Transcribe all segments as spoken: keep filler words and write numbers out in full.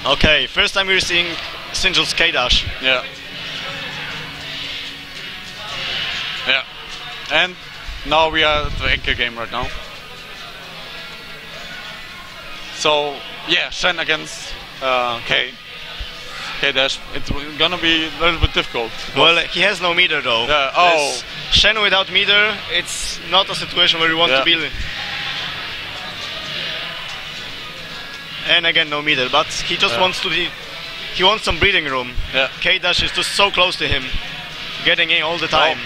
Okay, first time we're seeing Singel's K-Dash. Yeah. Yeah. And now we are at the Enke game right now. So, yeah, Shen against uh, K. K-Dash. It's gonna be a little bit difficult. Well, he has no meter though. Yeah. Oh. There's Shen without meter, it's not a situation where you want Yeah. to be. And again, no meter, but he just Yeah. wants to be, he wants some breathing room. Yeah. K-Dash is just so close to him, getting in all the time.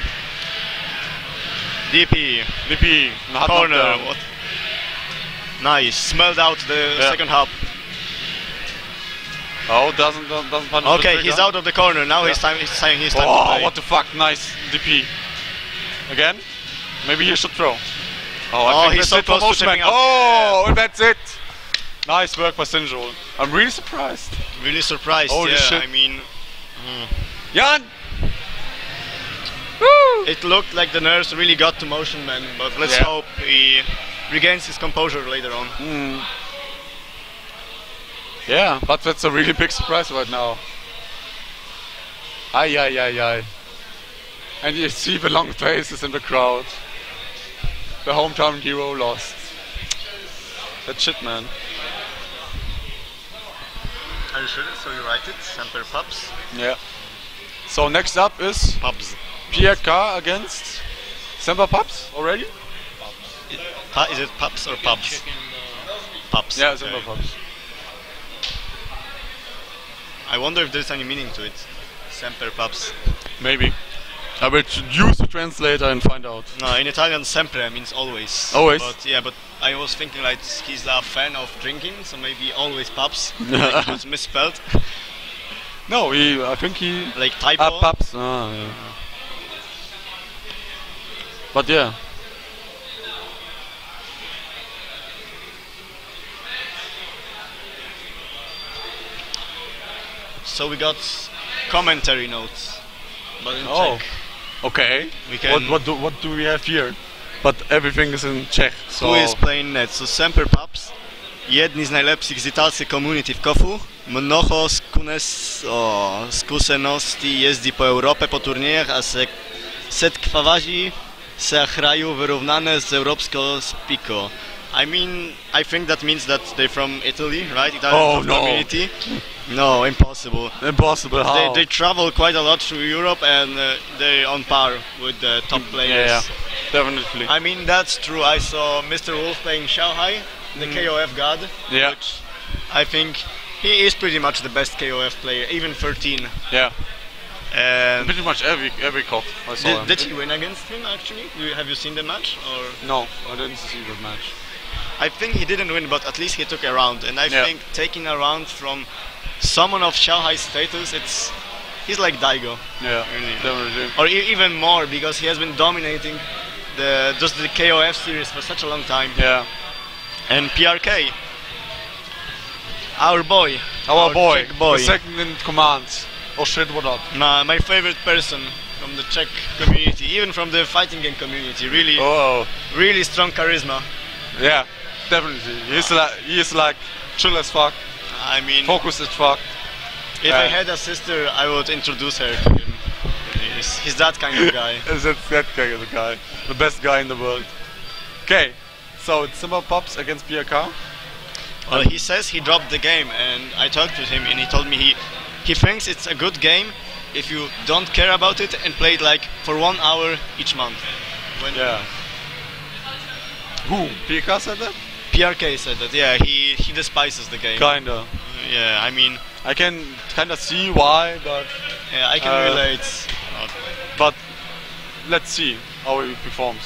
D P, D P. Not corner. knockdown. What? Nice, smelled out the Yeah. second hop. Oh, doesn't doesn't doesn't punish the Okay, trigger. he's out of the corner. Now Yeah. he's time. He's time. He's time to Oh, play. what the fuck? Nice D P. Again? Maybe he should throw. Oh, I Oh, think he's that's so it for close to Motion tipping Man. out. Oh, and that's it. Nice work by Singel. I'm really surprised. Really surprised. Holy yeah, shit. I mean, Jan! it looked like the nurse really got to Motion Man, but let's Yeah. hope he regains his composure later on. Mm. Yeah, but that's a really big surprise right now. Ay, ay, ay, ay. And you see the long faces in the crowd. The hometown hero lost. That shit, man. Are you sure? So you write it? Semper Pubs? Yeah. So next up is Pubs. P R K against Semper Pubs already? Pa is it Pubs or Pubs? Pubs. Yeah, okay. Semper Pubs. I wonder if there's any meaning to it. Semper Pubs. Maybe. I will t- use the translator and find out. No, in Italian sempre means always. Always? But yeah, but I was thinking like he's a fan of drinking, so maybe always pubs. Like it was misspelled. No, he. I think he. Like typo. Ah, Pubs. Ah, yeah. But yeah. So we got commentary notes. But in Oh. Czech. Okay. We can- What what do what do we have here? But everything is in Czech. So Who is playing net? So Semper Pubs, jedni z najlepszych z italskiej community w Kofu, mnoho skunes, o, skúseností jezdí po Európe po turniejach a se, setkvávají sa hrajú vyrovnané z európskeho spiko. I mean, I think that means that they're from Italy, right? Italian Oh, top no. community. No, impossible. impossible. How? They, they travel quite a lot through Europe and uh, they're on par with the top players. yeah, yeah, definitely. I mean, that's true. I saw Mister Wolf playing Shanghai, the K O F god. Yeah. Which I think he is pretty much the best K O F player, even thirteen. Yeah. And Pretty much every every cop I saw. did, him. did he win against him actually? Do you, have you seen the match? Or No, I didn't see that match. I think he didn't win, but at least he took a round. And I Yeah. think taking a round from someone of Shanghai status, it's he's like Daigo. Yeah, Really. definitely. Or e- even more because he has been dominating the just the K O F series for such a long time. Yeah. And P R K, our boy, Our, boy, Czech boy, the second in command. Oh shit, what up? my, my favorite person from the Czech community, even from the fighting game community. Really, Oh, really strong charisma. yeah, definitely. He's like he's like chill as fuck, I mean, focused as fuck. if I uh, had a sister, I would introduce her to him. He's, he's that kind of guy. Is that that guy the guy, the best guy in the world? Okay, so it's Semper Pubs against P R K. Well, he says he dropped the game, and I talked with him, and he told me he he thinks it's a good game if you don't care about it and play it like for one hour each month. When Yeah. Who? P R K said that? P R K said that, yeah, he he despises the game. Kinda. Yeah, I mean, I can kinda see why, but yeah, I can Uh, relate. Uh, but let's see how he performs.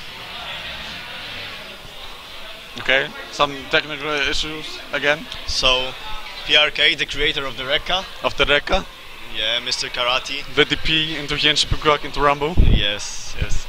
Okay, some technical issues again So, P R K, the creator of the Rekka, of the Rekka. yeah, Mister Karate, The D P into Jens Pukrak into Rambo. yes, yes.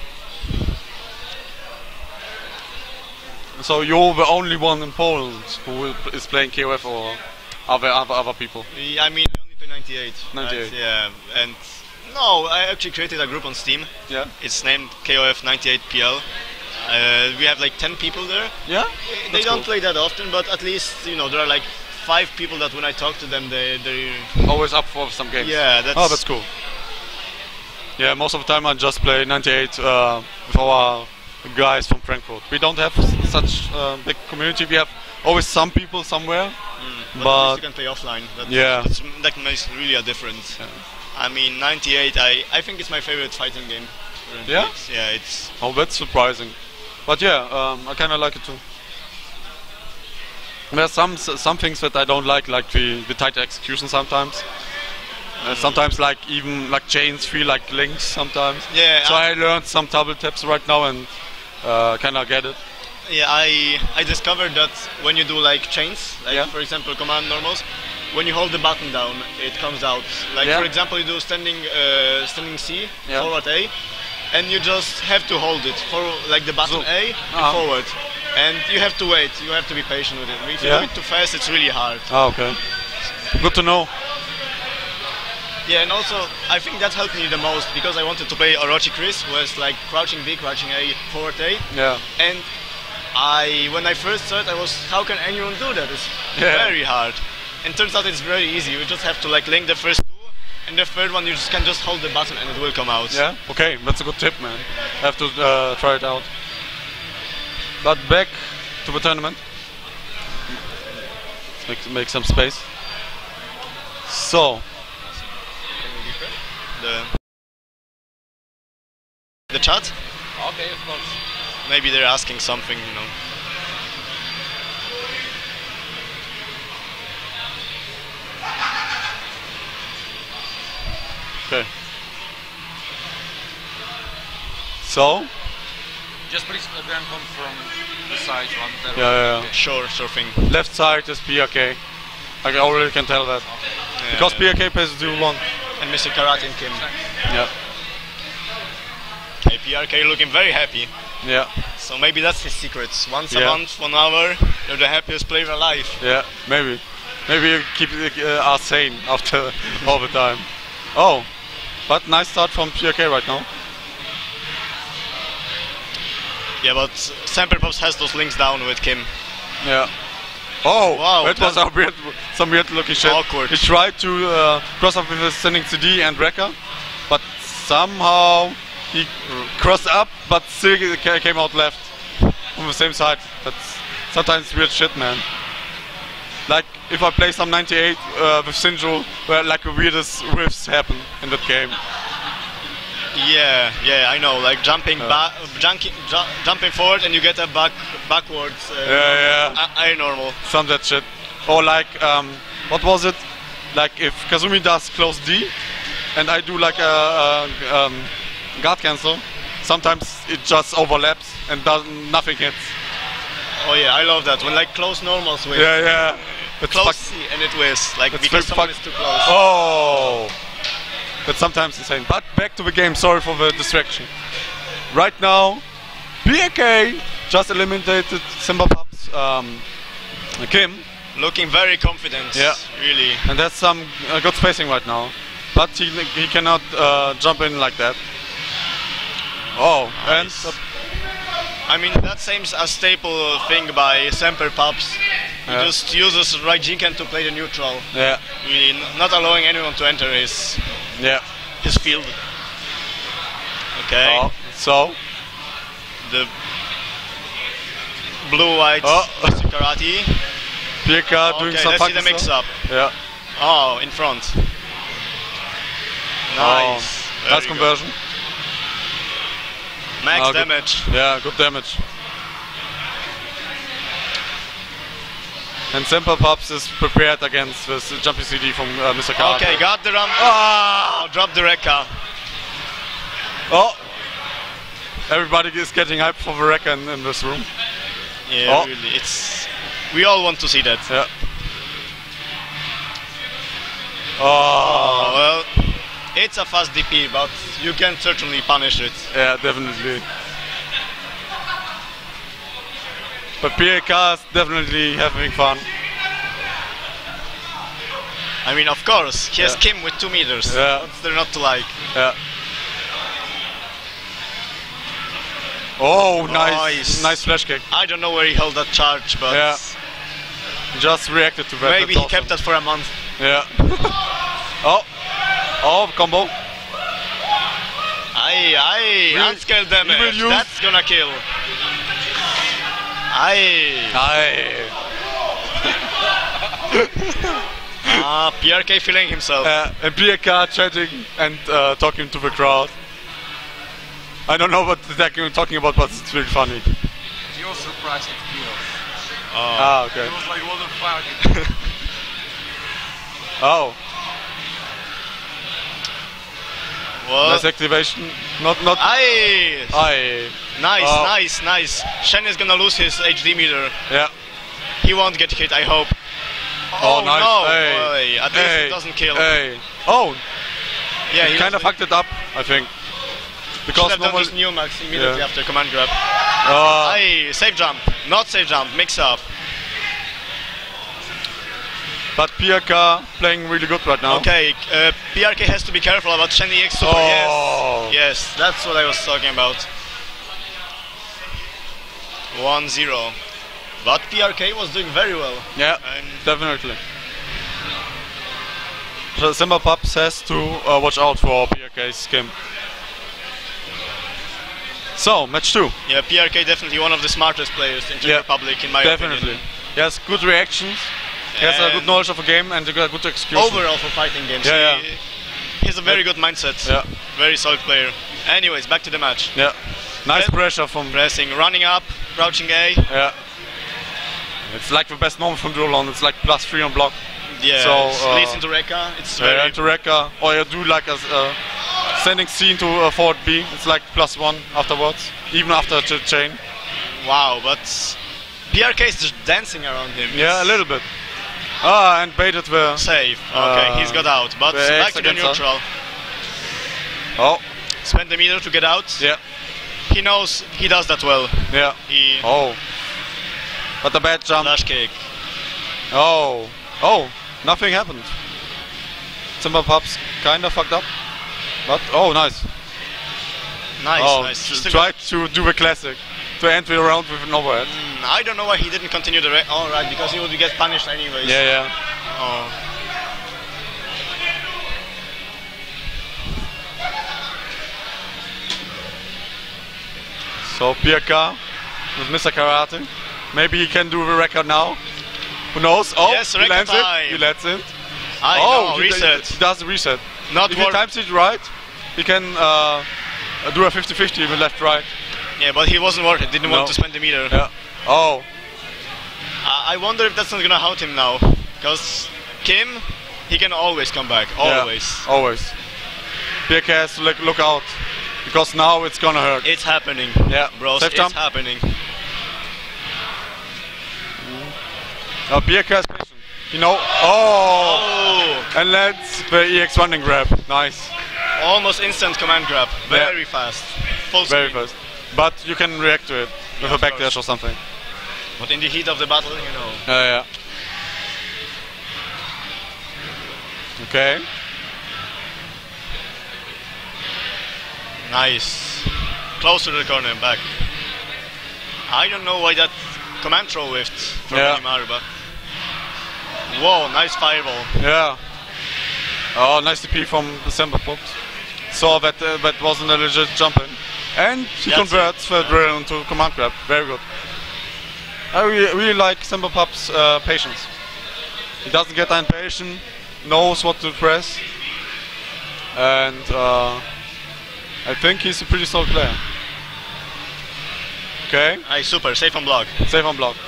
So you're the only one in Poland who will, is playing K O F, or are there other other people? I mean, I only play ninety-eight. ninety-eight. Right? Yeah, and no, I actually created a group on Steam. Yeah. It's named K O F ninety-eight P L. Uh, we have like ten people there. Yeah. They That's don't cool. play that often, but at least you know there are like five people that when I talk to them, they they Always up for some games. yeah, that's Oh, that's cool. Yeah, most of the time I just play ninety-eight uh, with our guys from Frankfurt. We don't have s- such uh, big community. We have always some people somewhere. but, at but- least you can play offline. That, Yeah. that's, that makes really a difference. Yeah. I mean, ninety-eight. I I think it's my favorite fighting game. Yeah? It's, yeah, it's Oh, that's surprising. But yeah, um, I kind of like it too. There's some s- some things that I don't like, like the, the tight execution sometimes. Uh, sometimes like even like chains feel like links sometimes. yeah. So I, I learned some double taps right now and uh, kind of get it. yeah, I I discovered that when you do like chains, like Yeah. for example command normals, when you hold the button down, it comes out. Like Yeah. for example, you do standing uh, standing C, Yeah. forward A, and you just have to hold it for like the button So- A and Uh-huh. forward, and you have to wait. You have to be patient with it. If you Yeah. do it too fast, it's really hard. Ah, okay. Good to know. Yeah, and also I think that helped me the most because I wanted to play Orochi Chris, who has like crouching B, crouching A, forward A, Yeah. and I when I first started, I was how can anyone do that? It's Yeah. very hard. And turns out it's very easy. You just have to like link the first two, and the third one you just can just hold the button and it will come out. Yeah. Okay, that's a good tip, man. I have to uh, try it out. But back to the tournament. Let's make make some space. So. The the chat. Okay, of course. Maybe they're asking something, you know. Okay. So. Just please again confirm the size one. That Yeah, yeah, yeah. Sure, sure thing. Left side is P R K. I already can tell that. Yeah, Because yeah. P R K plays two one. And Mister Karate and Kim. Yeah. Okay, P R K looking very happy. Yeah. So maybe that's his secrets. Once a Yeah. month, one hour, you're the happiest player alive. Yeah. Maybe. Maybe you keep uh, us sane after all the time. Oh. But nice start from P R K right now. Yeah, but Semper Pops has those links down with Kim. Yeah. Oh, Wow, that was that- a weird, some weird looking shit. Awkward. He tried to uh, cross up with a standing C D and Wrecker, but somehow he crossed up, but still ca- came out left on the same side. That's sometimes weird shit, man. Like if I play some ninety-eight uh, with Sinjo, where like the weirdest riffs happen in that game. Yeah, yeah, I know. Like jumping Uh. back, junking, ju- jumping forward, and you get a back backwards. Uh, Yeah, yeah. I, I normal. Some that shit. Or like, um, what was it? Like if Kazumi does close D, and I do like a, a um, guard cancel, sometimes it just overlaps and does nothing hits. Oh yeah, I love that when like close normals win. Yeah, yeah. It's Close fuck- C and it wins. Like it's because fuck- someone is too close. Oh, that's sometimes insane. But back to the game. Sorry for the distraction. Right now, P A K just eliminated Simba Pups um, Kim. Looking very confident. Yeah. Really. And that's some uh, good spacing right now. But he, he cannot uh, jump in like that. Oh, Nice. and I mean that seems a staple thing by Semper Pups. He Yeah. just uses right Jinken to play the neutral. yeah, Really, n- not allowing anyone to enter his yeah. his field. Okay. Oh, so, The blue-white Oh. karate. Pirka doing Okay, some let's see the fucking mix-up. stuff. Yeah. Oh, in front. Nice. Oh, Very nice good. conversion. Max Oh, good. damage. Yeah, good damage. And Semper Pups is prepared against this jumpy C D from uh, Mister Karate. Okay, got the ram. Oh, drop the Rekka. Oh! Everybody is getting hyped for the Rekka in, in this room. Yeah, Oh. really. It's. We all want to see that. Yeah. Oh, Oh, well, it's a fast D P, but you can certainly punish it. yeah, definitely. But P A K is definitely having fun. I mean, of course, he has Yeah. Kim with two meters. Yeah. What's there not to like? Yeah. Oh, nice, Nice. nice flash kick. I don't know where he held that charge, but Yeah. He just reacted to that. Maybe That's he kept awesome. that for a month. Yeah. oh. Oh, combo. Aye, aye, Will- unscale he damage. will use- That's gonna kill. Aye. Aye. Ah, P R K feeling himself. Uh, and P R K chatting and uh, talking to the crowd. I don't know what they're talking about, but it's really funny. He was surprised at Kilo. Ah, okay. He was like, what the fuck? Oh, Well, nice activation. Not, not. aye. Aye. Nice, Oh. nice, nice. Shen is gonna lose his H D meter. Yeah. He won't get hit, I hope. Oh, nice. no! Hey. Boy, at least Hey. it doesn't kill. Hey. Oh, Yeah, he kind of fucked it up, I think. Should Because have done normally. this new max immediately Yeah. after command grab. Uh, Aye, safe jump. Not safe jump, mix up. but P R K playing really good right now. Okay, uh, P R K has to be careful about Shen E X Super. Oh. Yes, yes, that's what I was talking about. one zero. But P R K was doing very well. Yeah, And definitely. So Simba Pups has to uh, watch out for P R K's game. So, match two. yeah, P R K definitely one of the smartest players in Czech Yeah, Republic, in my Definitely. opinion. He has good reactions. He has a good And knowledge of a game and a good good execution. Overall for fighting games, Yeah, he, he has a very good mindset. Yeah. Very solid player. Anyways, back to the match. Yeah. Nice Pre- pressure from. Pressing, running up, crouching A. Yeah. It's like the best moment from Durlon. It's like plus three on block. Yeah, So, uh, leads into Rekka. It's Yeah, very into Rekka. Or you do like a uh, standing C into a forward B. It's like plus one afterwards. Even after the chain. wow, but P R K is just dancing around him. Yeah, a It's little bit. Ah, and baited the. safe. Okay, Uh, he's got out, but the back X to the against her. neutral. Oh, Spend the meter to get out. yeah, He knows he does that well. yeah. He Oh. But a bad jump. flash kick. Oh. Oh, nothing happened. Simba Pups kinda fucked up. But, oh, nice. Nice, oh, nice. t- Just a tried to do a classic. To end the round with an overhead. Mm, I don't know why he didn't continue the. Re- All right, because he would get punished anyways. Yeah, yeah. Oh. So, P R K with Mister Karate. Maybe he can do the record now. Who knows? Oh, Yes, he record lands time. it. He lands it. I oh, know, he, reset. He does the reset. Not If he wor- times it right, he can uh, do a fifty fifty with left right. Yeah, but he wasn't worth it. Didn't No. want to spend the meter. Yeah. Oh. I I wonder if that's not gonna haunt him now. Because Kim, he can always come back. Yeah, Always. always. P R K has to look, look out. Because now it's gonna hurt. It's happening. Yeah. Bros, Safe it's jump. happening. Uh, P R K is patient. You know. Oh. Oh! And lands the E X running grab. Nice. Almost instant command grab. Yeah. Very fast. Full Very screen. fast. But you can react to it with Yeah, a of backdash course. or something. But in the heat of the battle, you know. Yeah, yeah. Okay. Nice. Close to the corner and back. I don't know why that command throw whiffed from Yeah. Neymar, but. Whoa, nice fireball. Yeah. Oh, nice T P from the Simba Pups. Saw that uh, that wasn't a legit jump in. And he That's converts the drill into command grab. Very good. I really, really like Simba Pups' uh, patience. He doesn't get impatient, knows what to press. And uh, I think he's a pretty solid player. Okay, Aye, super. Safe on block. safe on block.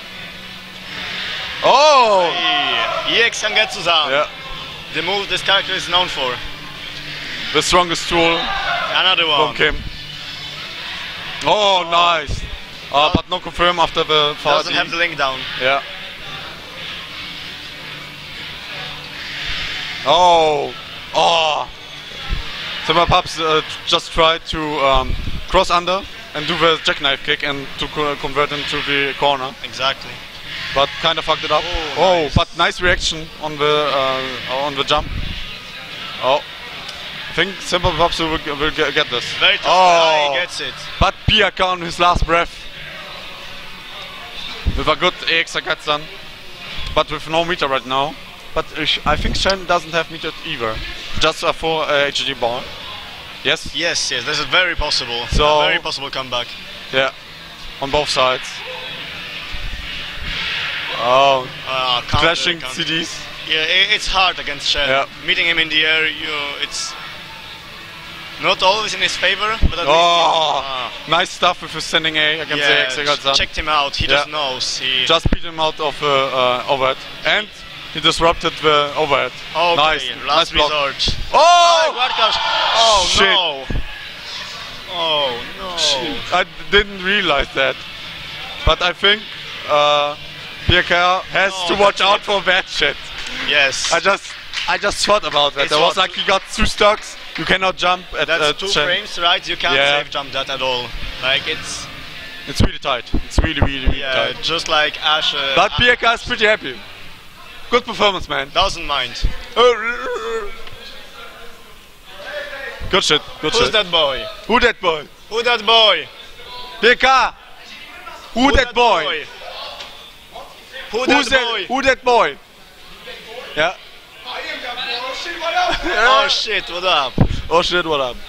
Oh! Hey, E X Sangetsu zusammen. Yeah, The move this character is known for. the strongest tool Another from one. Kim. Oh, nice. Uh, but no confirm after the Doesn't Fadi. have the link down. Yeah. Oh. Oh. Simba Pups uh, just tried to um, cross under and do the jackknife kick and to co- convert into the corner, Exactly. but kind of fucked it up. Oh, Oh, nice. but nice reaction on the uh, on the jump. Oh. I think Simba Pups will, will get get this. Very tough. Oh. He gets it. But P R K on his last breath. With a good E X Akatsan. but with no meter right now. But uh, sh- I think Shen doesn't have meter either. Just a full uh, H G ball. Yes? Yes, yes, this is very possible. So- a very possible comeback. Yeah. On both sides. Oh, Uh, counter, clashing counter. C Ds. Yeah, i it's hard against Shen. Yeah. Meeting him in the air, you it's not always in his favor, but at Oh, least nice stuff with his sending A uh, against yeah, the ch- Exegazan. checked him out. He Yeah. just knows. He Just beat him out of uh, uh, overhead. And he disrupted the overhead. okay, nice. last nice block. resort. Oh! Guardcash. Oh Shit. no! Oh no! I didn't realize that. But I think uh, P K has No, to watch that's out it. for bad shit. Yes, I just I just thought about that. It's There was what- like he got two stocks. You cannot jump at that's uh, two Shen. frames, right? You can't Yeah. safe jump that at all. Like it's It's really tight. It's really really really yeah, tight. just like Ash. Uh, But P K is pretty happy. Good performance, man. doesn't mind. Good shit. Good Who's shit. that boy? Who that boy? Who that boy? P K. Who, that, boy? Who Who's that that? boy? Who that boy? Yeah. Oh shit! What up? Oh shit, what up?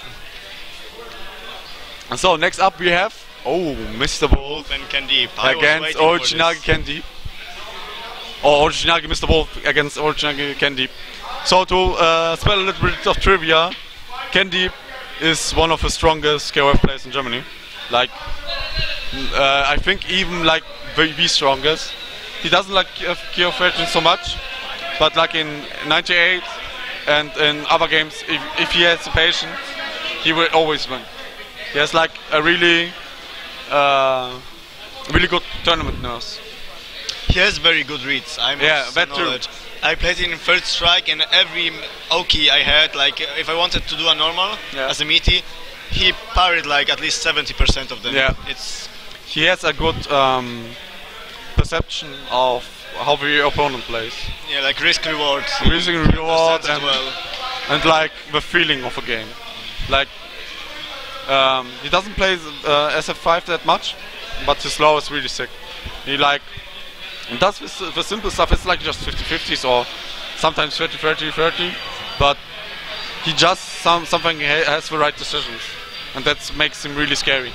And so next up we have oh Mister Wolf Wolf and Candy. I was against waiting for Orichinage this. Candy. Or Orichinage Mister Wolf against Orichinage Candy. So to uh, spell a little bit of trivia, Candy is one of the strongest K O F players in Germany. Like uh, I think even like the, the strongest. He doesn't like K O F thirteen so much, but like in ninety-eight and in other games, if, if he has the patience, he will always win. He has like a really, uh, really good tournament nurse. He has very good reads. I must Yeah, that know too. that. I played in first strike, and every Oki I had, like if I wanted to do a normal Yeah. as a meaty, he parried like at least seventy percent of them. Yeah. It's He has a good um, perception of how the opponent plays, yeah, like risk reward. Risk and reward Understands it and- well. and like the feeling of a game. Like um, he doesn't play uh, S F five that much, but his slow is really sick. He like does this, the simple stuff. It's like just fifty fifties or sometimes thirty thirty thirty, but he just some something ha- has the right decisions, and that makes him really scary.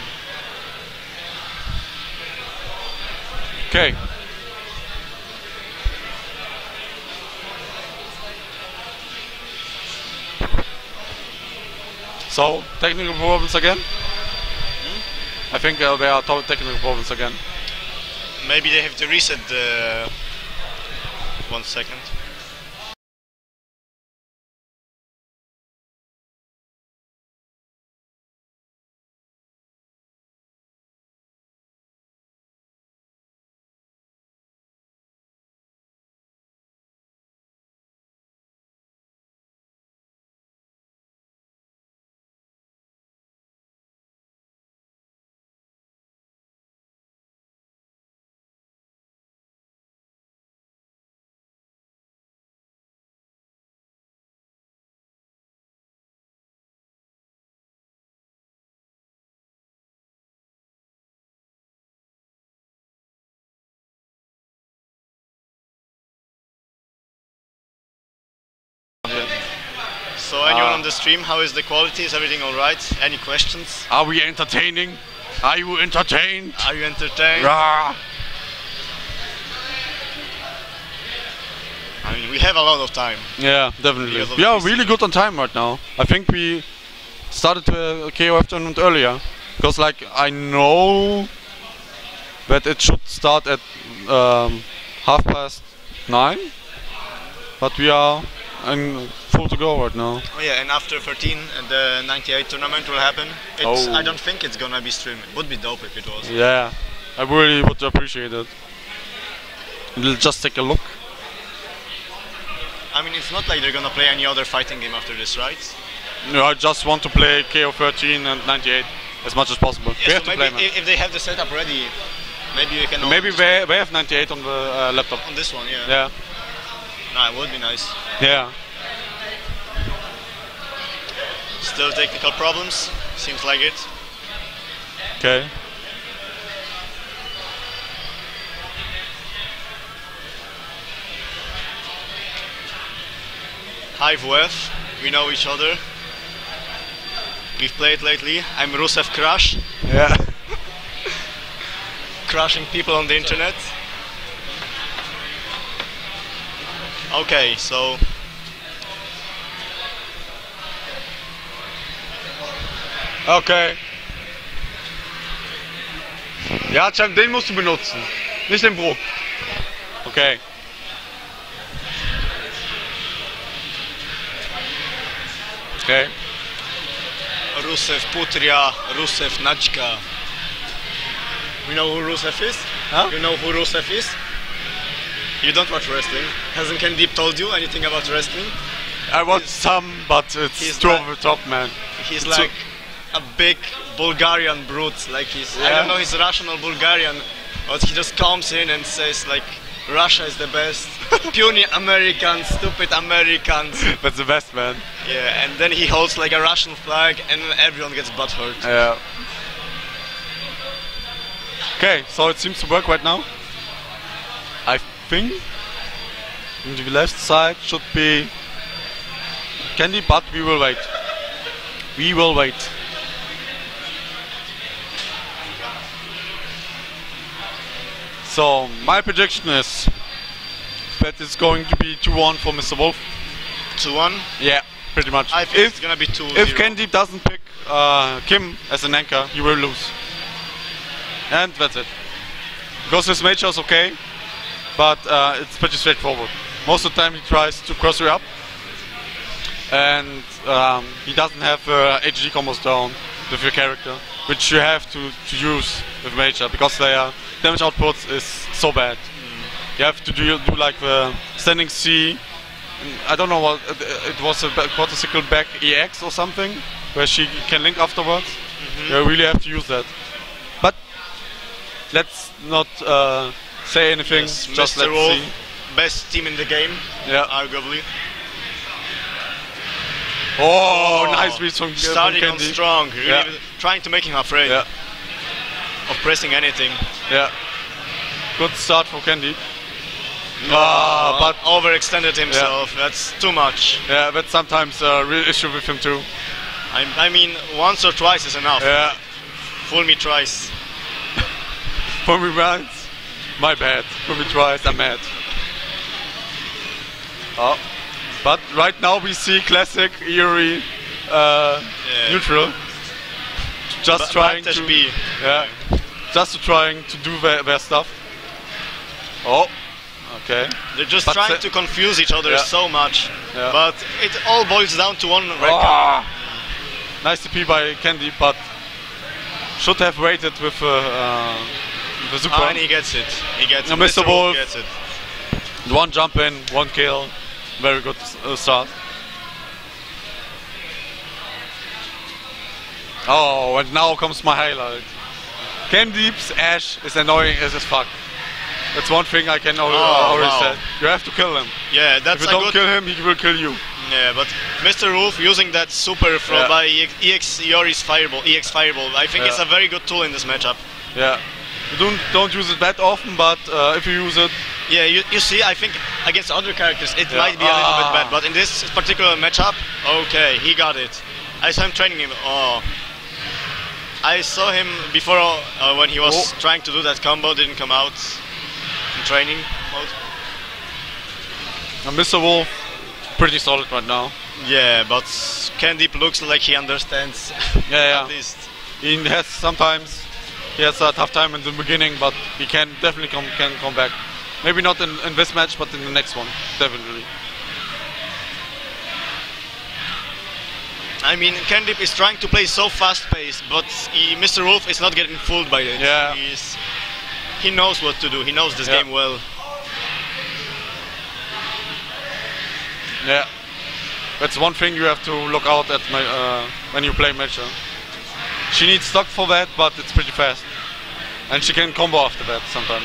Okay. So, technical problems again? I think uh, there are to- technical problems again. Maybe they have to reset the. One second. So anyone Ah. on the stream, how is the quality? Is everything alright? Any questions? Are we entertaining? Are you entertained? Are you entertained? Rah! I mean, we have a lot of time. Yeah, definitely. Because of We are this. really good on time right now. I think we started the K O F tournament earlier. Because like I know that it should start at um, half past nine. But we are in full to go right now. Oh yeah, and after thirteen, uh, the ninety-eight tournament will happen. It's, Oh. I don't think it's gonna be streamed. Would be dope if it was. Yeah, I really would appreciate it. We'll just take a look. I mean, it's not like they're gonna play any other fighting game after this, right? No, I just want to play K O thirteen and ninety-eight as much as possible. we Yeah, have so to maybe play, man. if, if they have the setup ready, maybe we can. Maybe just they, they have ninety-eight on the uh, laptop. on this one, yeah. Yeah, Nah, it would be nice. yeah. Still technical problems. Seems like it. Okay. Hi W F, we know each other. We've played lately. I'm Rusev Crush, Yeah. crushing people on the internet. Okay, so Okay. Ja, Champ, den musst du benutzen. Nicht den Bruch. Okay. Okay. Rusev Putria, Rusev Nachka. You know who Rusev is? Huh? You know who Rusev is? You don't watch wrestling. Hasn't Ken Deep told you anything about wrestling? I watched some, but it's he's too like- over the top, man. He's So- like a big Bulgarian brute. Like he's, I Yeah. don't know, he's Russian or Bulgarian, but he just comes in and says like, Russia is the best. Puny Americans, stupid Americans. That's the best, man. Yeah, and then he holds like a Russian flag, and everyone gets butthurt. Yeah. Okay, so it seems to work right now. I think on the left side should be Candy, but we will wait. We will wait. So my prediction is that it's going to be two one for Mister Wolf. two one. Yeah, pretty much. I think if it's gonna be two if zero. Candy doesn't pick uh, Kim as an anchor, he will lose. And that's it. Because his major is okay, but uh, it's pretty straightforward. Most of the time he tries to cross her up, and um, he doesn't have uh, H G combos down with your character, which you have to, to use with major because their damage output is so bad. You have to do, do like the standing C. and I don't know what it was, a ba- quadricycle back E X or something, where she can link afterwards. Mm-hmm. You really have to use that. But let's not uh, say anything. Yes, Just Mister let's Wolf, see. best team in the game, Yeah. arguably. Oh, nice read from, uh, from Starting on Candy. strong, really Yeah. trying to make him afraid Yeah, of pressing anything. yeah. Good start for Candy. Ah, Uh, but overextended himself. That's too much. yeah, that's sometimes a real issue with him too. I, I mean, once or twice is enough. Yeah, Fool me twice. for me once, my bad. For me twice, I'm mad. Oh, but right now we see classic Eerie uh, Yeah. neutral. Just Ba- trying backdash to B. yeah, just to trying to do their, their stuff. Oh, okay. They're just But trying the- to confuse each other Yeah. so much. Yeah. But it all boils down to one record. Ah, nice T P by Candy, but should have waited with uh, uh, the super. Ah, and he gets it. He gets No, it. Mister Wolf. gets it. One jump in, one kill. Very good uh, start. Oh, and now comes my highlight. Candy's Ash is annoying as as fuck. That's one thing I can al- Oh, already wow. say. You have to kill him. Yeah, that's If a you don't good. kill him, he will kill you. Yeah, but Mister Wolf using that super from Yeah. by E X Iori's Fireball, E X Fireball. I think Yeah. it's a very good tool in this matchup. Yeah. You don't don't use it that often, but uh, if you use it, Yeah, you, you see, I think against other characters it Yeah. might be a little Ah. bit bad, but in this particular matchup, okay, he got it. I saw him training him. Oh, I saw him before uh, when he was Oh. trying to do that combo, didn't come out in training mode. uh, Mister Wolf, pretty solid right now. Yeah, but Candy looks like he understands. Yeah, yeah. At least. He has sometimes he has a tough time in the beginning, but he can definitely come can come back. Maybe not in, in this match, but in the next one, definitely. I mean, Kendip is trying to play so fast-paced, but he, Mister Wolf is not getting fooled by it. Yeah. He's, he knows what to do. He knows this Yeah. game well. Yeah, that's one thing you have to look out at my, uh, when you play Major. She needs stock for that, but it's pretty fast, and she can combo after that sometimes.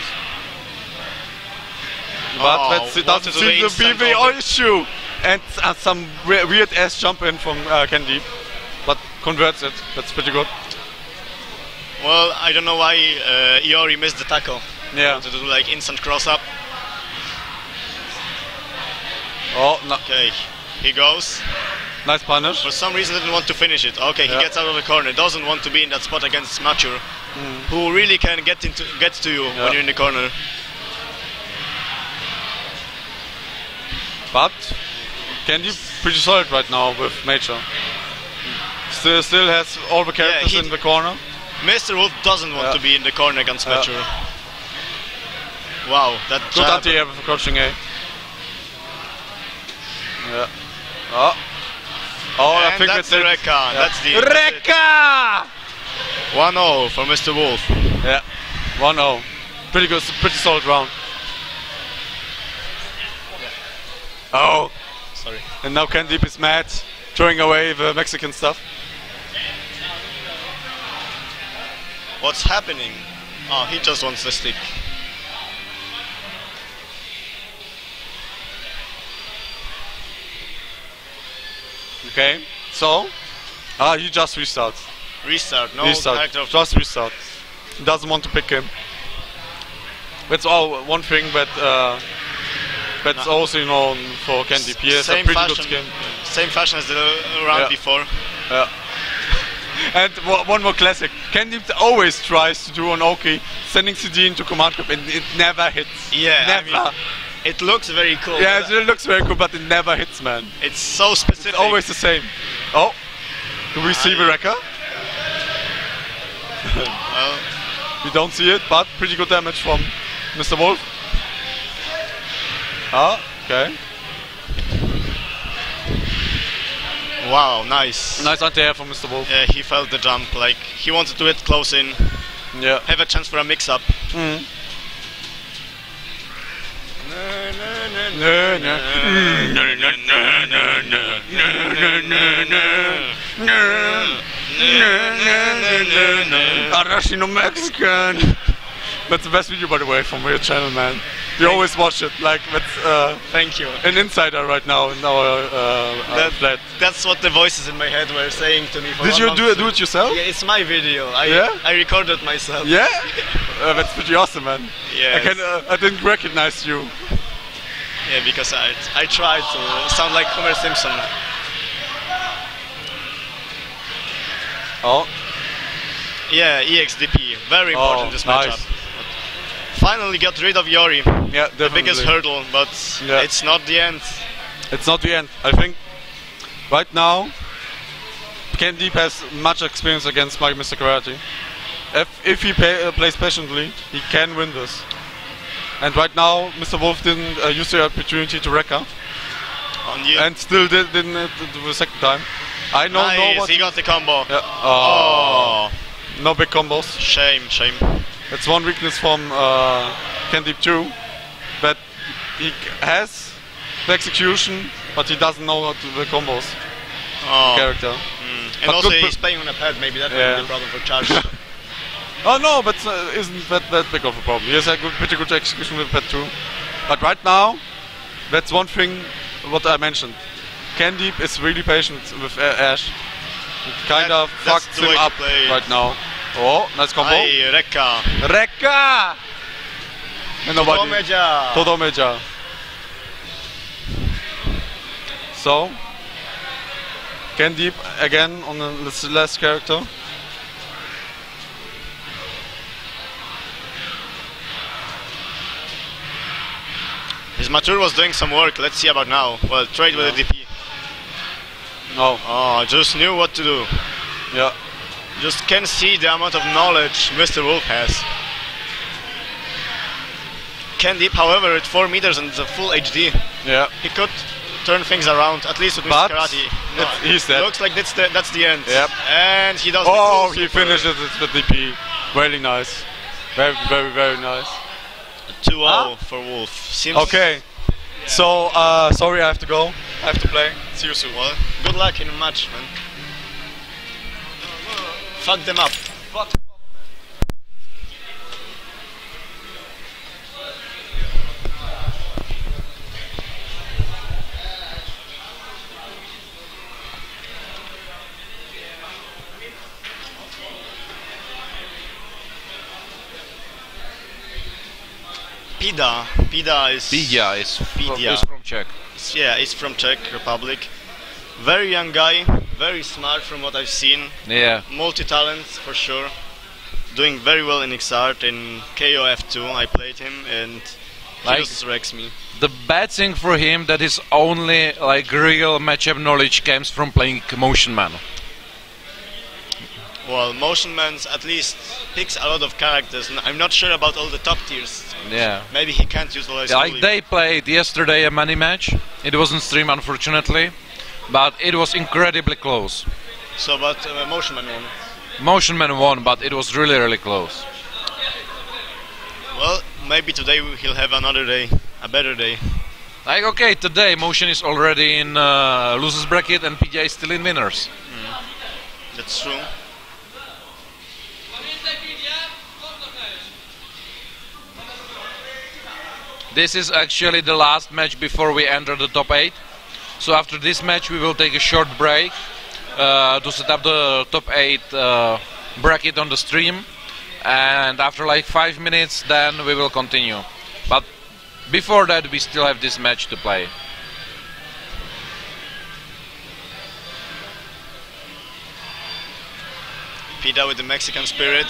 But Oh, that's, it wanted doesn't to do seem the to be instant the combo. issue. And uh, some we- weird ass jump in from uh, Candy, but converts it. That's pretty good. Well, I don't know why uh, Iori missed the tackle. Yeah. To do like instant cross-up. Oh no. Okay. He goes. Nice punish. For some reason didn't want to finish it. Okay, he Yeah. gets out of the corner. Doesn't want to be in that spot against Mature, who really can get into get to you Yeah. when you're in the corner. But Candy pretty solid right now with Major. Still, still has all the characters he in the corner. Mister Wolf doesn't want Yeah. to be in the corner against Yeah. Mature. Wow, that Good jab. anti-air with crouching A. Yeah. Oh. Oh, I And think that's that's it. Rekka. Yeah. That's the that's it. Rekka! one oh for Mister Wolf. Yeah. one oh. Pretty good, pretty solid round. Oh. Sorry. And now Ken Deep is mad, throwing away the Mexican stuff. What's happening? Oh, he just wants the stick. Okay. So. Ah, he just restarts. Restart. No Restart. character of Just restart. He doesn't want to pick him. That's all one thing that uh, that's No. also known for Ken Deep. He has a Same pretty fashion, good skin. same fashion as the round Yeah. before. Yeah. And w- one more classic. Ken Deep always tries to do an Oki, sending C D into command grip, and it never hits. Yeah, I Never. mean, it looks very cool. yeah, but it looks very cool, but it never hits, man. it's so specific. It's always the same. Oh, do we see the wrecker? Well, We don't see it, but pretty good damage from Mister Wolf. Ah, okay. wow, nice. Nice anti-air from Mister Wolf. Yeah, he felt the jump. Like he wanted to hit close in, Yeah. have a chance for a mix-up. Mm. Arashino Mexican. That's the best video, by the way, from your channel, man. We always watch it. Like that's uh, Thank you. an insider right now in our uh, uh, That- flat. That's what the voices in my head were saying to me. For Did one you month. do it? Do it yourself? Yeah, it's my video. I Yeah? I recorded myself. Yeah. Uh, that's pretty awesome, man. Yeah. I can. Uh, I didn't recognize you. Yeah, because I I tried to sound like Homer Simpson. Oh. Yeah, E X D P, very important Oh, this nice. matchup. Finally got rid of Yori, Yeah, the biggest definitely. hurdle, but Yeah. it's not the end. It's not the end. I think right now Ken Deep has much experience against my Mister Karate. If if he pay, uh, plays patiently, he can win this. And right now, Mister Wolf didn't uh, use the opportunity to wreck her, On you. and still did, didn't it the second time. I don't nice, know what. he got the combo. Yeah. Oh, Oh, no big combos. shame, shame. That's one weakness from uh, Ken Deep too, that he has the execution, but he doesn't know how to the combos Oh. character. And But also good per- he's playing on a pad, maybe that Yeah. might be the problem for Charge. Oh no, but uh, isn't that that big of a problem? He has a good, pretty good execution with Pet too. But right now, that's one thing what I mentioned. Ken Deep is really patient with uh, Ash. It kind That- of that's fucks the him way to up play it. right now. Oh, nice combo. Ai, Rekka. Rekka! And nobody. Todomeja. Todomeja. So, Ken Deep again on the last character. His Mature was doing some work, let's see about now. Well, trade with the D P. No, Oh, just knew what to do. yeah. Just can see the amount of knowledge Mister Wolf has. Ken Deep, however, at four meters and the full H D, Yeah. he could turn things around, at least with But Mister Karate. it's- he's dead. Looks like that's the, that's the end. Yep. And he does Oh, the cool he super. finishes it with D P. Really nice. Very, very, very nice. two oh Ah. for Wolf. Seems Okay. So, uh, sorry, I have to go. I have to play. See you soon. Well, good luck in the match, man. Fuck them up. Pida. Pida is Pidia is, Pidia. is from Czech. It's yeah, it's from Czech Republic. Very young guy, very smart from what I've seen. Yeah. Multi-talent for sure. Doing very well in X R T, in K O F two. I played him and he Like- just wrecks me. The bad thing for him that his only like real matchup knowledge comes from playing Motion Man. Well, Motion Man's at least picks a lot of characters. N- I'm not sure about all the top tiers. Yeah. Maybe he can't utilize Like fully. they played yesterday a money match. It wasn't streamed unfortunately, but it was incredibly close. So, but uh, Motion Man won. Motion Man won, but it was really really close. Well, maybe today he'll have another day, a better day. Like okay, today Motion is already in uh, losers bracket and P J is still in winners. That's true. This is actually the last match before we enter the top eight. So after this match we will take a short break uh, to set up the top eight uh, bracket on the stream, and after like five minutes then we will continue. But before that we still have this match to play. Pida with the Mexican spirit.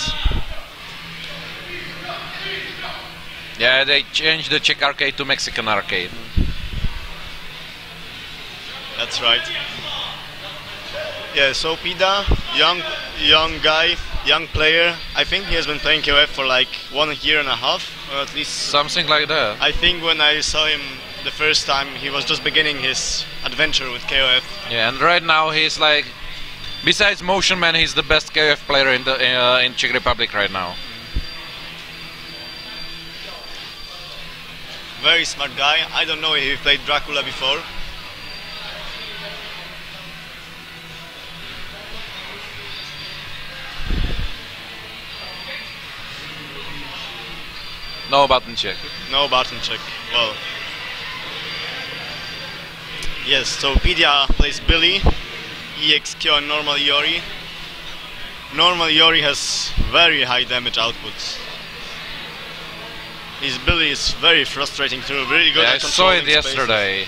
Yeah, they changed the Czech arcade to Mexican arcade. That's right. Yeah, so Pida, young young guy, young player. I think he has been playing K O F for like one year and a half, or at least. Something like that. I think when I saw him the first time, he was just beginning his adventure with K O F. Yeah, and right now he's like, besides Motion Man, he's the best K O F player in the uh, in Czech Republic right now. Very smart guy. I don't know if he played Dracula before. No button check. No button check. Well. Yes, so Pidia plays Billy, E X Q and normal Iori. Normal Iori has very high damage output. His Billy is very frustrating too, really good Yeah, I at saw it controlling spaces. yesterday.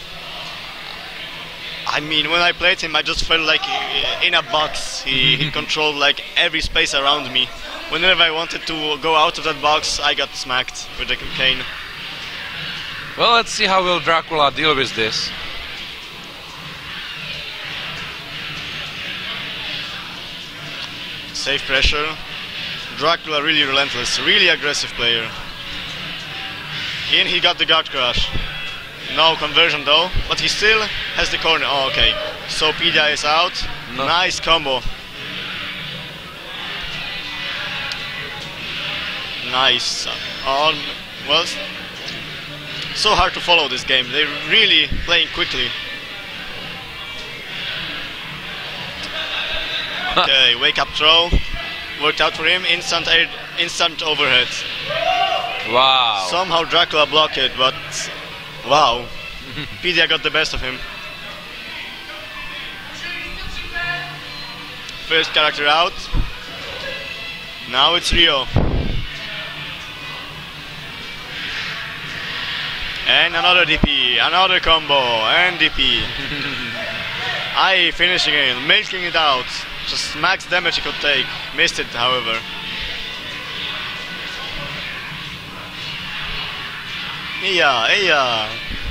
I mean, when I played him, I just felt like uh, in a box. He, he controlled like every space around me. Whenever I wanted to go out of that box, I got smacked with the cane. Well, let's see how will Dracula deal with this. Safe pressure. Dracula really relentless, really aggressive player. In he got the guard crush. No conversion though, but he still has the corner. Oh, okay. So Pidia is out. No. Nice combo. Nice. Um, well, so hard to follow this game. They're really playing quickly. Okay, wake up throw. Worked out for him. Instant air, instant overhead. Wow. Somehow Dracula blocked it, but wow. Pidia got the best of him. First character out. Now it's Rio. And another D P, another combo, and D P. I finishing it, milking it out. Just max damage he could take. Missed it, however. Yeah, yeah.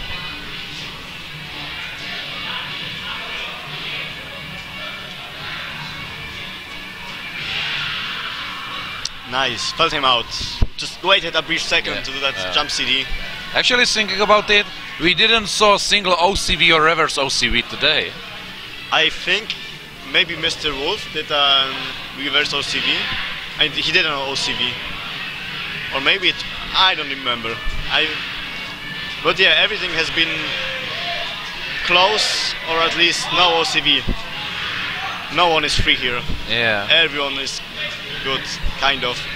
Nice, felt him out. Just waited a brief second Yeah, to do that yeah. jump C D. Actually, thinking about it, we didn't saw a single O C V or reverse O C V today. I think maybe Mister Wolf did a reverse O C V. And he did an O C V. Or maybe it, I don't remember. I, but yeah, everything has been close, or at least no O C V. No one is free here. Yeah. Everyone is good, kind of.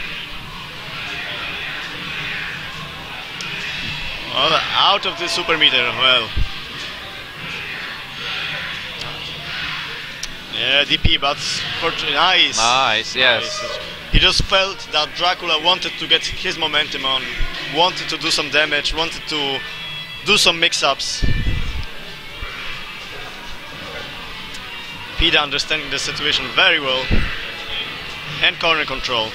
Well, out of the super meter, well. Yeah, D P, but for nice. Nice, yes. Nice. He just felt that Dracula wanted to get his momentum on, wanted to do some damage, wanted to do some mix-ups. Pida understanding the situation very well. And corner control.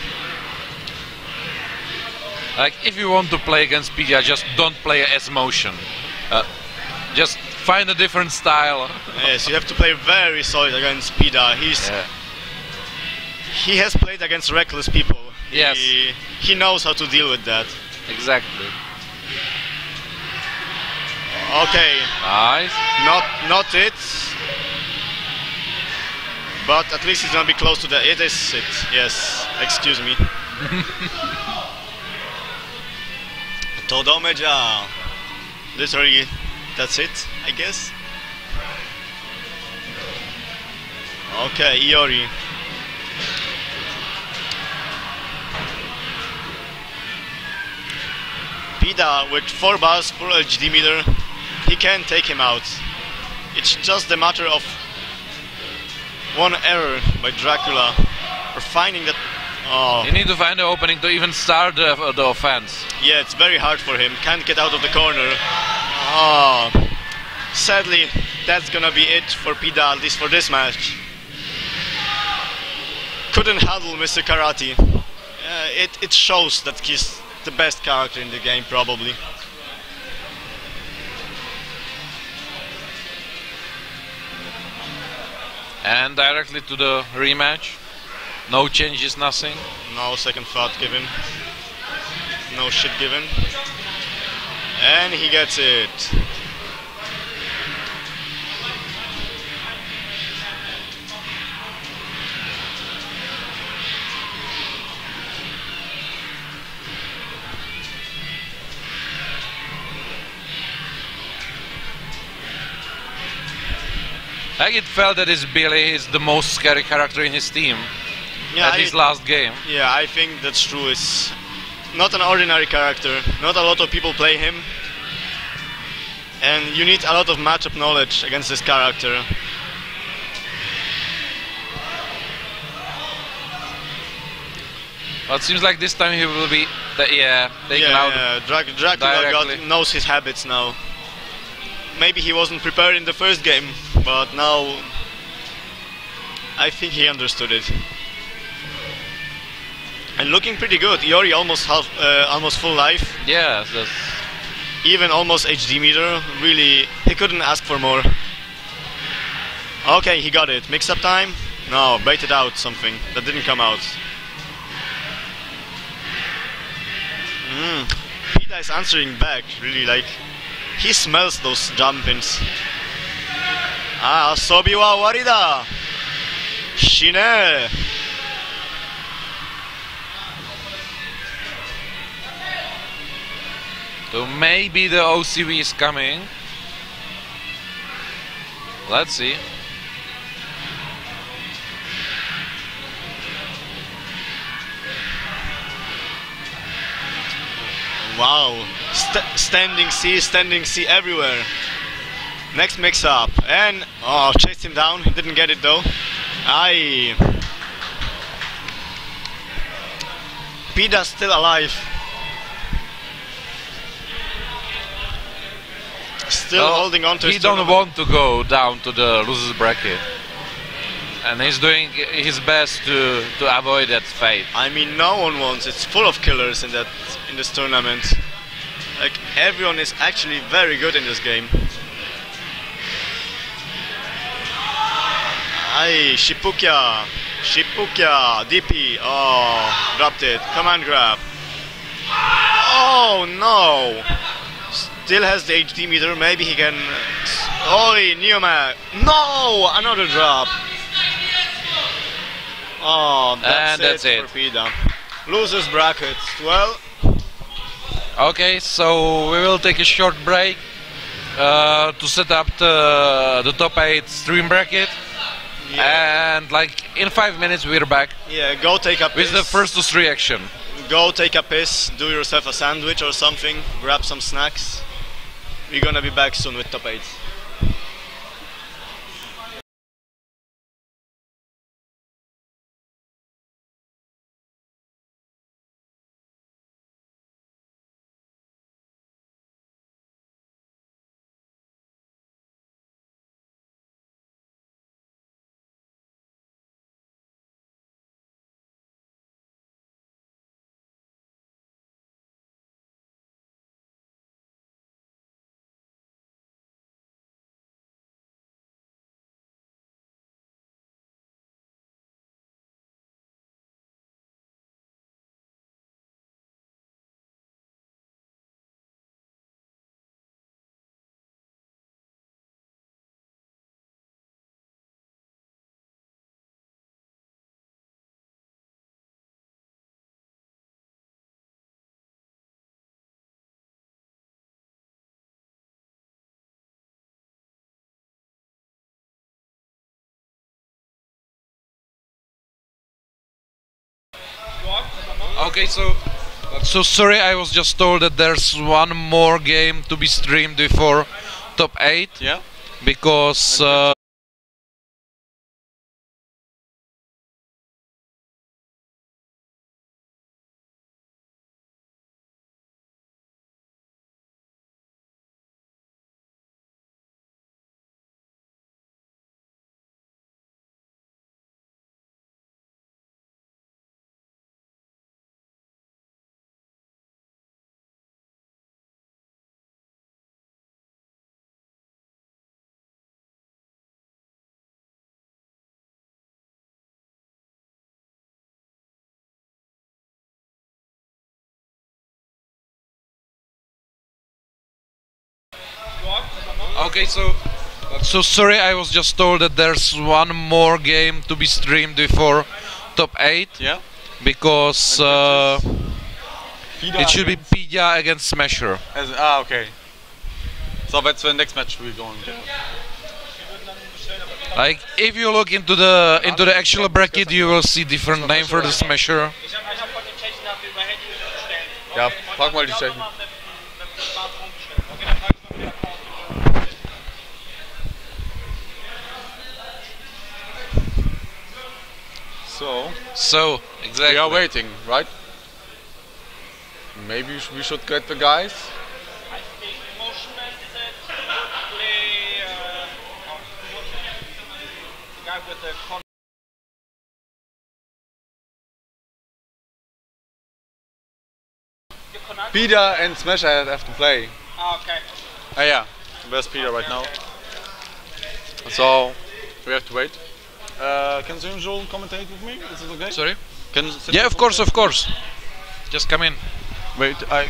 Like, if you want to play against Pida, just don't play S-motion. Uh, just find a different style. Yes, you have to play very solid against Pida. He's Yeah. he has played against reckless people. Yes. He, he knows how to deal with that. Exactly. Okay, Nice. not not it. But at least he's gonna be close to the. It is it. Yes. Excuse me. To domeđa. Literally, that's it, I guess. Okay, Iori. Pida with four bars, full H D meter, he can take him out. It's just a matter of one error by Dracula, or finding that. Oh, You need to find the opening to even start the, the offense. yeah, it's very hard for him. Can't get out of the corner. Oh, sadly, that's gonna be it for Pida, at least for this match. Couldn't handle Mister Karate. Uh, it it shows that he's the best character in the game, probably. And directly to the rematch. No changes, nothing. No second thought given. No shit given. And he gets it. Like, it felt that this Billy is the most scary character in his team Yeah, at I- his last game. Yeah, I think that's true. It's not an ordinary character. Not a lot of people play him. And you need a lot of matchup knowledge against this character. Well, it seems like this time he will be, the, yeah, taken yeah, out. yeah. Dra- Dracula directly. got, knows his habits now. Maybe he wasn't prepared in the first game, but now I think he understood it. And looking pretty good. Iori almost half, uh, almost full life. Yeah, that's, Even almost H D meter. Really, he couldn't ask for more. Okay, he got it. Mix-up time? No, baited out something that didn't come out. Mm. Pita is answering back, really, like, he smells those jump-ins. Ah, Asobi wa owari da! Shine! so maybe the O C V is coming. Let's see. Wow, St- standing C, standing C everywhere. Next mix up, and oh, chased him down. He didn't get it though. Aye. Pida's still alive. Still Well, holding on to he his don't tournament. want to go down to the losers bracket, and he's doing his best to to avoid that fate. I mean, no one wants. It's full of killers in that in this tournament. Like everyone is actually very good in this game. Aye, Shippukya, Shippukya, D P. Oh, dropped it. Command grab. Oh no! Still has the H D meter. Maybe he can. Oi, Neomag. No, another drop. Oh, that's And that's it, it. for Pida. Losers bracket. Well, Okay, so we will take a short break uh, to set up the the top eight stream bracket, yeah, and like in five minutes we're back yeah. Go take a piss. with the first to three action. Go take a piss. Do yourself a sandwich or something. Grab some snacks. We're gonna be back soon with top eight. Okay, so so sorry, I was just told that there's one more game to be streamed before top eight. Yeah. Because uh, okay, so so sorry, I was just told that there's one more game to be streamed before top eight. Yeah. Because uh, Pida it should be against- Pidya against Smasher. As, ah, okay. So that's the next match we're going. Like, if you look into the into the actual bracket, you will see different name for the Smasher. Ja, frag mal die Tschechen. So, So exactly. we are waiting, right? Maybe sh- we should get the guys. Pida and Smasher have to play. Oh, okay. Ah, yeah. Where's Pida right now? So, we have to wait. Uh, can Sinjul commentate with me? Is it okay? Sorry. Can Yeah, of course, of course. Just come in. Wait, I.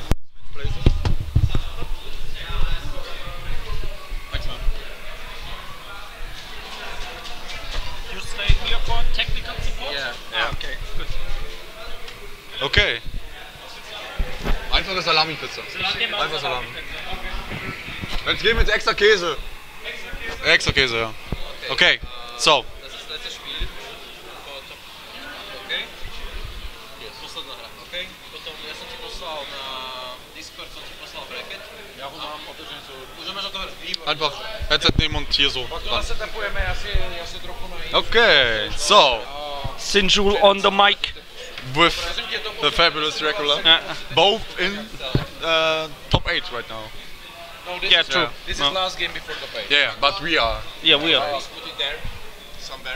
You stay here for technical support? Yeah. Ah, okay, good. Okay. Einfache Salami-Pizza. Einfach Salami. Wenn es geht mit extra Käse. Extra Käse, ja. Okay, so. Das ist das letzte Spiel. Okay? Posledná hra. Okay? Potom ja som ti poslal na Discord, som ti poslal bracket. Ja ho mám otevřený sú. Už ho máš otevřený? Výborné. Einfach Headset nehmen und hier so. Pak to zase tapujeme asi, asi trochu na jiný. Okay, so. Sinjul on the mic. With the fabulous regular. Yeah. Both in uh, top eight right now. No, this Yeah, is, true. This is No. last game before the pay. Yeah, but we are. Yeah, we are. Just put it there, somewhere.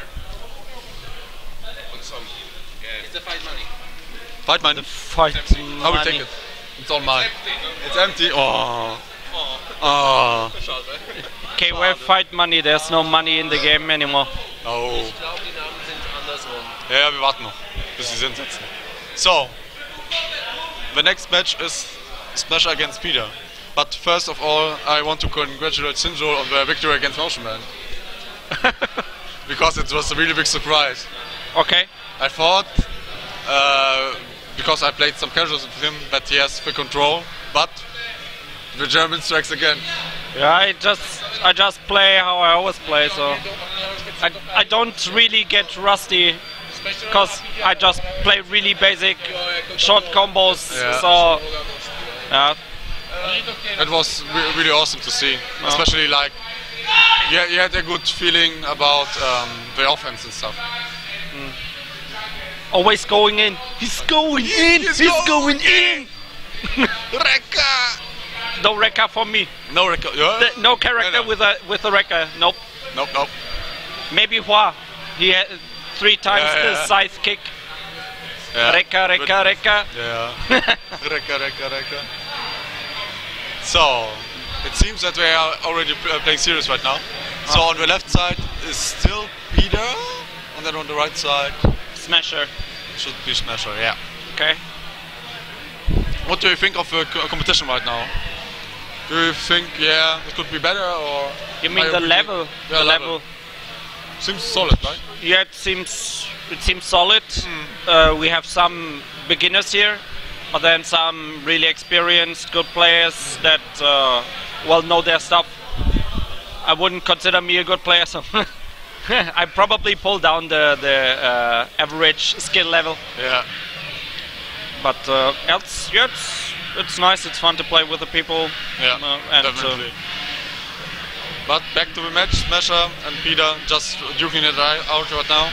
On some. Yeah. It's the fight money. Fight mine. Fight I will take it. It's all mine. It's empty. Oh. Oh. Schade. Okay, where fight money? There's no money in the game anymore. Oh. Ich glaube, die Namen sind andersrum. Ja, ja, wir warten noch, bis sie sind setzen. So, the next match is Smasher against Pida. But first of all, I want to congratulate Sinjul on their victory against Motion Man. Because it was a really big surprise. Okay. I thought, uh, because I played some casuals with him, that he has full control, but the German strikes again. Yeah, I just I just play how I always play, so I, I don't really get rusty because I just play really basic short combos. Yeah. So yeah, It was re- really awesome to see, especially like you had, you had a good feeling about um, the offense and stuff. always going in. He's going in. He's He's, going going, in. Rekka! No Rekka for me. No record. Yeah? The- no character No, no. with a with a Rekka. Nope. Nope, nope. Maybe Hua. He had three times Yeah, yeah, the yeah. scythe kick. Yeah. Rekka, Rekka, But- Rekka. Yeah. Rekka, Rekka, Rekka. So, it seems that we are already pl- uh, playing serious right now. So on the left side is still Peter, and then on the right side Smasher. should be Smasher, yeah. Okay. What do you think of the co- competition right now? Do you think, yeah, it could be better, or... You mean are the really- level? Yeah, the level. level. Seems solid, right? Yeah, it seems it seems solid. Hmm. Uh, we have some beginners here, but then some really experienced, good players that uh, well know their stuff. I wouldn't consider me a good player, so I probably pull down the the uh, average skill level. Yeah. but uh, else, yeah, it's, it's nice. It's fun to play with the people. Yeah, uh, and, definitely. But back to the match, Smasher and Peter just duking it out right now.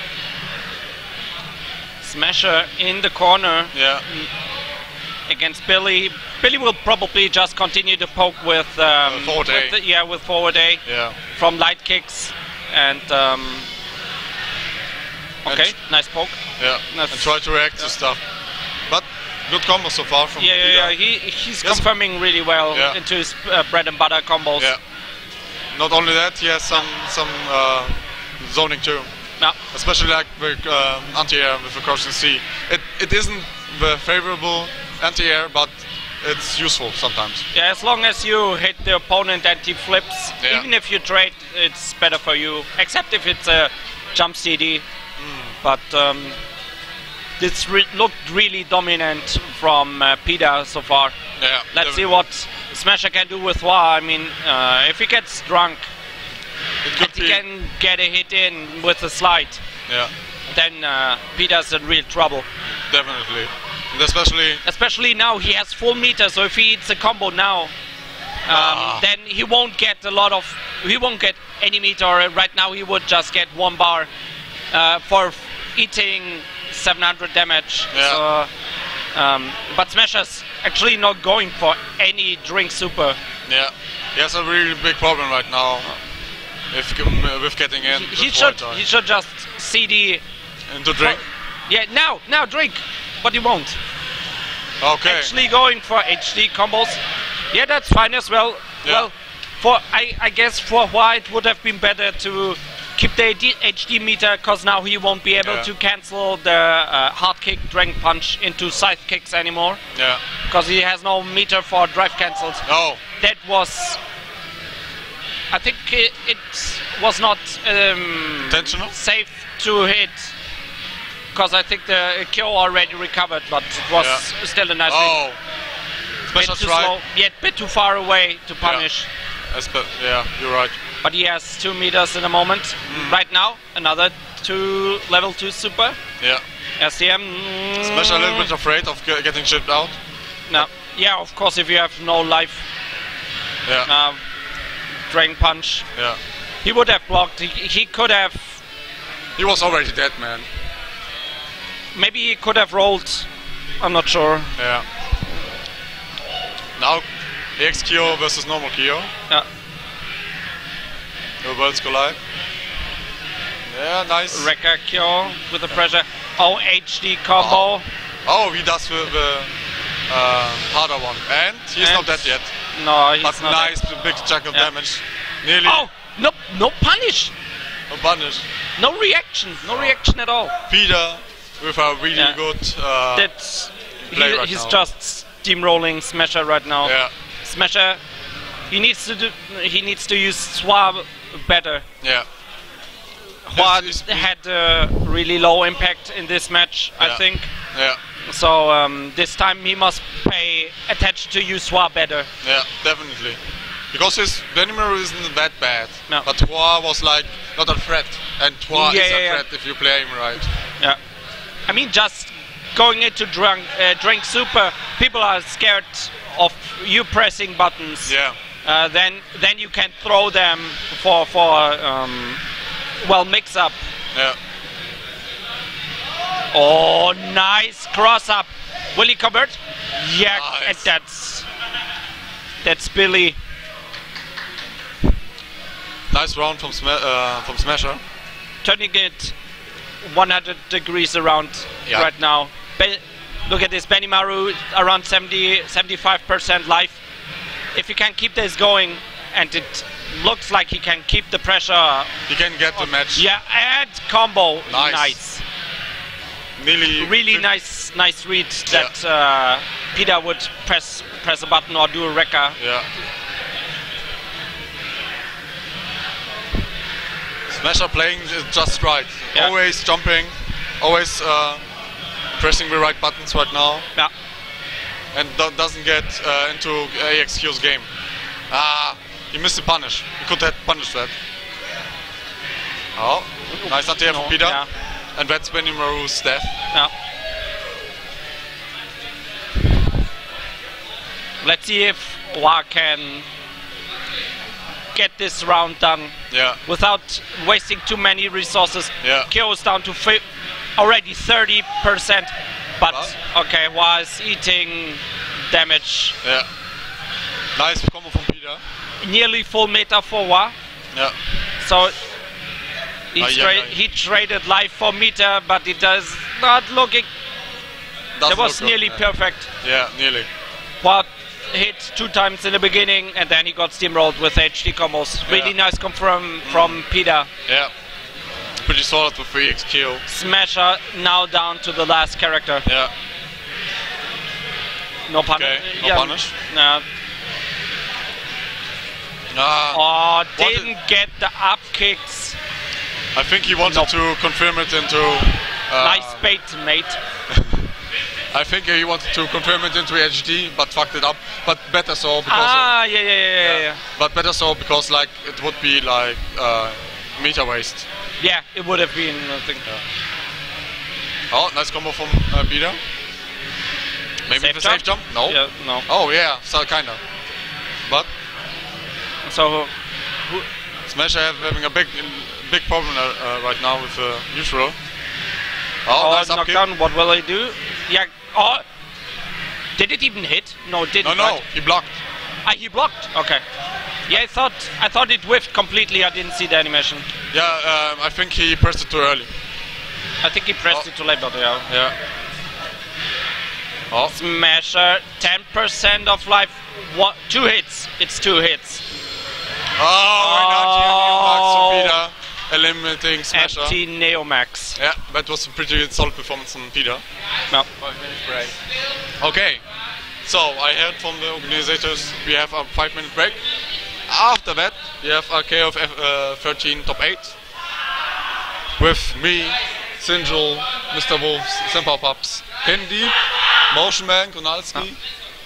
Smasher in the corner Yeah, against Billy. Billy will probably just continue to poke with, um, forward with A. the, yeah, with forward A yeah. from light kicks and. Um, okay, And- nice poke. Yeah, That's- and try to react to stuff. But good combo so far from Yeah, yeah, Peter. yeah. He he's Yes. confirming really well Yeah. into his uh, bread and butter combos. Yeah. Not only that, he has some some uh, zoning too. No. Especially like with uh, anti-air with the crouching C. It it isn't the favorable anti-air, but it's useful sometimes. Yeah, as long as you hit the opponent and he flips, Yeah. even if you trade, it's better for you. Except if it's a jump C D. But um, this re looked really dominant from uh, Peter so far. Yeah. Let's see what Smasher can do with Hua. I mean, uh, if he gets drunk it could and he be. can get a hit in with a slide, Yeah, then uh, Peter's in real trouble. definitely. And especially Especially now he has full meter, so if he hits a combo now, um, Ah. then he won't get a lot of, he won't get any meter. Right now he would just get one bar uh, for f- eating seven hundred damage. Yeah. So, um, but Smasher's actually not going for any drink super. yeah, he has a really big problem right now. If uh, with getting in, He, with he should Volta. he should just C D. into drink. Yeah, now now drink, but he won't. Okay. Actually going for H D combos. Yeah, that's fine as well. Yeah. Well, for I, I guess for Hua it would have been better to keep the H D meter, because now he won't be able Yeah. to cancel the uh, hard kick, dragon punch into side kicks anymore, Yeah. because he has no meter for drive cancels. Oh. That was, I think it, it was not um, Intentional? safe to hit, because I think the Kyo already recovered, but it was Yeah. still a nice hit. Oh. Bit Smasher too tried. slow, yet bit too far away to punish. Espe- yeah, you're right. But he has two meters in a moment. Mm. Right now, another two level two super. Yeah. S D M. mm, Smasher a little bit afraid of ge- getting shipped out. No. Yeah, of course, if you have no life, Yeah. uh, dragon punch, Yeah. he would have blocked. He, he could have. He was already dead, man. Maybe he could have rolled. I'm not sure. Yeah. Now, A X Kyo versus normal Kyo. Yeah. The worlds collide. Yeah, nice. Rekka Kyo with the pressure. Oh, H D combo. Oh, he does the, the uh, harder one. And he's And not dead yet. No, he's But not. nice, big chunk of Yeah. damage. Nearly. Oh, no, no punish. No punish. No reaction. No reaction at all. Peter with a really Yeah. good. Uh, That's play he, right he's now. just steamrolling Smasher right now. yeah. Smasher, he needs to do, he needs to use Swab better. Yeah. Hua He's- he's- had a really low impact in this match, I Yeah. think. Yeah. So um, this time he must pay attention to use Swab better. Yeah, definitely. Because his Venimer isn't that bad. No. But Hua was like not a threat. And Hua Yeah, is yeah, a yeah. threat if you play him right. Yeah. I mean, just going into drunk, uh, drink super, people are scared of you pressing buttons. Yeah. Uh, then then you can throw them for for um, well mix up. Yeah. Oh, nice cross up. Will he convert? Yeah, Nice. and that's that's Billy. Nice round from Sma- uh, from Smasher. Turning it one hundred degrees around Yeah. right now. Be- look at this, Benimaru around seventy, seventy-five percent life. If he can keep this going, and it looks like he can keep the pressure. He can get the match. Yeah, and combo. Nice. Nice. Nearly. Really flip- nice, nice read that uh, Peter would press press a button or do a wrecker. Yeah. Smasher playing it just right. Yeah. Always jumping, always uh, pressing the right buttons right now, Yeah. and do- doesn't get uh, into A X Q's game. Ah, he missed the punish. He could have punished that. Oh, nice anti-air from Peter. Yeah. And that's Benimaru's death. Yeah. let's see if Hua can get this round done Yeah. without wasting too many resources. Yeah. Kyo is down to fi- already thirty percent, but What? okay, Hua is eating damage. Yeah. Nice combo from Peter. Nearly full meta for Hua, Yeah. so he, Ah, yeah, tra- yeah. he traded life for meter, but it does not looking. Doesn't That was look good. nearly Yeah. perfect. Yeah, nearly. Hua hit two times in the beginning, and then he got steamrolled with H D combos. Really Yeah. nice confirm from Peter. Yeah. Pretty solid with three X Q. Smasher now down to the last character. Yeah. No punish. Okay, no punish. No. Ah, Oh, What didn't get the up kicks. I think he wanted Nope. to confirm it into. Uh, Nice bait, mate. I think he wanted to confirm it into H D, but fucked it up. But better so because. Ah, yeah, yeah, yeah, yeah. Yeah, But better so because like it would be like uh, meter waste. yeah it would have been, I think. Oh, nice combo from uh, Peter. Maybe Safe with a safe jump? jump? No. Yeah, no. Oh yeah, so kinda. But So, Smasher have, having a big, big problem uh, uh, right now with uh, usual. Oh, oh, nice up kick. knockdown, what will he do? Yeah, oh. Did it even hit? No, it didn't. No, no, right? he blocked. Ah, he blocked. Okay. Yeah, I thought I thought it whiffed completely. I didn't see the animation. Yeah, um, I think he pressed it too early. I think he pressed Oh. it too late, but yeah. Yeah. Oh, Smasher, ten percent of life. What? Two hits. It's two hits. oh, and Oh. Peter eliminating Smasher. Empty Neomax. Yeah, that was a pretty solid performance from Peter. No. Five minutes break. Okay, so I heard from the organizers we have a five minute break. After that, we have a K O F uh, thirteen top eight with me, Sinjul, Mister Wolf, Senpai Pups, Candy, Motion Man, Konalski.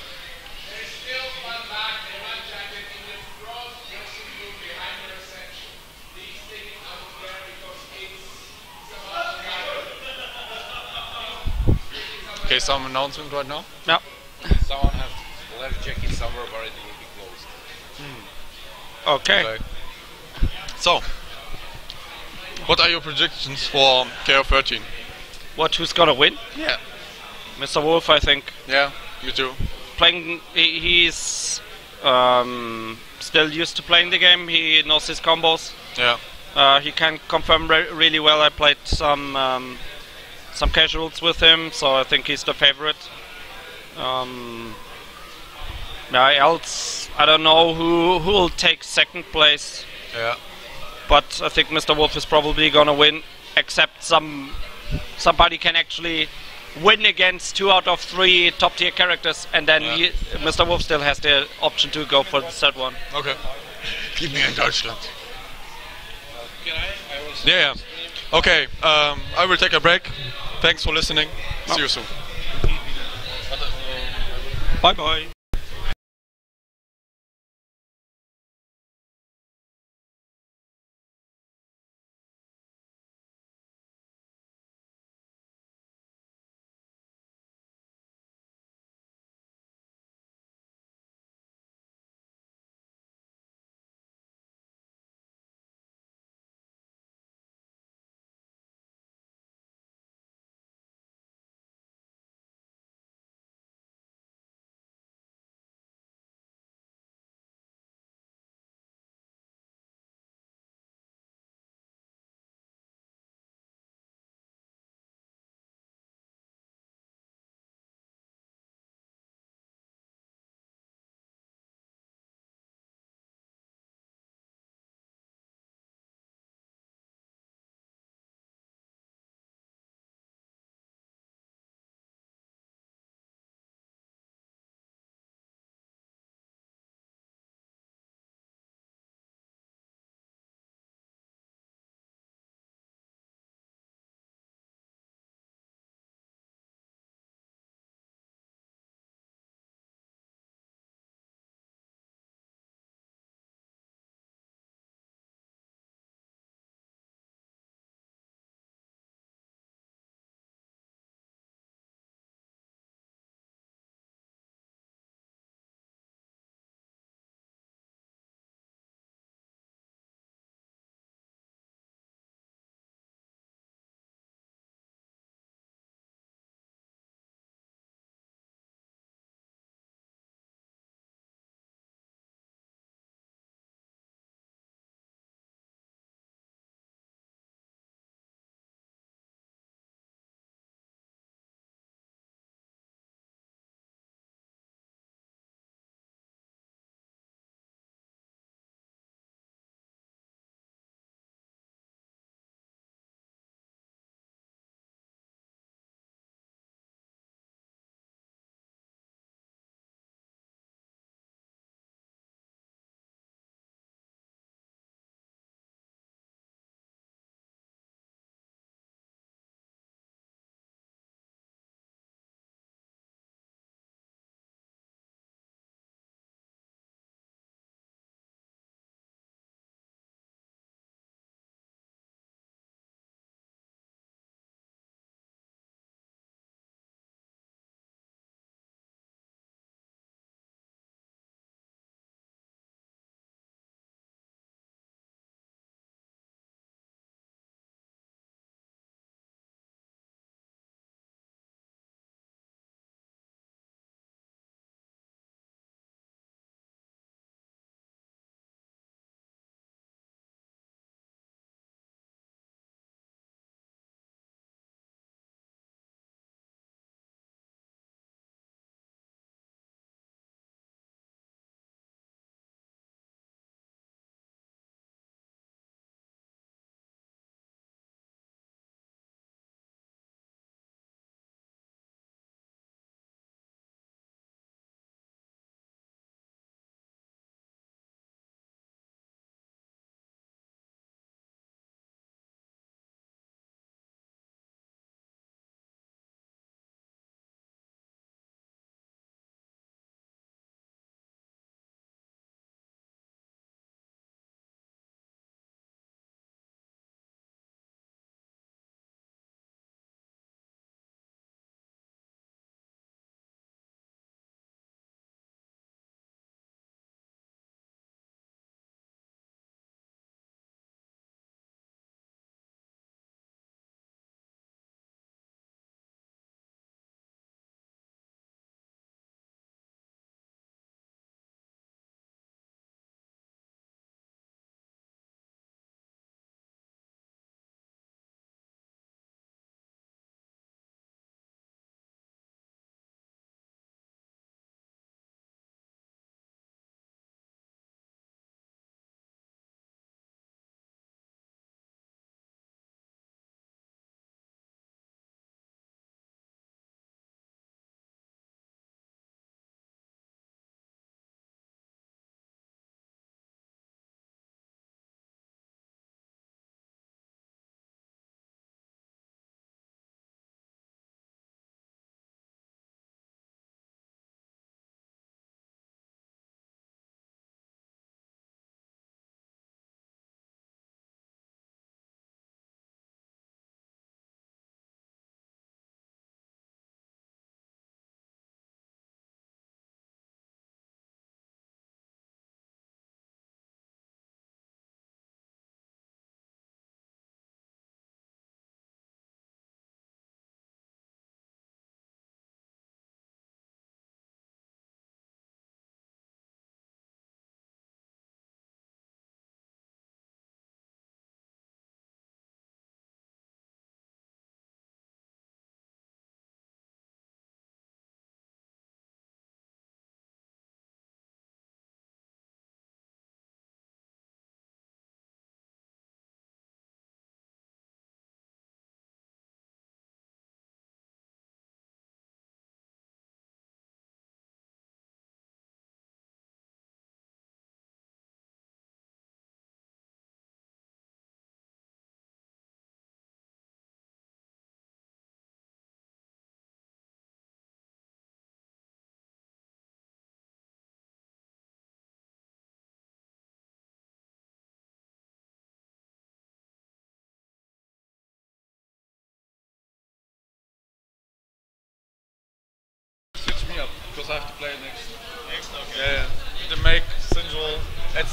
Okay, some announcement right now. No. Someone have left jacket somewhere, but it will be closed. Okay. Okay. So, what are your predictions for K O thirteen? What? Who's gonna win? Yeah. Mister Wolf, I think. Yeah, me too. Playing. He, he's um, still used to playing the game. He knows his combos. Yeah. Uh, he can confirm re- really well. I played some um, some casuals with him, so I think he's the favorite. Um, yeah, else I don't know who who will take second place, Yeah. but I think Mister Wolf is probably gonna win. Except some somebody can actually win against two out of three top tier characters, and then Yeah. he, Mister Wolf still has the option to go for the third one. Okay. Gib mir in Deutschland. Yeah, yeah. Okay, um, I will take a break. Thanks for listening. See you soon. Bye bye.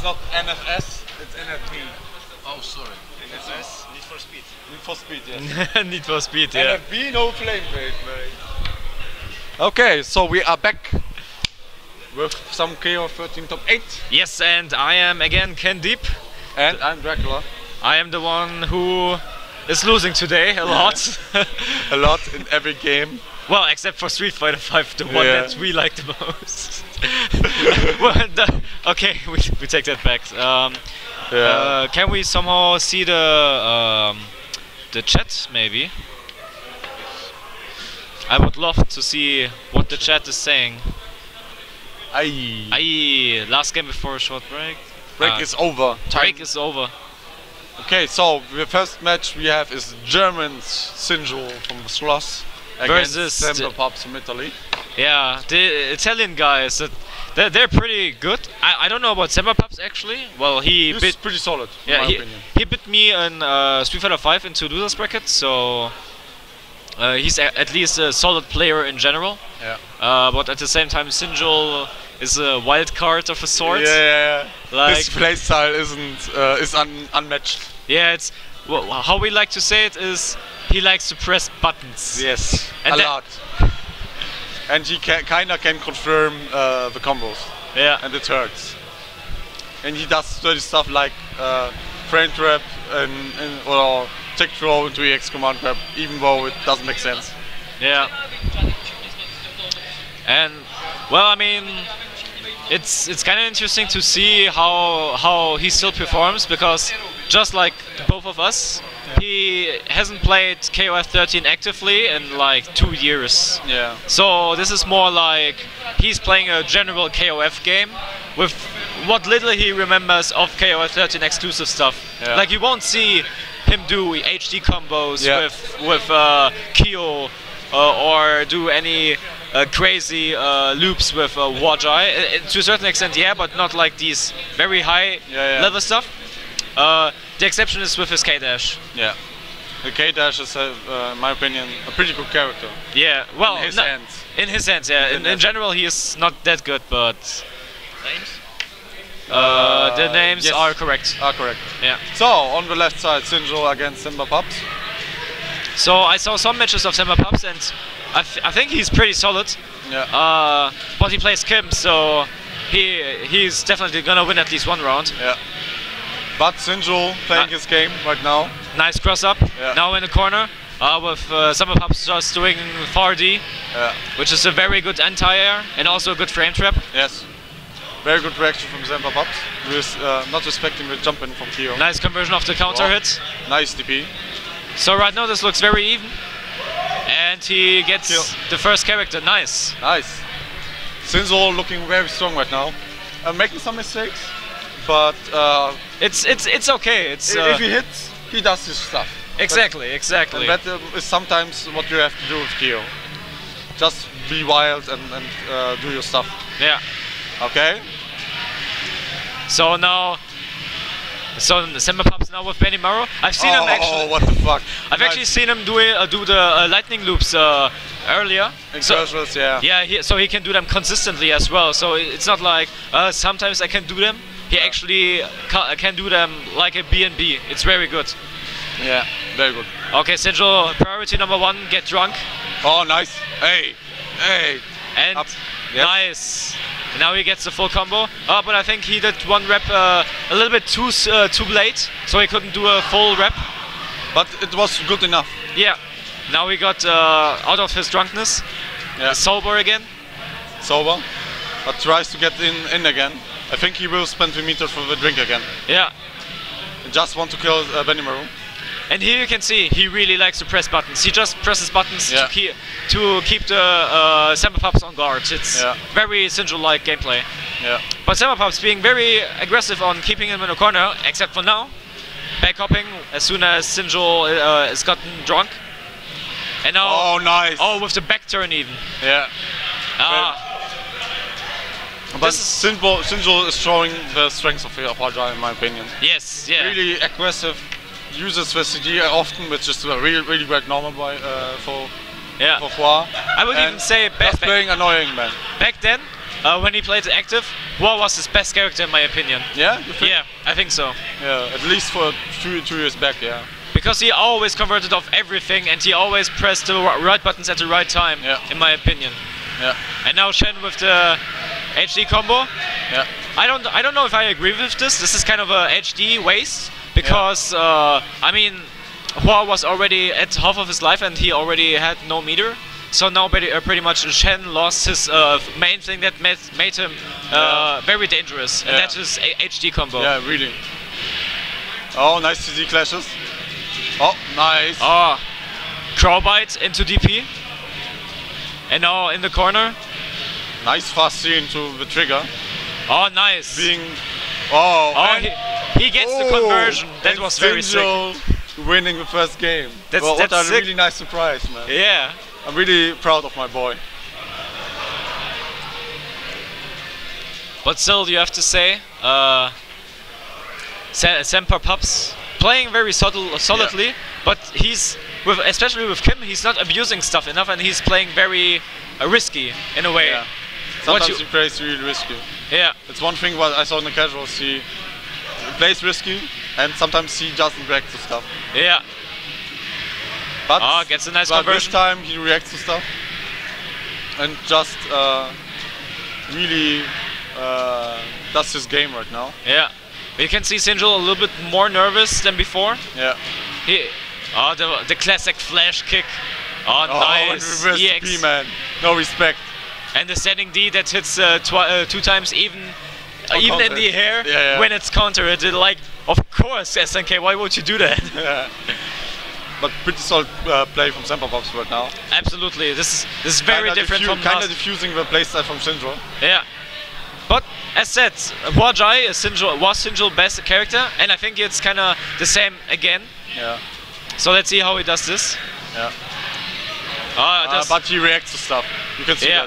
not N F S, it's N F B. Oh, sorry. N F S? Need for speed. Need for Speed, yes. Need for Speed, N yeah. F B, no flame rate, mate. Okay, so we are back with some K O thirteen top eight. Yes, and I am again Ken Deep. And I'm Dracula. I am the one who is losing today a lot. A lot in every game. Well, except for Street Fighter five, the one Yeah. that we like the most. Well, the, okay, we, we take that back. Um, uh, can we somehow see the um, the chat, maybe? I would love to see what the chat is saying. Aye. Aye, last game before a short break. Break Ah, is over. break Time- is over. Okay, so the first match we have is German Sinjo from Schloss against Versus Semper the- Pops from Italy. Yeah, the Italian guys, that they're, they're pretty good. I, I don't know about Semper Pups actually. Well, he He's bit pretty solid, in yeah my he, opinion. he bit me in uh, Street Fighter five into losers bracket, so uh, he's a, at least a solid player in general. Yeah. Uh, but at the same time, Sinjol is a wild card of a sort. Yeah, yeah, yeah. Like His playstyle isn't uh, is un unmatched. yeah, it's well, how we like to say it is he likes to press buttons. Yes, And a that- lot. And he can, kinda can confirm uh, the combos, Yeah. and it hurts. And he does dirty stuff like uh, frame trap and, and or tech throw into E X command grab, even though it doesn't make sense. Yeah. And well, I mean, it's it's kind of interesting to see how how he still performs, because just like both of us, he hasn't played K O F thirteen actively in like two years. Yeah. So this is more like he's playing a general K O F game with what little he remembers of K O F thirteen exclusive stuff. Yeah. Like you won't see him do H D combos Yeah. with with uh, Kyo uh, or do any uh, crazy uh, loops with uh, Wajai. Uh, to a certain extent, yeah, but not like these very high Yeah, yeah. level stuff. Uh, the exception is with his K dash. Yeah. The K Dash is, uh, uh, in my opinion, a pretty good character. Yeah, well, In his no- hands. In his hands, yeah. In, in his- general, he is not that good, but uh, the names yes. are correct. Ah, correct. Yeah. So, on the left side, Sinjo against Simba Pups. So I saw some matches of Semper Pups, and I, th- I think he's pretty solid. Yeah. Uh, but he plays Kim, so he he's definitely gonna win at least one round. Yeah. But Sinjo playing Ah. his game right now. Nice cross up. Yeah. Now in the corner. Uh, with uh, Semper Pups just doing four D, Yeah. which is a very good anti-air and also a good frame trap. Yes. Very good reaction from Semper Pups. With, uh, not respecting the jump in from Kyo. Nice conversion of the counter Wow. hit. Nice D P. So right now this looks very even. And he gets Kill. the first character. Nice. Nice. Sinjo looking very strong right now. Uh, making some mistakes. But uh, It's it's it's okay. It's i- uh, if he hits, he does his stuff. exactly exactly. And that um, is sometimes what you have to do with Kyo. Just be wild and, and uh, do your stuff. Yeah. Okay? So now, so Semper Pups now with Benny Morrow. I've seen him Oh, actually. what the fuck. I've actually seen him do it, uh, do the uh, lightning loops uh, earlier. In So, casuals, yeah. yeah, he, so he can do them consistently as well. So it's not like uh, sometimes I can do them. He actually ca- can do them like a B and B. It's very good. Yeah, very good. Okay, Sinjo, priority number one, get drunk. Oh, nice. Hey, hey. And Up. Yes. nice. Now he gets the full combo. Uh, but I think he did one rep uh, a little bit too s- uh, too late, so he couldn't do a full rep. But it was good enough. Yeah. Now he got uh, out of his drunkenness, Yeah. sober again. Sober. But tries to get in, in again. I think he will spend three meters for the drink again. Yeah. Just want to kill uh, Benny Maru. And here you can see he really likes to press buttons. He just presses buttons Yeah. to, keep, to keep the uh, Semper Pups on guard. It's Yeah. very Sinjo-like gameplay. Yeah. But Semper Pups being very aggressive on keeping him in the corner, except for now. Back hopping as soon as Sinjo uh, has gotten drunk. And now, Oh, nice. oh, with the back turn even. Yeah. Ah, But This is- Sinjo, Sinjo is showing the strengths of Apaja in my opinion. yes, yeah. Really aggressive. Uses the C G often, which is a really, really great normal by, uh, for, yeah. for Hua. I would And even say back, Just back, playing annoying, man. back then, uh, when he played active, Hua was his best character in my opinion. Yeah? You think? Yeah, I think so. Yeah, at least for two, two years back, yeah. Because he always converted off everything and he always pressed the ri- right buttons at the right time, Yeah. in my opinion. Yeah. And now Shen with the H D combo. Yeah. I don't I don't know if I agree with this. This is kind of a H D waste because uh, I mean Hua was already at half of his life and he already had no meter. So now pretty, uh, pretty much Shen lost his uh, main thing that made, made him uh, very dangerous, and Yeah. that's his a- H D combo. Yeah, really. Oh, nice C Z clashes. Oh, nice. Oh, Crow Bite into D P. And now in the corner. Nice fast C into the trigger. Oh, nice. Being. Oh, oh, and- he, he gets the Oh, conversion. That and was very sick. Sinjo winning the first game. That's- well, what that's a sick. really nice surprise, man. Yeah. I'm really proud of my boy. But still, you have to say, uh, Sa- Semper Pups playing very subtle, solidly, but he's, with, especially with Kim, he's not abusing stuff enough and he's playing very uh, risky in a way. Yeah. What Sometimes you- he plays really risky. Yeah. It's one thing what I saw in the casuals. He plays risky and sometimes he doesn't react to stuff. Yeah. But, Oh, gets a nice but this conversion. time he reacts to stuff and just uh, really uh, does his game right now. Yeah. You can see Sinjul a little bit more nervous than before. Yeah. He, oh, the, the classic flash kick. Oh, Oh, and nice. reverse E X. P, man. No respect. And the standing D that hits uh, twi- uh, two times even uh, On even in counter. the air Yeah, yeah. when it's counter. It like, of course, S N K, why would you do that? Yeah. But pretty solid uh, play from Semper Pups right now. Absolutely. This is this is very Kinda different diffu- from Kinda last. diffusing the playstyle from Sinjo. Yeah. But as said, Hua Jai is Sinjul, was Sinjul's best character, and I think it's kind of the same again. Yeah. So let's see how he does this. Yeah. Ah, Uh, does- but he reacts to stuff. You can see Yeah. that.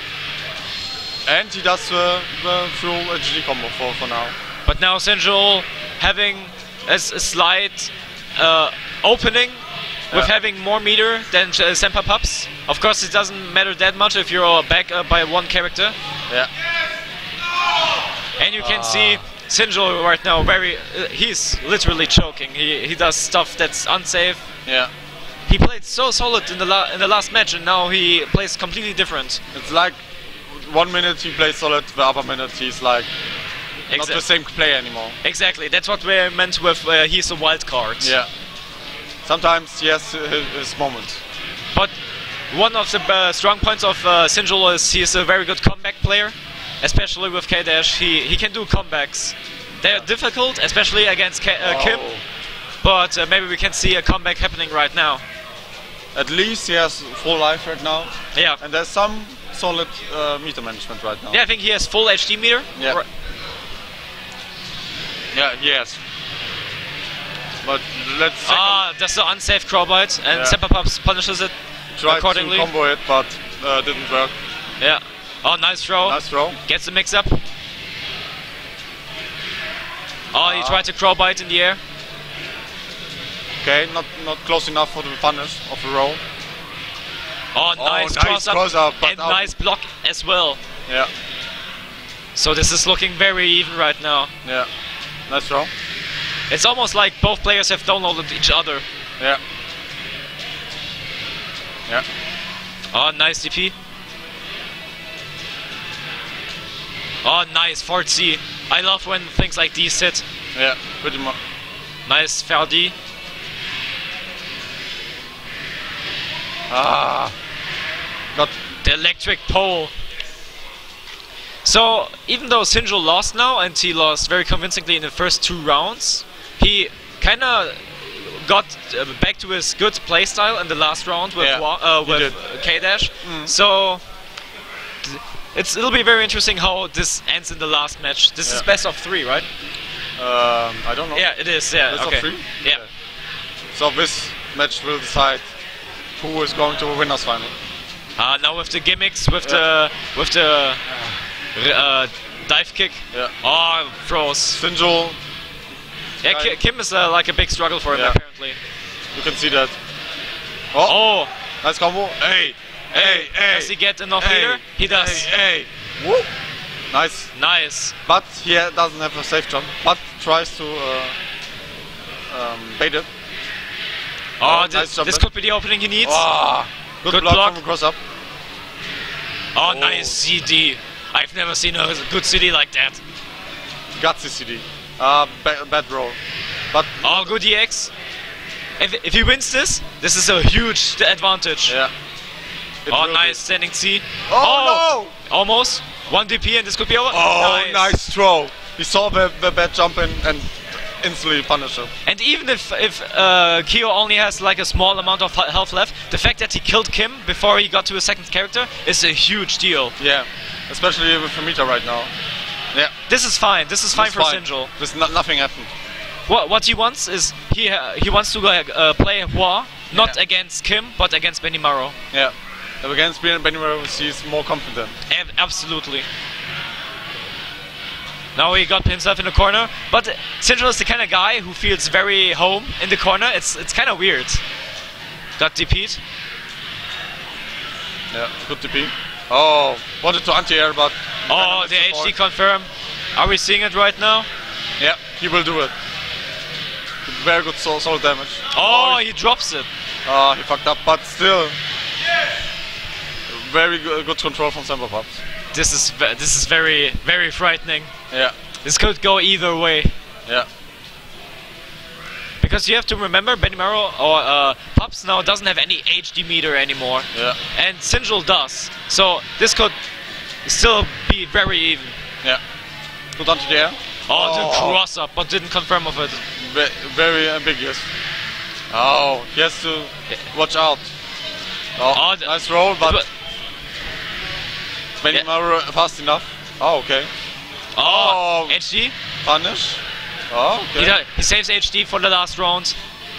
And he does the, the full H D combo for, for now. But now Sinjul having a, s- a slight uh, opening with Yeah. having more meter than uh, Semper Pups. Of course, it doesn't matter that much if you're back uh, by one character. Yeah. And you can Ah. see Sinjul right now very. Uh, he's literally choking. He he does stuff that's unsafe. Yeah. He played so solid in the la- in the last match, and now he plays completely different. It's like one minute he plays solid, the other minute he's like not Exact- the same player anymore. Exactly. That's what we meant with uh, he's a wild card. Yeah. Sometimes he has his, his moments. But one of the uh, strong points of uh, Sinjul is he is a very good comeback player, especially with K-Dash. He he can do comebacks. They're difficult, especially against K- uh, Kim. Oh. But uh, maybe we can see a comeback happening right now. At least he has full life right now. Yeah. And there's some solid uh, meter management right now. Yeah, I think he has full H D meter. Yeah. Right. Yeah, yes. But let's second Ah, that's the unsafe crowbite, and Yeah. Semper Pups punishes it try to accordingly. combo it, but uh, didn't work. Yeah. Oh, nice throw. Nice throw. Gets the mix up. Oh, he Ah. tried to crowbite in the air. Okay, not not close enough for the punish of the roll. Oh, Oh, nice, nice cross up, cross up, but and out. nice block as well. Yeah, So this is looking very even right now. yeah. Nice throw. It's almost like both players have downloaded each other. Yeah. Yeah. Oh, nice D P. Oh, nice Fort C. I love when things like these hit. Yeah. Pretty much. Nice Ferdi. Ah. Got. The electric pole. So, even though Sinjul lost now, and he lost very convincingly in the first two rounds, he kinda got uh, back to his good playstyle in the last round with, Yeah, Wa- uh, he with did. K-Dash. So, th- it's, it'll be very interesting how this ends in the last match. This is Yeah. best of three, right? Um, I don't know. Yeah, it is, yeah. Best of okay. three? Yeah. Okay. So this match will decide who is going to the winners final. Uh, now with the gimmicks, with Yeah. the with the uh, dive kick. Yeah. Oh, froze. Sinjul, Yeah, Guy- Ki- Kim is uh, like a big struggle for him Yeah. apparently. you can see that. Oh, Oh, nice combo. Hey, hey, hey. does he get enough hey, meter? He does. Hey, hey, Woo! Nice. Nice. But he ha- doesn't have a safe jump, but tries to uh, um, bait it. Oh, Oh, thi- nice jump this in. could be the opening he needs. Ah, good, Good block, block. from cross up. Oh, Oh. nice C D. I've never seen a good C D like that. Gutsy C D. Uh, ba- bad roll. But Oh, good E X. If, if he wins this, this is a huge advantage. yeah. It Oh, will nice be. standing C. Oh, no! Almost. one D P and this could be over. Oh, nice, throw. He saw the, the bad jump in and instantly punished him. And even if if uh, Kyo only has like a small amount of he- health left, the fact that he killed Kim before he got to a second character is a huge deal. Yeah, especially with Fumita right now. Yeah, This is fine. This is fine it's for Sinjul. There's no- nothing happened. What what he wants is he uh, he wants to uh, play Hua, not Yeah. against Kim, but against Benimaru. Yeah. Against Benimaro, he's more confident. Ab- absolutely. Now he got himself in the corner, but Sinjul is the kind of guy who feels very home in the corner. It's it's kind of weird. Got D P'd. Yeah, good T P. Oh, wanted to anti-air, but... Oh, the H D confirm. Are we seeing it right now? Yeah, he will do it. Very good soul, soul damage. Oh, he drops it. Uh, he fucked up, but still... Very good, good control from Semper Pups. This is ve- this is very very frightening. Yeah, This could go either way. yeah. Because you have to remember, Benimaru or uh, Pups now doesn't have any H D meter anymore, Yeah, and Sinjul does. So this could still be very even. yeah. Good anti-air. Oh, the Oh. cross up, but didn't confirm of it. Ve- very ambiguous. Oh, he has to watch out. Oh, Oh, the- nice roll, but But- Benimaro fast enough. Oh, okay. Oh, Oh. H D. Punish. Oh, He, okay. do- he saves H D for the last round.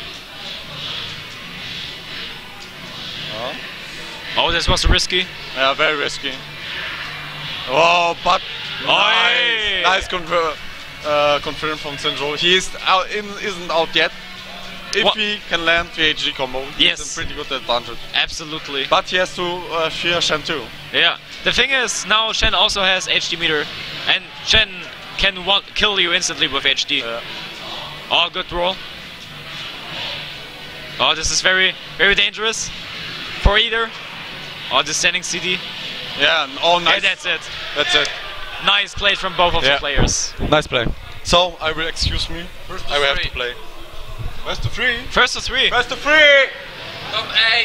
Oh. Oh, this was risky. Yeah, very risky. Oh, but Oi. nice, nice confer- uh, confirm from Sinjul. He is out, in, isn't out yet. If What? he can land the H D combo, he's Yes. in pretty good advantage. Absolutely. But he has to uh, fear Shen too. Yeah. The thing is, now Shen also has H D meter, and Shen can one- kill you instantly with H D. Yeah. Oh, good roll. Oh, this is very, very dangerous for either. Oh, the standing C D. Yeah, and oh, nice. Yeah, that's it. That's it. Nice play from both of Yeah. the players. Nice play. So, I will excuse me. First to I will have three. to play. Best of three. First to three. Best of three. Top eight.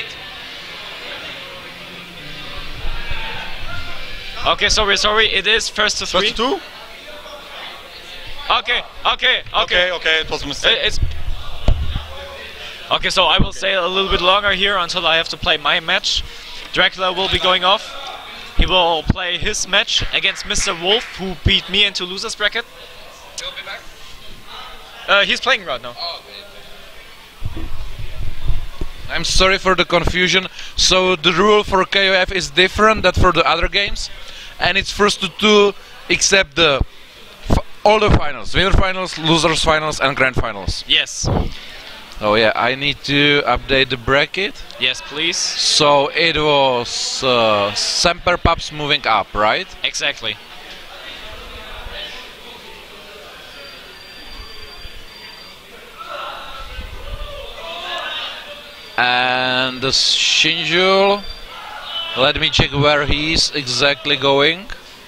Okay, sorry, sorry. It is first to three. Best of two. Okay, okay, okay. Okay, okay, it was a I- mistake. It's okay. So I will stay a little bit longer here until I have to play my match. Dracula will be going off. He will play his match against Mister Wolf, who beat me into losers bracket. He'll be back. Uh, he's playing right now. Oh, okay. I'm sorry for the confusion. So the rule for K O F is different than for the other games, and it's first to two except the f- all the finals: winner finals, losers finals, and grand finals. Yes, Oh yeah, I need to update the bracket. yes, please. So it was uh, Semper Pups moving up, right? Exactly. And the Shinjul. Let me check where he is exactly going.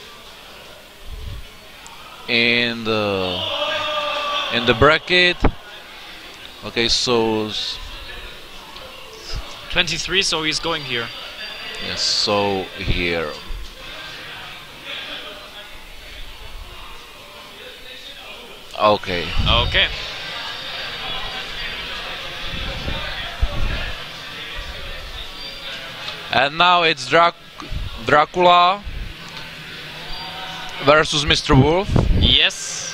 In the in the bracket. Okay, so s- twenty-three, so he's going here. yes, so here. Okay. Okay. And now it's Drac Dracula versus Mister Wolf. Yes.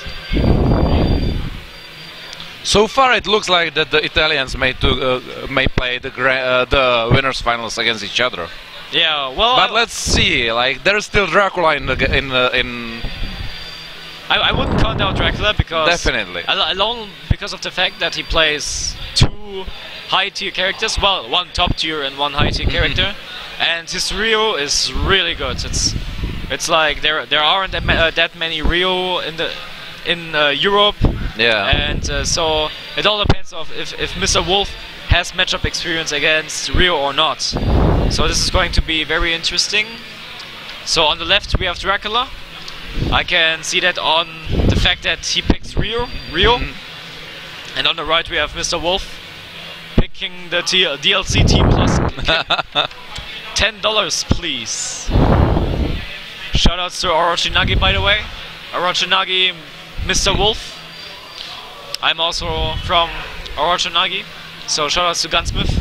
So far, it looks like that the Italians may to, uh, may play the gra- uh, the winners finals against each other. Yeah. Well, But I, let's see. Like there's still Dracula in the g- in uh, in I, I wouldn't count out Dracula because Definitely. al- alone because of the fact that he plays two high tier characters. Well, one top tier and one high tier character, and his trio is really good. It's It's like there there aren't that, ma uh, that many Rio in the in uh, Europe. Yeah. And uh, so it all depends of if if Mister Wolf has matchup experience against Rio or not. So this is going to be very interesting. So on the left we have Dracula. I can see that on the fact that he picks Rio, Rio. Mm-hmm. And on the right we have Mister Wolf picking the T D L C Team Plus. Ten dollars, please. Shoutouts to Orochinagi, by the way. Orochinagi, Mister Wolf. I'm also from Orochinagi, so shoutouts to Gunsmith.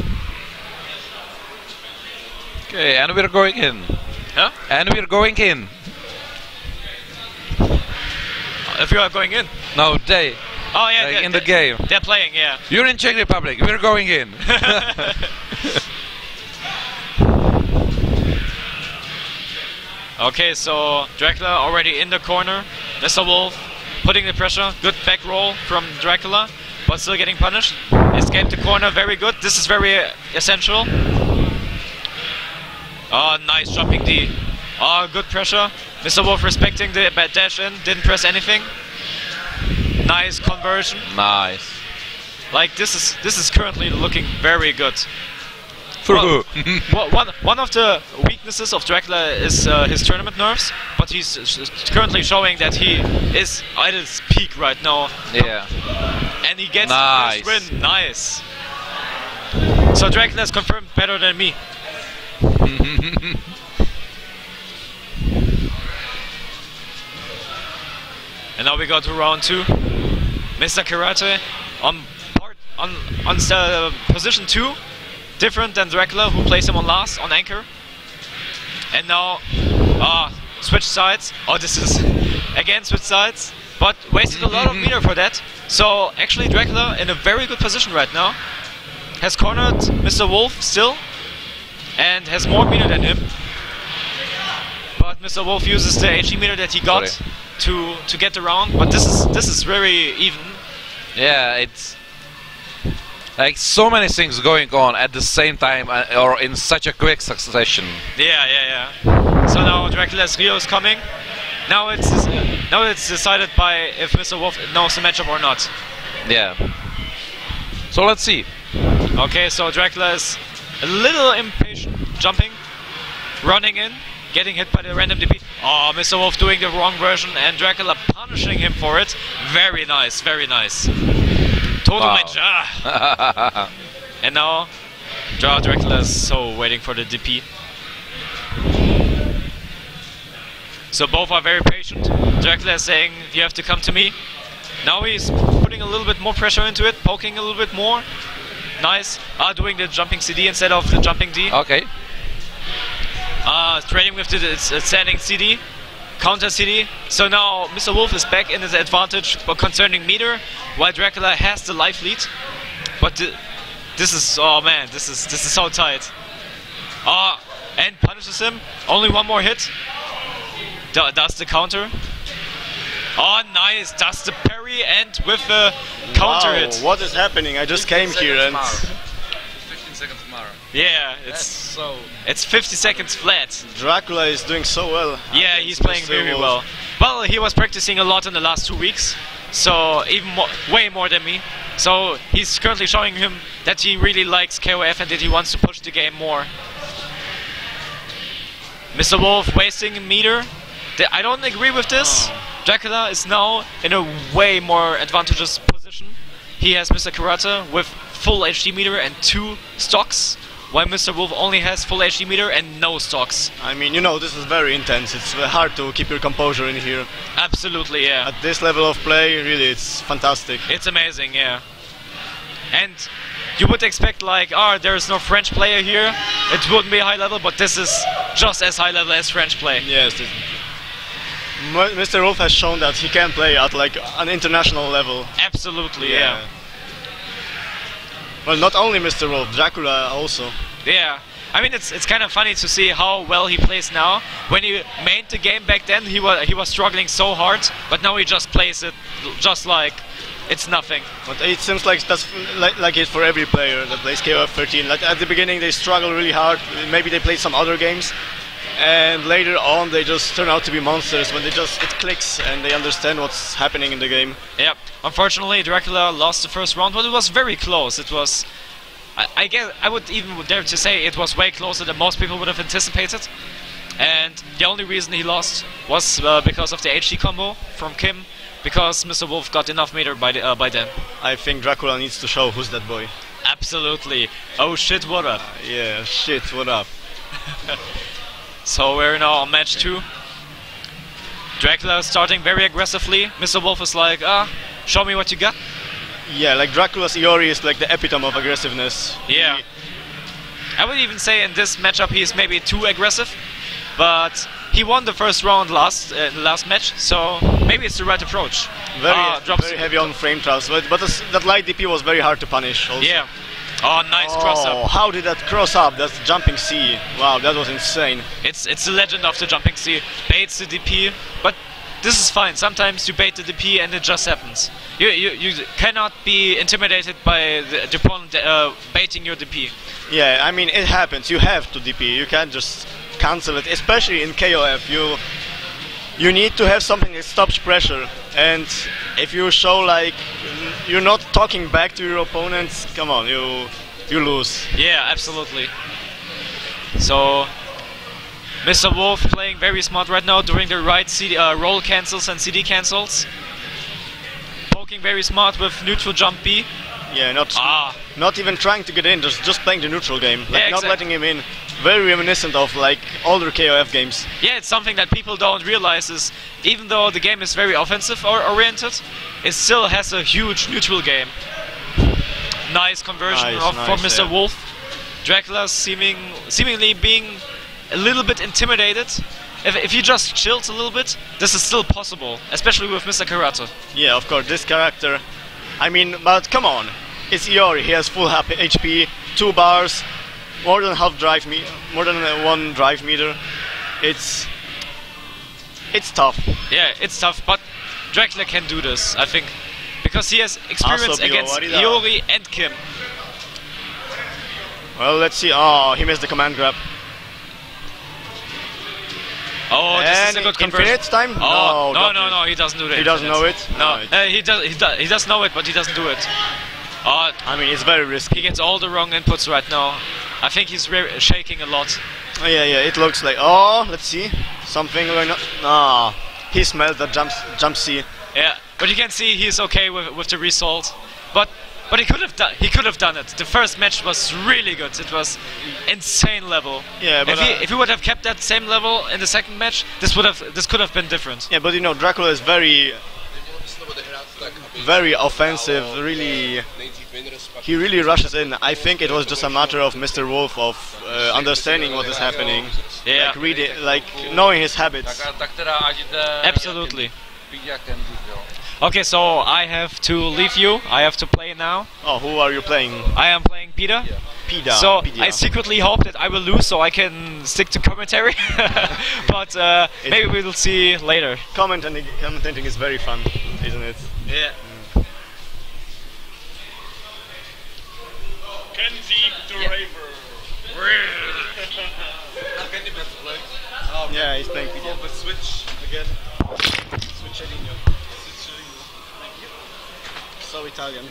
Okay, and we're going in. Huh? And we're going in. If you are going in. No, they. Oh yeah, like they're- in the they're- game. They're playing, yeah. You're in Czech Republic. We're going in. Okay, so Dracula already in the corner. Mister Wolf putting the pressure. Good back roll from Dracula, but still getting punished. Escape the corner, very good. This is very uh, essential. Oh, nice jumping D. Oh, good pressure. Mister Wolf respecting the bad dash in, didn't press anything. Nice conversion. Nice. Like this is this is currently looking very good. For Well, who? Well, one one of the weaknesses of Dracula is uh, his tournament nerfs, but he's uh, sh- currently showing that he is at his peak right now, Yeah. and he gets Nice. the first win. Nice. So Dracula is confirmed better than me. And now we go to round two. Mister Karate on part on on uh, position two, different than Dracula, who plays him on last on anchor. And now, ah, switch sides. Oh, this is again switch sides, but wasted a lot of meter for that. So actually, Dracula in a very good position right now. Has cornered Mister Wolf still, and has more meter than him. But Mister Wolf uses the H G meter that he got Sorry. to to get the round. But this is this is very even. Yeah, it's like so many things going on at the same time, uh, or in such a quick succession. Yeah, yeah, yeah. So now Dracula's Rio is coming. Now it's now it's decided by if Mister Wolf knows the matchup or not. Yeah. So let's see. Okay, so Dracula is a little impatient, jumping, running in, getting hit by the random D P. Oh, Mister Wolf doing the wrong version and Dracula punishing him for it. Very nice, very nice. Total Wow. match. Ah. And now, Dra- Dracula is so waiting for the D P. So both are very patient. Dracula is saying, you have to come to me. Now he's putting a little bit more pressure into it, poking a little bit more. Nice. Ah, doing the jumping C D instead of the jumping D. Okay. Uh, trading with the the standing C D, counter C D. So now Mister Wolf is back in his advantage for concerning meter, while Dracula has the life lead. But th this is, oh man, this is this is so tight. Ah, and punishes him. Only one more hit. Do does the counter. Oh, nice. Does the parry and with the counter Wow, hit. what is happening? I just came here and fifteen seconds tomorrow. Yeah, it's so. it's fifty seconds flat. Dracula is doing so well. Yeah, he's playing Mister very Wolf. well. Well, he was practicing a lot in the last two weeks, so even more, way more than me. So he's currently showing him that he really likes K O F and that he wants to push the game more. Mister Wolf wasting a meter. Th- I don't agree with this. Dracula is now in a way more advantageous position. He has Mister Karate with full H D meter and two stocks, while Mister Wolf only has full H D meter and no stocks. I mean, you know, this is very intense. It's uh, hard to keep your composure in here. Absolutely, yeah. At this level of play, really, it's fantastic. It's amazing, yeah. And you would expect like, oh, there's no French player here. It wouldn't be high level, but this is just as high level as French play. Yes, this, M- Mister Wolf has shown that he can play at like an international level. Absolutely, yeah. Well, not only Mister Wolf, Dracula also. Yeah. I mean, it's it's kind of funny to see how well he plays now. When he made the game back then, he was he was struggling so hard, but now he just plays it just like it's nothing. But it seems like that's f- like, like it for every player that plays K O F thirteen. Like at the beginning, they struggle really hard. Maybe they played some other games, and later on they just turn out to be monsters when they just it clicks and they understand what's happening in the game. Yeah, unfortunately Dracula lost the first round, but it was very close. It was, I, I guess, I would even dare to say it was way closer than most people would have anticipated. And the only reason he lost was uh, because of the H D combo from Kim, because Mister Wolf got enough meter by the, uh, by then. I think Dracula needs to show who's that boy. Absolutely. Oh shit, what up? Uh, yeah, shit, what up? So we're now on match two. Dracula is starting very aggressively. Mister Wolf is like, ah, show me what you got. Yeah, like Dracula's Iori is like the epitome of aggressiveness. Yeah. He, I would even say in this matchup he is maybe too aggressive, but he won the first round last uh, the last match, so maybe it's the right approach. very Ah, drops very it. heavy on frame traps, but, but this, that light D P was very hard to punish also. Yeah. Oh, nice cross Oh, up. how did that cross up? That's jumping C. Wow, that was insane. It's it's the legend of the jumping C. Baits the D P, but this is fine. Sometimes you bait the D P and it just happens. You you, you cannot be intimidated by the, the opponent uh, baiting your D P. Yeah, I mean, it happens. You have to D P. You can't just cancel it, especially in K O F. You you need to have something that stops pressure. And if you show like you're not talking back to your opponents, come on, you you lose. Yeah, absolutely. So Mister Wolf playing very smart right now, doing the right C D, uh, roll cancels and C D cancels. Poking very smart with neutral jump B. Yeah, not Ah. not even trying to get in, just just playing the neutral game, like Yeah, not exact- letting him in. Very reminiscent of like older K O F games. Yeah, it's something that people don't realize is even though the game is very offensive or oriented, it still has a huge neutral game. Nice conversion Nice, of, nice, from Mister yeah. Wolf. Dracula seeming seemingly being a little bit intimidated. If, if he just chills a little bit, this is still possible, especially with Mister Karate. Yeah, of course, this character. I mean, but come on, it's Iori. He has full hap- H P, two bars, more than half drive me, more than uh, one drive meter. It's it's tough. Yeah, it's tough, but Dracula can do this, I think, because he has experience Asobio, against Warida. Iori and Kim. Well, let's see. Oh, he missed the command grab. Oh, this and is a good conversion. infinite time? Oh, no, got no, it. no, he doesn't do that. He doesn't know it? No, Right. uh, he does. He does. He does know it, but he doesn't do it. Oh, I mean, it's very risky. he gets all the wrong inputs right now. I think he's re- shaking a lot. Oh, yeah, yeah. It looks like. Oh, let's see. Something going on. Ah, he smelled the jump jump C. Yeah, but you can see he's okay with with the result. But but he could have done. He could have done it. The first match was really good. It was insane level. Yeah, but if he uh, if he would have kept that same level in the second match, this would have this could have been different. yeah, but you know, Dracula is very, very offensive. Really, he really rushes in. I think it was just a matter of Mister Wolf of uh, understanding what is happening. Yeah. Like reading, like knowing his habits. Absolutely. Okay, so I have to leave you. I have to play now. Oh, who are you playing? I am playing Peter. Pida. So Pidia. I secretly hope that I will lose, so I can stick to commentary. But uh, It- maybe we will see later. Commentating, commentating is very fun, isn't it? Yeah. Kenzie the Raver. Yeah, he's playing Pida. The switch again. Switcherino. So Italian.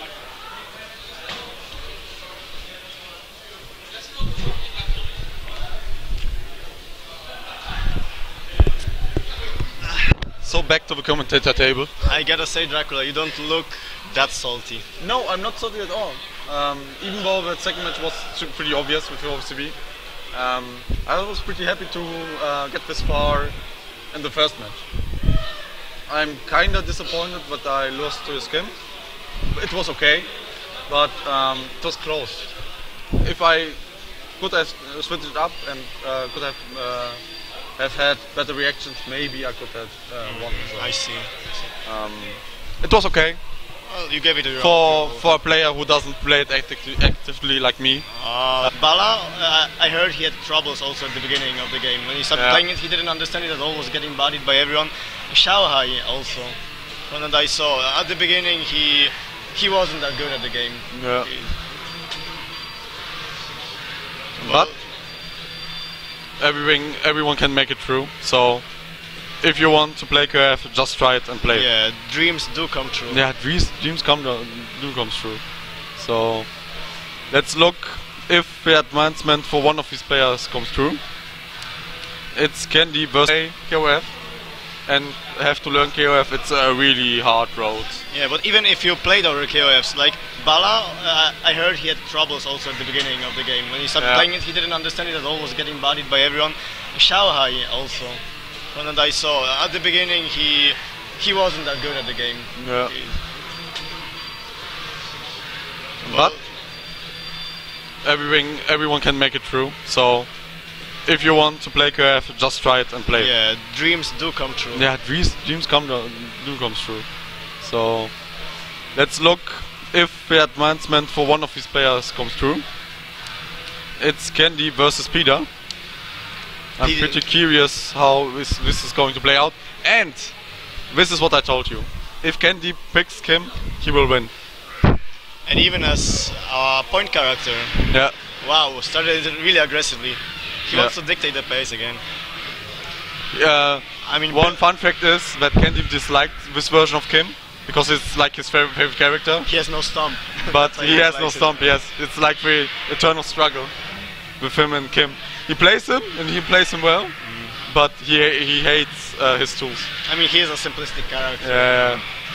So back to the commentator table. I gotta say, Dracula, you don't look that salty. No, I'm not salty at all. Um, even though the second match was pretty obvious with O C B, um, I was pretty happy to uh, get this far in the first match. I'm kinda disappointed that I lost to Skim. It was okay, but um, it was close. If I could have switched it up and uh, could have uh, have had better reactions, maybe I could have uh, won. So, I see. um, it was okay. Well, you gave it a your For for a player who doesn't play it actively, actively like me. Uh, Bala, uh, I heard he had troubles also at the beginning of the game. When he started Yeah. playing it, he didn't understand it at all, was getting bodied by everyone. Xiaohai also. From what I saw, at the beginning he he wasn't that good at the game. Yeah. He- But everything, everyone can make it through. So if you want to play K O F, just try it and play it. Yeah, dreams do come true. Yeah, dreams, dreams come do, do come true. So let's look if the advancement for one of these players comes true. It's Candy versus K O F, and have to learn K O F. It's a really hard road. Yeah, but even if you played over K O Fs, like Bala, uh, I heard he had troubles also at the beginning of the game. When he started Yeah. playing it, he didn't understand it at all, was getting bodied by everyone. Xiaohai also, from what I saw, at the beginning he he wasn't that good at the game. Yeah. He- But everything, everyone can make it through. So if you want to play K O F, just try it and play it. yeah, dreams do come true. Yeah, dreams, dreams come do, do come true. So let's look if the advancement for one of these players comes true. It's Candy versus Peter. I'm Peter- pretty curious how this, this is going to play out. And this is what I told you. If Candy picks Kim, he will win. And even as a point character, Yeah. wow, started really aggressively. He Yeah. wants to dictate the pace again. Uh, I mean, one fun fact is that Candy disliked this version of Kim because it's like his favorite, favorite character. he has no stomp. But That's why he has no likes it. stomp, yes. It's like the eternal struggle with him and Kim. He plays him, and he plays him well, but he he hates uh, his tools. I mean, he is a simplistic character. Yeah.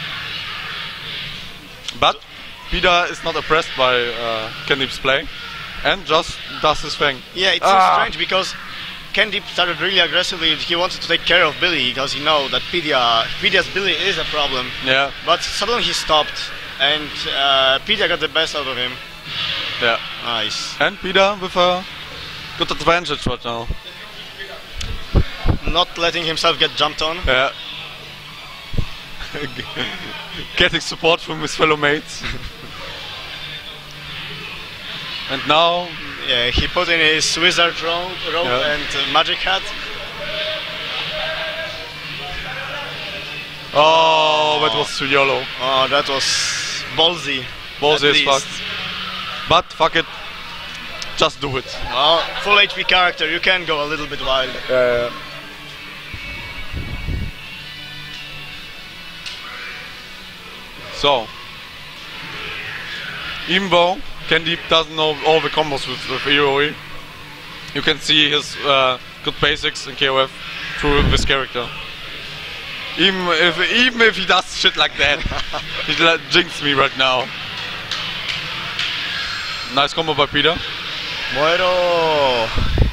But Peter is not impressed by uh, Candy's play, and just does his thing. Yeah, it's Ah. so strange because Candy started really aggressively. He wanted to take care of Billy because he know that Pedia, Pedia's Billy is a problem. Yeah, But suddenly he stopped, and uh, Pedia got the best out of him. yeah. Nice. And Peter with a good advantage right now. Not letting himself get jumped on. Yeah. Getting support from his fellow mates. And now, Yeah, he put in his wizard robe, robe Yeah. and uh, magic hat. oh, that was too yellow. Oh, that was ballsy. Balls At is least. fucked. But fuck it, just do it. Well, full H P character, you can go a little bit wild. Uh, so, even though Candy doesn't know all the combos with, with A O E, you can see his uh, good basics in K O F through this character. Even if even if he does shit like that, he like, jinxed me right now. Nice combo by Peter. Moero!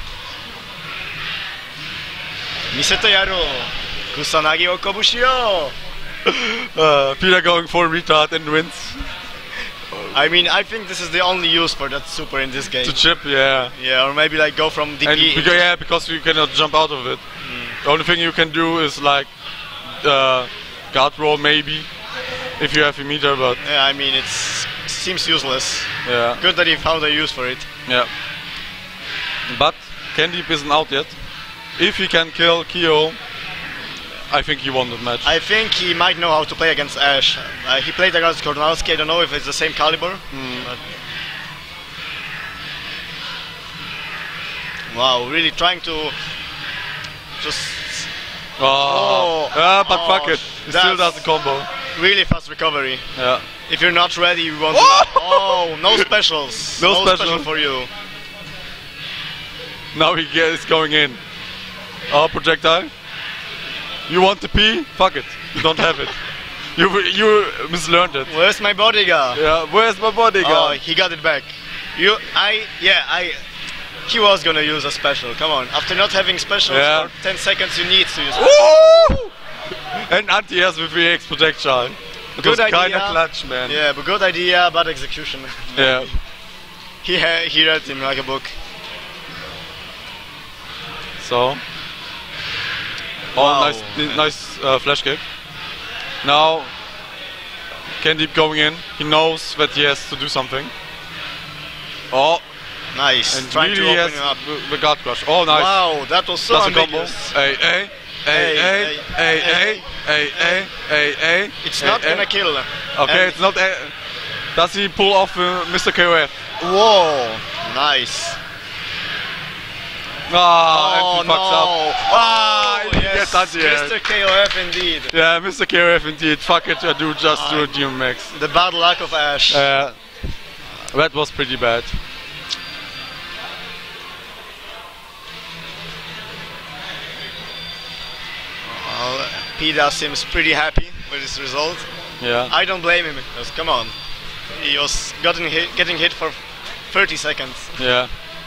Misete yaro! Kusanagi o kobushi yo! Uh, Peter going full retard and wins. I mean, I think this is the only use for that super in this game. To chip, yeah. Yeah, or maybe like go from D And P. because, yeah, because you cannot jump out of it. The only thing you can do is like uh, guard roll maybe if you have a meter, but Yeah, I mean, it seems useless. yeah, Good that he found a use for it. yeah. But Candy isn't out yet. If he can kill Kyo, I think he won that match. I think he might know how to play against Ash. Uh, he played against Kornalski, I don't know if it's the same caliber. But wow, really trying to just oh, Oh, ah, but oh, fuck it, he still that's- does the combo. really fast recovery. Yeah. If you're not ready, you won't. Oh, no specials. No special. special for you. Now he is going in. Oh, projectile. You want the P? Fuck it. You don't have it. You you mislearned it. Where's my bodyguard? Yeah. Where's my Oh, bodyguard? he got it back. You, I, yeah, I. He was gonna use a special. Come on. After not having specials Yeah. for ten seconds, you need to use. Woo! And anti has with V X projectile. It Good was kinda idea. clutch, man. Yeah, but good idea, bad execution. Yeah. He ha- he read him like a book. So. Oh, Wow. nice, nice uh, flash kick. Now, Candy going in. He knows that he has to do something. Oh, Nice. and Trying really to has open you up. the- the guard crush. Oh, nice. Wow, that was so That's a combo. ambiguous. Hey, hey, hey, hey, hey, hey, hey, hey, hey, hey. It's hey, not hey. gonna kill. Okay, And- it's not. Uh, does he pull off uh, Mister K O F? Whoa, nice. Ah, Oh and he no! fucks up. Ah, he yes, gets anti-air. Mister K O F indeed. Yeah, Mister K O F indeed. Fuck it, I do just do a G M Max. The bad luck of Ash. Uh, that was pretty bad. Well, Pida seems pretty happy with this result. Yeah. I don't blame him, because come on. He was getting hit, getting hit for thirty seconds. Yeah.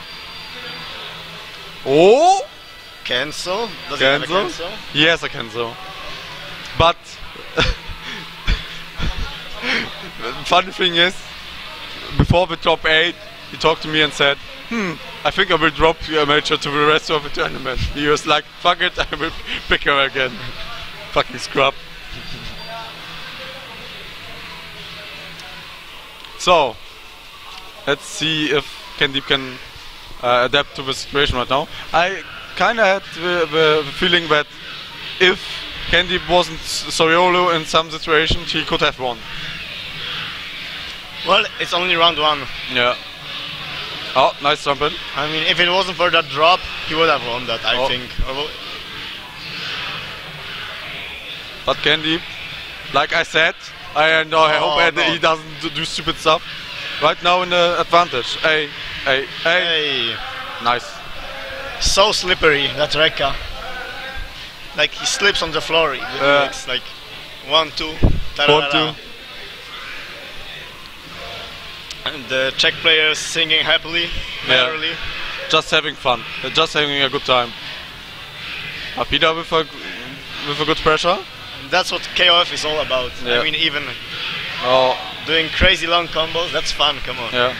Oh! Cancel? Does he have a Cancel? cancel? Yes, I cancel. But funny thing is, before the top eight, he talked to me and said, "Hmm, I think I will drop your major to the rest of the tournament." He was like, "Fuck it, I will pick her again." Fucking scrub. So, let's see if Kendeep can uh, adapt to the situation right now. I kind of had the, the, the feeling that if Kendeep wasn't Soriolo in some situations, he could have won. Well, it's only round one. Yeah. Oh, nice trumpet. I mean, if it wasn't for that drop, he would have won that, I Oh. think. Or- But Kendeep, like I said, I know, I Oh, hope Ed- no. he doesn't do, do stupid stuff. Right now in the advantage. Hey, hey, hey. Hey, Nice. so slippery, that Rekka. Like, he slips on the floor. It Uh, makes like one, two, One, ta-da-da-da. two. And the Czech players singing happily, Yeah. merrily. Just having fun. They're just having a good time. Apida with a, with a good pressure. That's what K O F is all about. Yeah. I mean, even Oh, doing crazy long combos, that's fun, come on. yeah.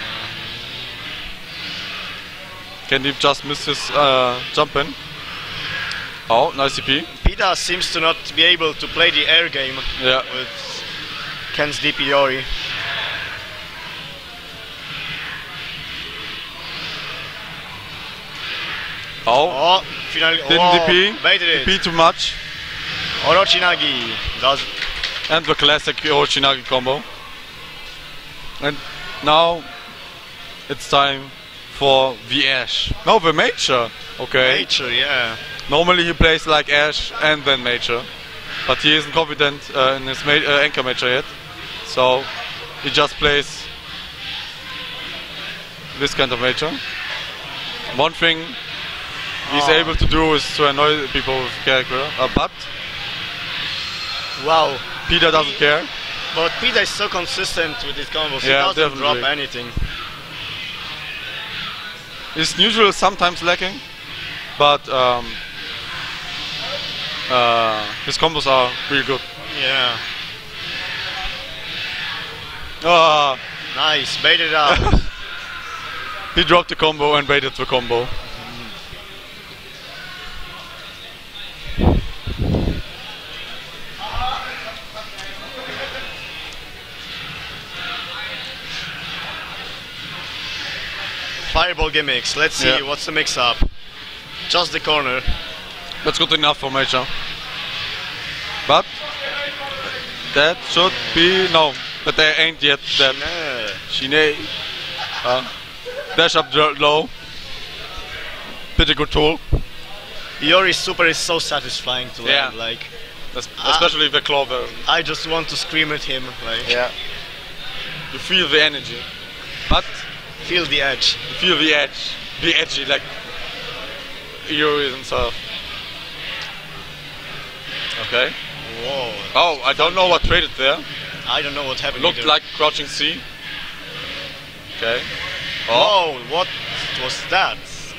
Kendeep just missed his uh, jump in. Oh, nice C P. Pida seems to not be able to play the air game Yeah. with Ken's D P Ori. Oh, Oh, finally, didn't oh, D P. baited it. D P too much. Orochinagi does. And the classic Orochinagi combo. And now it's time for the Ash. No, the Major. Okay. Nature, yeah. Normally he plays like Ash and then Major. But he isn't confident uh, in his ma uh, anchor Major yet. So he just plays this kind of Major. One thing he's Oh. able to do is to annoy people with character. Uh, but Wow. Pida doesn't care. But Pida is so consistent with his combos, he Yeah, doesn't drop definitely. anything. His neutral is sometimes lacking, but um, uh, his combos are really good. Yeah. Ah, Nice, baited out. he dropped the combo and baited the combo. Fireball gimmicks, let's see Yeah. what's the mix up. Just the corner. That's good enough for Major. But that should be no, but they ain't yet that. Nah. Shine. Uh, dash up dr- low. Pretty good tool, Yori's super is so satisfying to Yeah. land, like, es- especially the claw version. I just want to scream at him, like, You feel the energy, but feel the edge. you feel the edge, the edgy like Yuri himself. Okay. Whoa, Oh, I don't know what traded there. I don't know what happened. Looked either. like crouching C. Okay. Oh, what was that?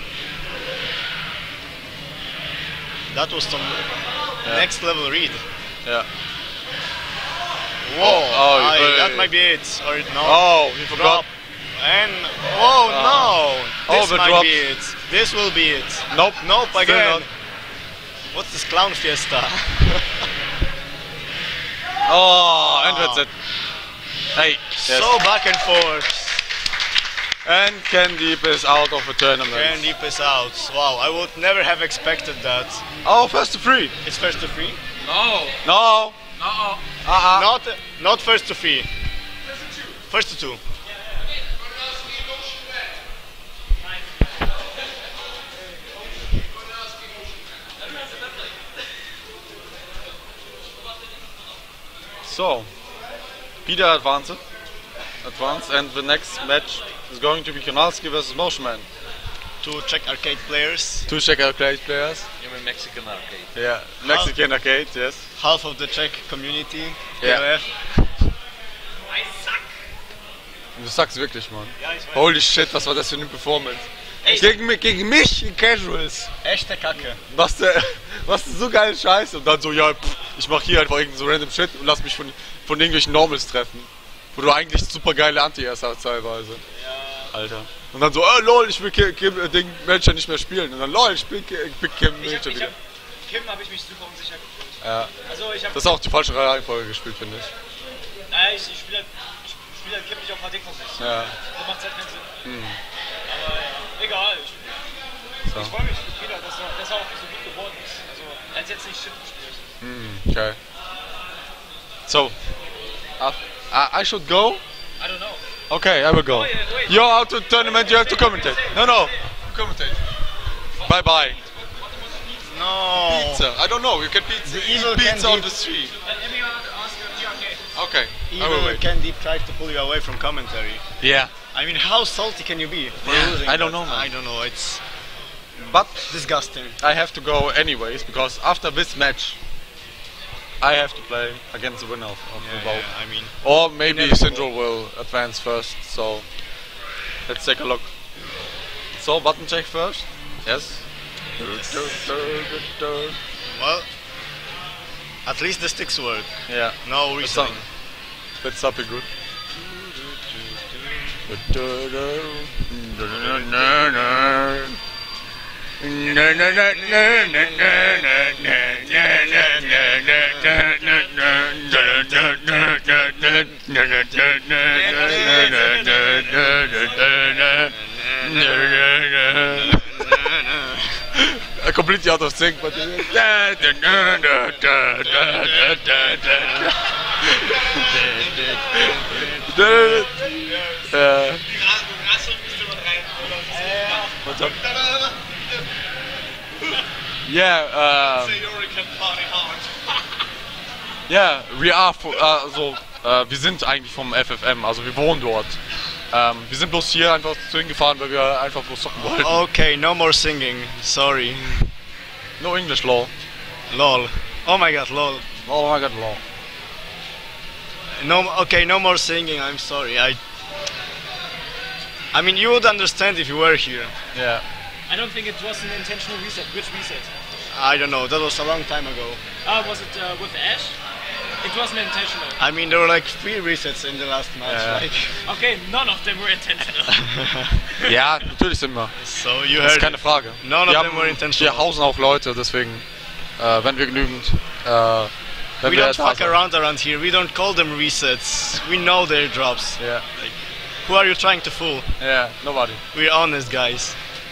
That was some Yeah. next level read. Yeah. Whoa, Oh, I- uh, that might be it. Or no. Oh, he forgot. Drop. And oh Ah. no, Oh, this the might drops. be it. This will be it. Nope. Nope, Still again. not. What's this clown fiesta? Oh, and that's it. Hey. Yes. So back and forth. And Kendeep is out of the tournament. And deep is out. Wow, I would never have expected that. Oh, first to three. It's first to three? No, No. no. Uh-uh. Not not first to three. First to two. So, Peter advanced, advanced, and the next match is going to be Konalski versus Motionman. Two Czech arcade players. Two Czech arcade players. You mean Mexican arcade? Yeah, Mexican arcade, yes. Half of the Czech community. Ja. K O F. Du sagst wirklich, Mann. Holy shit, was war das für eine Performance? Gegen mich, gegen mich in Casuals. Echte Kacke. Was der, was so geile Scheiße. Und dann so, ja, pff, ich mach hier einfach irgend so random Shit und lass mich von, von irgendwelchen Normals treffen. Wo du eigentlich super geile Anti-Airs hast teilweise. Ja. Alter. Und dann so, oh lol, ich will Kim, Kim, den Match nicht mehr spielen. Und dann lol, ich spiel Kim, Kim Ich hab, Match ich wieder. hab, Kim habe ich mich super unsicher gefühlt. Ja. Also ich habe. Das ist auch die falsche Reihenfolge gespielt, finde ich. Naja, ich, ich spiele ich spiel halt Kim nicht auf H D-Kontext. Ja. So macht halt keinen Sinn. Mhm. Aber ja, egal. Ich, So. ich freue mich wieder, dass er, dass er auch so gut geworden ist. Also er hat jetzt nicht Shit gespielt. Mm, okay. So, uh, I, I should go? I don't know. Okay, I will go. Oh, yeah, wait. You're out of tournament, you have to commentate. No, no, commentate. Bye bye. No. Pizza. I don't know, you can pizza, The eat evil pizza can on eat- the street. Let me ask you, yeah, okay. Okay, I will Even wait. Ken Deep tried to pull you away from commentary. Yeah. I mean, how salty can you be for Yeah, losing? I don't that? know, man. I don't know. It's But disgusting. I have to go anyways, because after this match, I have to play against the winner of, of the Yeah, both. yeah, I mean, Or maybe Inevitable. Central will advance first, so let's take a look. So, button check first. Yes. well, at least the sticks work. Yeah, No that's reasoning. something. That's something good. I completely out of sync, but uh, what's up? Yeah, uh, yeah, we are, for, uh, so, äh, wir sind eigentlich vom F F M, also wir wohnen dort. Ähm, wir sind bloß hier einfach zu hingefahren, weil wir einfach bloß zocken wollten. Okay, no more singing. Sorry. No English law. Lol. Oh my god, lol. Oh my god, law. No, okay, no more singing. I'm sorry. I. I mean, you would understand if you were here. Yeah. I don't think it was an intentional reset. Which reset? I don't know. That was a long time ago. Ah, was it uh, with Ash? It wasn't intentional. I mean, there were like three resets in the last match. Yeah. Like, Okay, none of them were intentional. Ja, natürlich sind wir. so you Das ist heard. keine it. Frage. None of wir, them were haben, intentional. wir hausen auch Leute, deswegen, äh, wenn wir genügend, äh, wenn We wir don't etwas fuck around around here. We don't call them resets. We know their drops. Yeah, Who are you trying to fool? yeah, nobody. We're honest guys.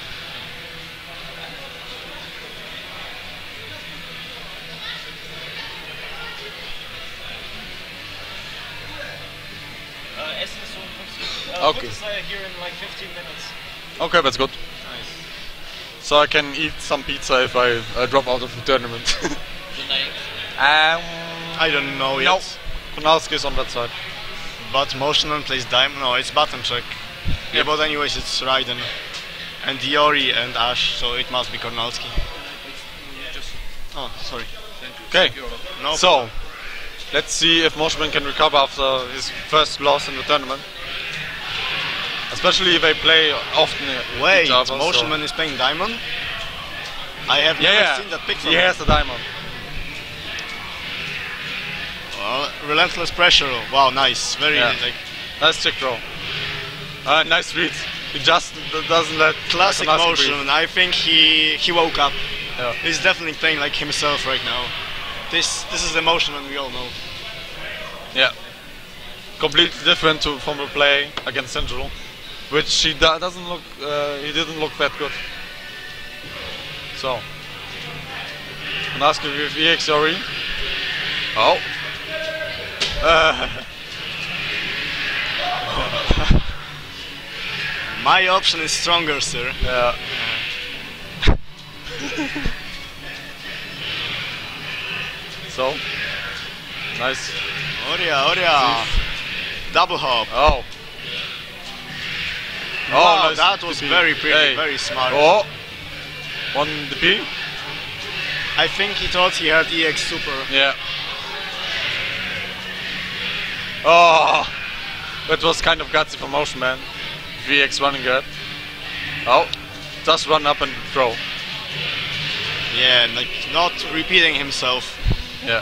uh, Essen ist so im Prinzip. Uh, Okay. Food is uh, here in like fifteen minutes. Okay, that's good. Nice. So I can eat some pizza if I uh, drop out of the tournament. um, I don't know yet. No. Konalski is on that side. But Motionman plays Diamond. No, it's button check. Yeah, but anyways, it's Raiden. And Diori and Ash, so it must be Kornalski. Oh, sorry. Okay, No so problem. let's see if Moshman can recover after his first loss in the tournament. Especially if they play often Wait, each other, so- Motionman is playing Diamond? I have Yeah, never yeah. seen that pick from He him. has the diamond. Well, relentless pressure. Wow, nice. Very Yeah. like Nice check throw. Uh, nice read. He just d- doesn't let classic Konalski motion. breathe. I think he he woke up. Yeah. He's definitely playing like himself right now. This this is the Motionman we all know. Yeah. Completely different to, from the play against Central, which he do- doesn't look. Uh, he didn't look that good. So. Konalski with E X Ori. Oh. Uh, My option is stronger, sir. yeah. So. Nice. Oria, Oria. Double hop. Oh. Wow, nice that was D P. very pretty, Hey. very smart. Oh. One D P. I think he thought he had E X Super. Yeah. Oh. That was kind of gutsy for Motion Man. V X running it. Oh. Just run up and throw. Yeah, like not repeating himself. Yeah.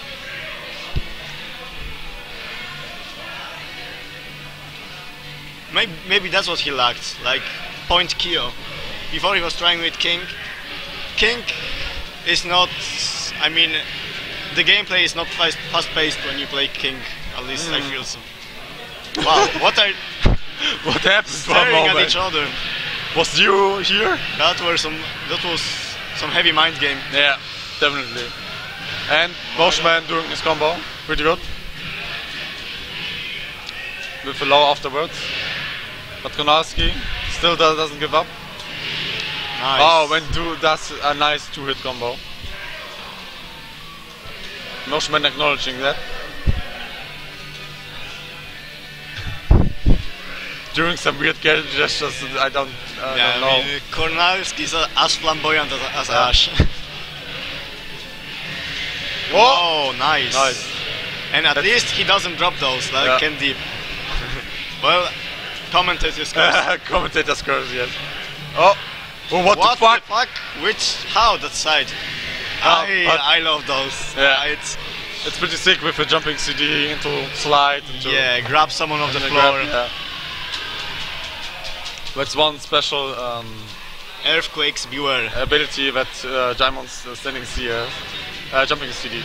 Maybe, maybe that's what he lacked, like point Kyo. Before he was trying with King. King is not, I mean, the gameplay is not fast, fast-paced when you play King, at least I feel so. Wow, what are What happened for a staring at moment? each other? Was you here? That were some, that was some heavy mind game. Yeah, definitely. And Motion Man doing his combo, pretty good. With a low afterwards. But Konarski still do- doesn't give up. Nice. Oh, when do that's a nice two-hit combo. Motion Man acknowledging that. Doing some weird gestures that I don't, uh, yeah, don't know. I mean, Kornalski is as flamboyant as, as Yeah. Ash. Whoa! Oh, nice. Nice. And at least he doesn't drop those like Yeah. Ken Deep. Well, commentators curse. Commentator's curse, yes. Oh, oh what, What the fuck? the fuck? Which? How that side? Ah, I, but- I love those. Yeah. It's, It's pretty sick with a jumping C D into slide. Into yeah, grab someone off the and then floor. grab- yeah. That's one special um, Earthquakes beware. ability that uh, Diamond's uh, standing C has. Uh, jumping C D.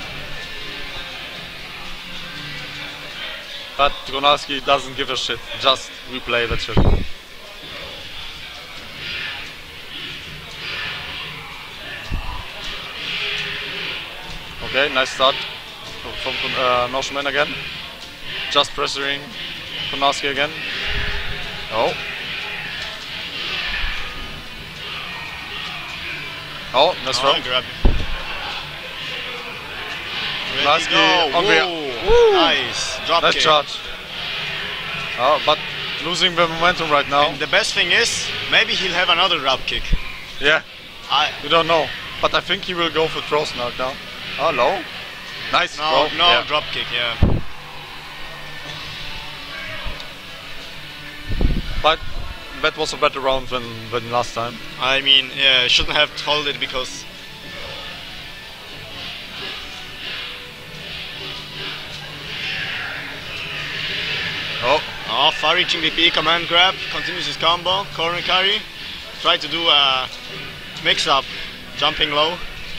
But Konarski doesn't give a shit, just replay that shit. Okay, nice start from uh, Motion Man again. Just pressuring Konarski again. Oh. Oh, nice Oh, throw. grab. Ready, Konarski go. on the- Whoa. Nice. Drop Nice kick. charge. Oh, but losing the momentum right now. And the best thing is, maybe he'll have another drop kick. Yeah, I we don't know. But I think he will go for throws now. now. Oh, low. Nice no throw. no Yeah. drop kick. Yeah. But that was a better round than, than last time. I mean, yeah, shouldn't have told it because. Oh, Oh, far reaching V P, command grab, continues his combo, corner carry, try to do a mix up, jumping low.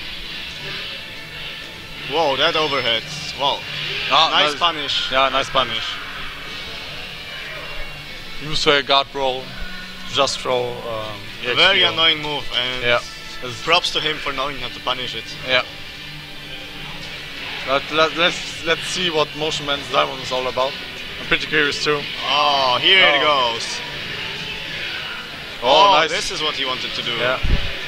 Whoa, that overhead. Wow, ah, nice punish. Yeah, nice punish. Use a guard roll, just throw. Um, A E X P very roll. annoying move, and Yeah. props to him for knowing how to punish it. Yeah. But let, let's let's see what Motion Man's Diamond is all about. I'm pretty curious too. Oh, here it Oh. goes. Oh, Oh, nice. this is what he wanted to do. Yeah.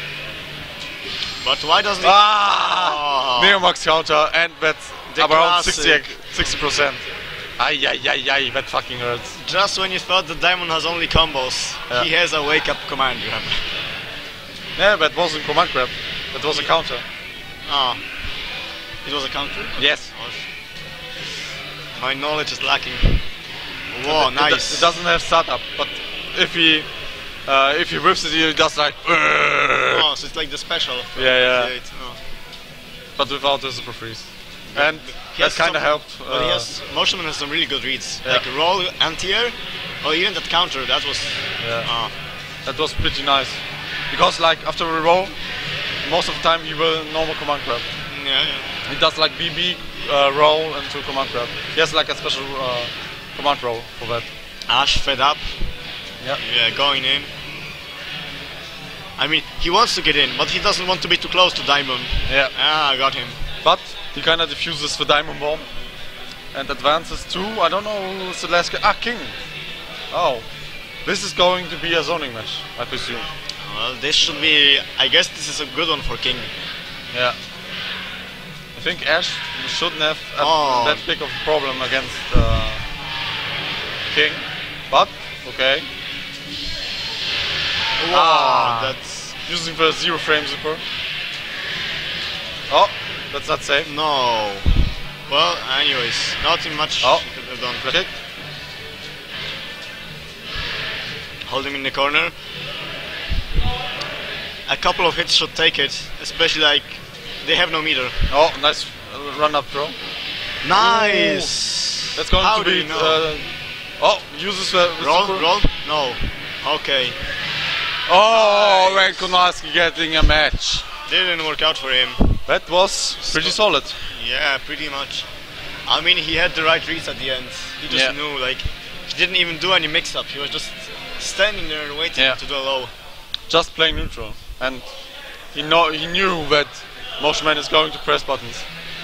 But why doesn't he? Ah! Oh. Neomax counter, and that's The around classic. sixty percent. Ay, ay, ay, ay, that fucking hurts. Just when you thought the Diamond has only combos, Yeah. he has a wake up command grab. Yeah, that wasn't command grab. That was a counter. Oh. It was a counter? Yes. My knowledge is lacking. Whoa, It- it, nice. It doesn't have startup, but if he uh, if he whips it, he does like. Oh, so it's like the special. from Yeah, yeah. eighty-eight. Oh. But without the super freeze. And He that has kind of some- helped. But he uh, has, Motion Man has some really good reads. Yeah. Like roll anti-air, or even that counter, that was... Yeah. ah. That was pretty nice. Because like after a roll, most of the time he will normal command grab. Yeah, yeah. He does like B B uh, roll into command grab. He has like a special uh, command roll for that. Ash fed up. Yeah. Yeah, going in. I mean, he wants to get in, but he doesn't want to be too close to Diamond. Yeah. Ah, I got him. But he kind of diffuses the diamond bomb and advances to, I don't know who's the last guy. Ah, King. Oh. This is going to be a zoning match, I presume. Well, this should be... I guess this is a good one for King. Yeah. I think Ash shouldn't have a, Oh. that big of a problem against uh, King, but okay. Wow, that's Using the zero frame super. Oh, that's not safe. no. Well, anyways, nothing much Oh. he could have done. Kick. Hold him in the corner. A couple of hits should take it, especially like they have no meter. Oh, nice uh, run up throw. Nice. That's going How to do be. you know? Uh, oh, uses the, the roll, super. roll. No. Okay. Oh, Nice. and Konarski getting a match. Didn't work out for him. That was pretty solid. Yeah, pretty much. I mean, he had the right reads at the end. He just Yeah. knew, like, he didn't even do any mix-up. He was just standing there and waiting Yeah. to do a low. Just playing neutral, and he know he knew that Motion Man is going to press buttons.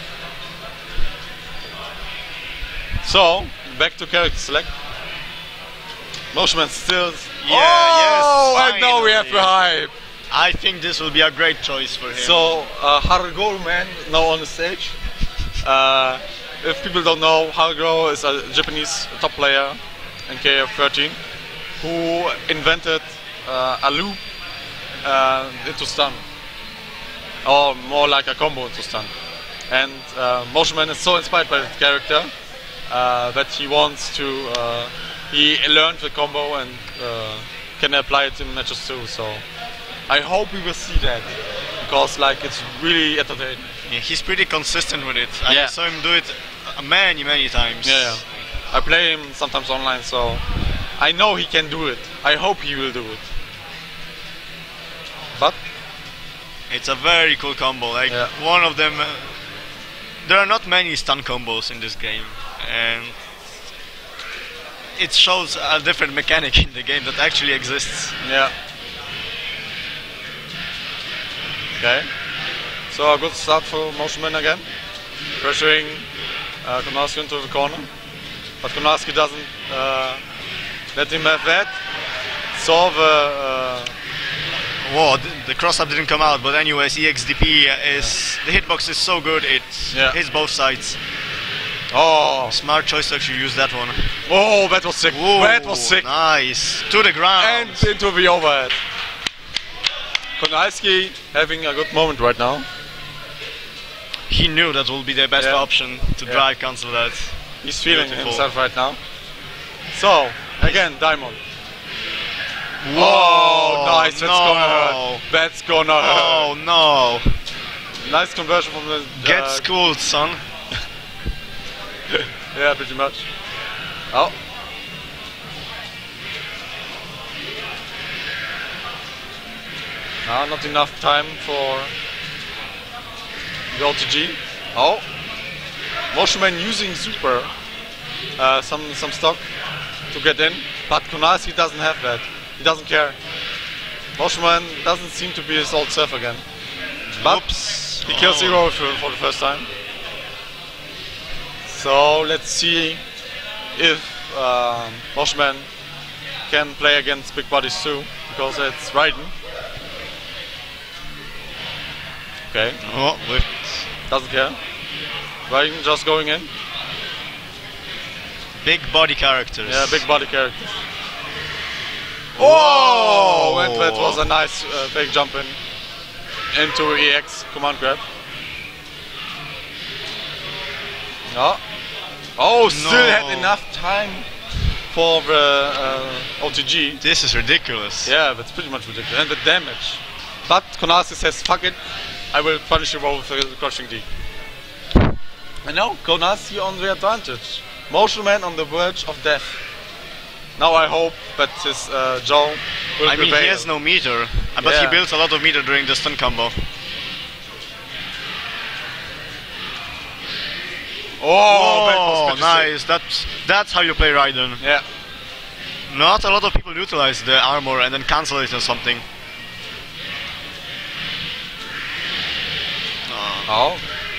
So back to character select. Motion Man still. Yeah, oh, yes, and now we have the finally. hype. I think this will be a great choice for him. So uh, Hargol Man now on the stage. Uh, if people don't know, Hargol is a Japanese top player in K F thirteen who invented uh, a loop uh, into stun, or more like a combo into stun. And uh, Motion Man is so inspired by that character uh, that he wants to. Uh, he learned the combo and uh, can apply it in matches too. So I hope we will see that, because like it's really entertaining. yeah, he's pretty consistent with it. I Yeah. saw him do it uh, many, many times. Yeah, yeah. I play him sometimes online, so I know he can do it. I hope he will do it. But It's a very cool combo. Like Yeah. one of them. Uh, there are not many stun combos in this game, and it shows a different mechanic in the game that actually exists. yeah. Okay. So a good start for Motion Man again, pressuring uh, Konarski into the corner, but Konarski doesn't uh, let him have that. So the uh, Whoa, th- the cross up didn't come out, but anyways, E X D P is the hitbox is so good it Yeah. hits both sides. oh Smart choice to actually use that one. oh that was sick. Whoa, That was sick. Nice to the ground. And into the overhead. Konarski having a good moment right now. he knew that will be the best Yeah. option to Yeah. drive cancel that. He's feeling Beautiful. himself right now. So, again, Diamond. Whoa, Oh, nice, that's no. gonna hurt. That's gonna hurt. Oh no! Nice conversion from the... Get uh, schooled, son. Yeah, pretty much. Oh. Ah, not enough time for the O T G. Oh. Motion Man using super. Uh, some some stock to get in, but Konarski doesn't have that. He doesn't care. Motion Man doesn't seem to be his old self again. But Oops. he kills Oh. Zero for, for the first time. So let's see if um, Motion Man can play against big bodies too, because it's Raiden. Okay, Oh, with doesn't care. Raiden just going in. big body characters. Yeah, big body character. Whoa! Oh, and that was a nice uh, fake jump in into E X command grab. Oh, oh, still No. had enough time for the uh, O T G. This is ridiculous. Yeah, that's pretty much ridiculous. And the damage. But Konarski says, fuck it, I will punish you with the crushing D. And now Konarski on the advantage. Motion Man on the verge of death. Now I hope that his uh, jaw will I mean, prevail. he has no meter, uh, but he Yeah. built a lot of meter during the stun combo. Oh, that was Oh, pretty nice. That's that's how you play Raiden. sick. Yeah. Not a lot of people utilize the armor and then cancel it or something. Oh.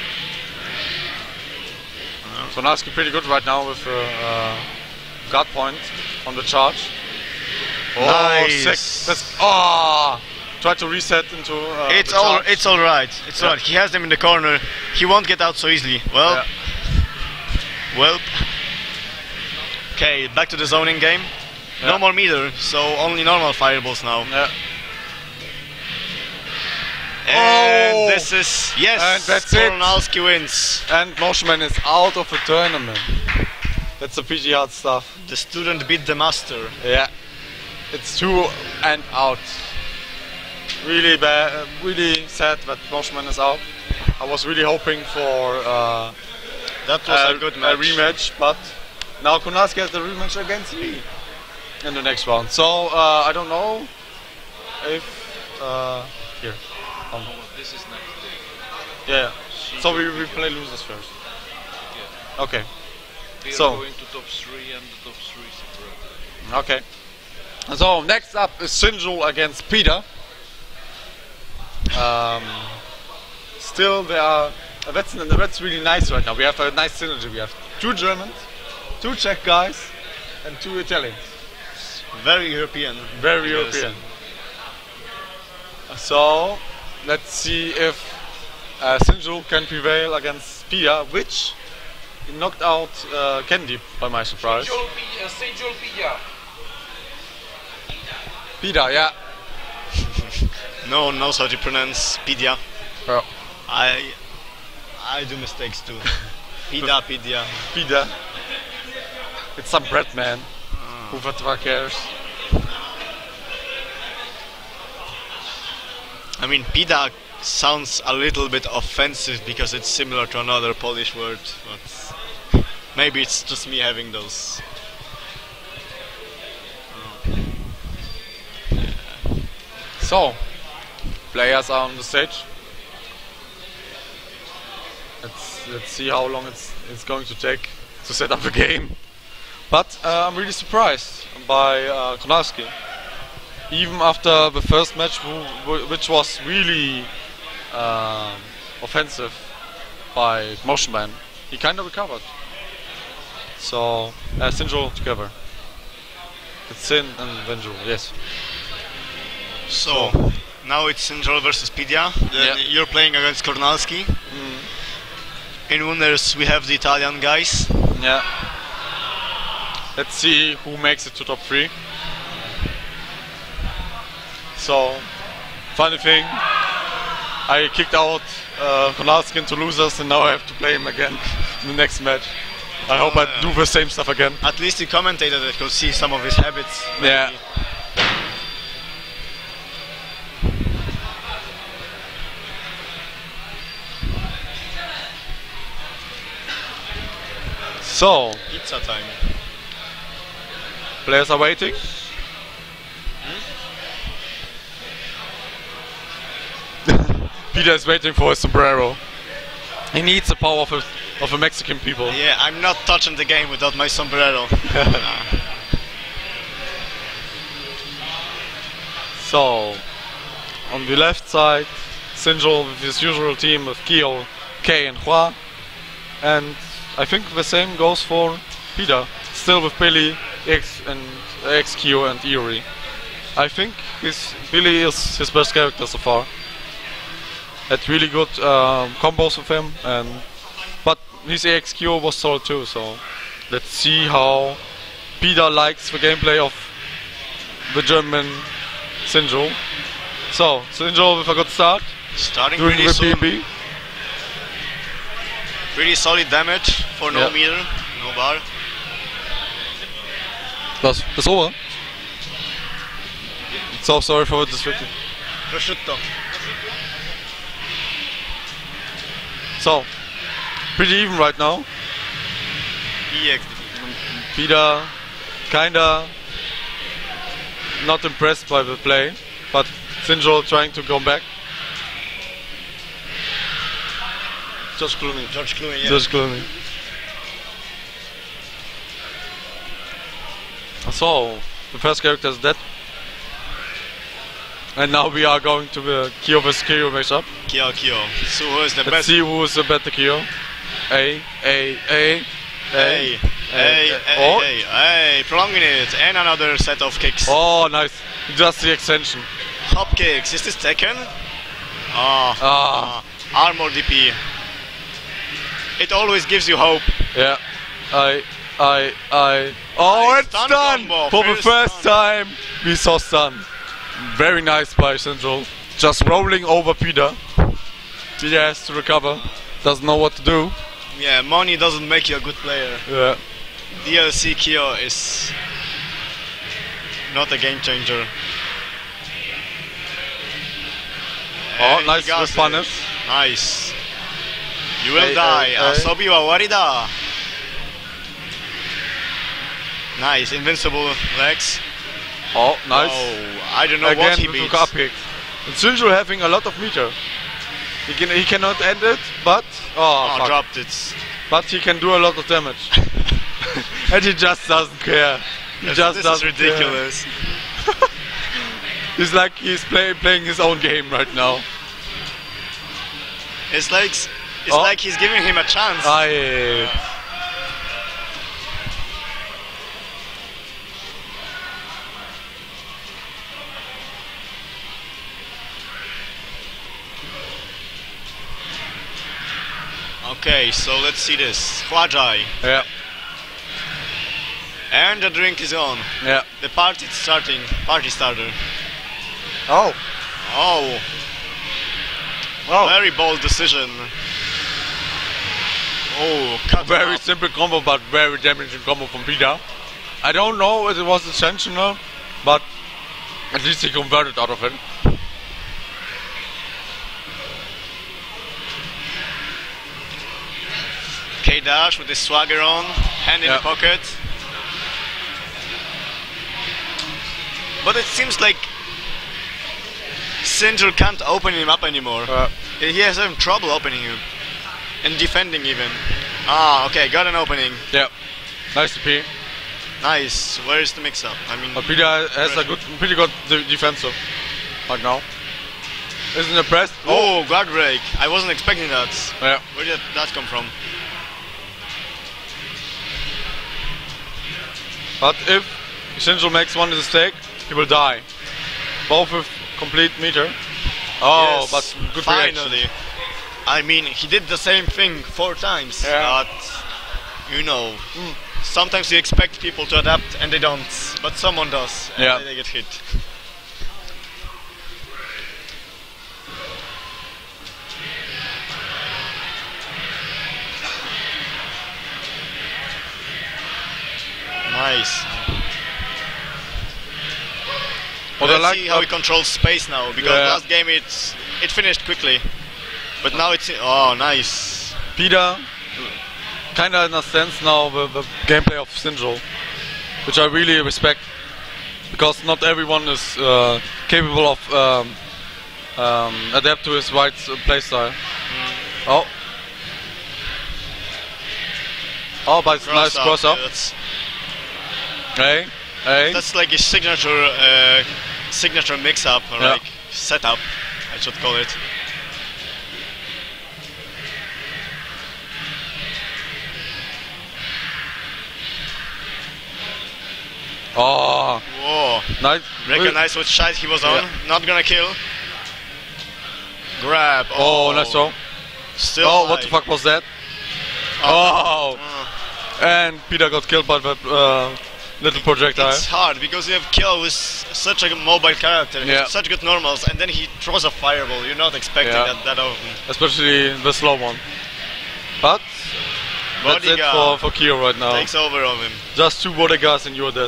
Konarski pretty good right now with uh, uh, guard point on the charge. Oh, Nice. sick. That's ah, try to reset into. Uh, It's the all charge. it's all right. It's Yeah. all right. He has them in the corner. He won't get out so easily. Well, Yeah. well. Okay, back to the zoning game. Yeah. No more meter, so only normal fireballs now. Yeah. And Oh! this is yes. And that's it. Kornalski wins. And Moshman is out of the tournament. That's the P G hard stuff. The student beat the master. Yeah. It's two and out. Really bad. Uh, really sad that Moshman is out. I was really hoping for uh, That was a, a good a match. rematch, but now Konarski has the rematch against me in the next round. So uh, I don't know if uh, here. Um, This is next day. yeah. So we, we play losers first. Okay. We So- are going to top three and the top three separate. Okay. So next up is Sinjul against Peter. Um, still, there are. Uh, that's that's really nice right now. We have a nice synergy. We have two Germans, two Czech guys, and two Italians. Very European. Very Yes. European. So let's see if uh, Sinjul can prevail against Peter, which knocked out uh, Candy by my surprise. Sinjul Pija. Peter, yeah. No one knows how to pronounce Pidia. Oh. I I do mistakes too. Pida, Pidia. Peter. It's some bread man. Who what cares? I mean, Pida sounds a little bit offensive because it's similar to another Polish word, but maybe it's just me having those. So, players are on the stage. Let's let's see how long it's it's going to take to set up the game. But uh, I'm really surprised by uh, Konarski. Even after the first match, who- wh- which was really um, offensive by Motion Man, he kind of recovered. So, uh, Sinjul together. It's Sin and Venjul, yes. So, now it's Sinjol versus Pidia. Then Yeah. you're playing against Kornalski. In winners, we have the Italian guys. Yeah. Let's see who makes it to top three. So, funny thing, I kicked out uh, Konarski into losers, and now I have to play him again in the next match. I hope I do the same stuff again. At least the commentator that could see some of his habits. Yeah. So, Pizza time. players are waiting. Peter is waiting for his sombrero. He needs the power of a, of a Mexican people. Yeah, I'm not touching the game without my sombrero. So, on the left side, Sinjul with his usual team of Kyo, K and Hua. And I think the same goes for Peter, still with Billy, X and X Q and Eerie. I think his Billy is his best character so far. Had really good um, combos with him, and but his A X Q was solid too. So let's see how Peter likes the gameplay of the German Sinjul. So Sinjul with a good start, Starting doing pretty the soon. P B. Pretty solid damage for no Yeah. meter, no bar. Das, das over. So sorry for the distracted. Prosciutto. So, pretty even right now. E X. Peter kinda not impressed by the play, but Sinjul trying to go back. Josh Clooney. George Clooney, yeah. Josh Clooney. So, the first character is dead. And now we are going to the Kyo versus Kyo matchup. Kyo Kyo. So who is the Let's best? see who is the better Kyo. A, A, A, Hey, hey, hey, Oh. hey, hey, prolonging it, and another set of kicks. Oh, nice. Just the extension. Hop kicks. Is this Tekken? Oh, Ah. uh, armor D P. It always gives you hope. Yeah. I, I, I. Oh, Nice it's stun done! combo, For the first first stun. time, we saw stun. Very nice by Central. Just rolling over Peter. Peter has to recover. Doesn't know what to do. Yeah, money doesn't make you a good player. Yeah. D L C Kyo is not a game changer. Oh, And he nice got with it. punish. Nice. You will Hey, die. hey, hey. Asobi wa warida. Nice, invincible legs. Oh, nice. Oh, I don't know Again what he with beats. the up kick. And Sinjo having a lot of meter. He can he cannot end it, but oh, Oh, fuck. dropped it. But he can do a lot of damage. And he just doesn't care. He This- just this is doesn't care. ridiculous. He's like he's play, playing his own game right now. It's like it's Oh. like he's giving him a chance. I Okay, so let's see this. Hwajai. yeah And the drink is on. yeah. The party is starting. Party starter. Oh Oh, oh. very bold decision. Oh, cut Very up. simple combo, but very damaging combo from Peter. I don't know if it was intentional, but at least he converted out of it. K-Dash with his swagger on, hand in Yeah. the pocket. But it seems like Sinjul can't open him up anymore. Uh, He has some trouble opening him. And defending even. Ah, okay, got an opening. yeah, nice to P. Nice. Where is the mix-up? I mean, But Peter has a good, pretty good de- defensive right now. Isn't it pressed? oh, guard break. I wasn't expecting that. Yeah. Where did that come from? But if Shinjo makes one mistake, he will die. Both with complete meter. Oh, Yes, but good reaction. finally. I mean, he did the same thing four times. Yeah. But, you know, sometimes you expect people to adapt and they don't. But someone does. And Yeah. then they get hit. Nice. What I Let's like see how he ab- controls space now, because Yeah. last game it's it finished quickly, but now it's oh nice. Peter kinda understands now the, the gameplay of Sinjo, which I really respect, because not everyone is uh, capable of um, um, adapt to his right uh, playstyle. Oh. Oh, but it's nice cross up. That's, Hey, hey. that's like his signature uh, signature mix-up or Yeah. like setup, I should call it. Oh, Whoa! nice. Recognize which side he was on. Yeah. Not gonna kill. Grab. Oh, nice throw. Still. Oh, what the alive. fuck was that? Oh, Uh, and Peter got killed by that uh, little projectile. It's hard because you have Kyo with such a mobile character, he has Yeah. such good normals, and then he throws a fireball. You're not expecting Yeah. that that often. Especially the slow one. But that's it Bodyguard for, for Kyo right now. takes over of him. Just two bodyguards and you're dead.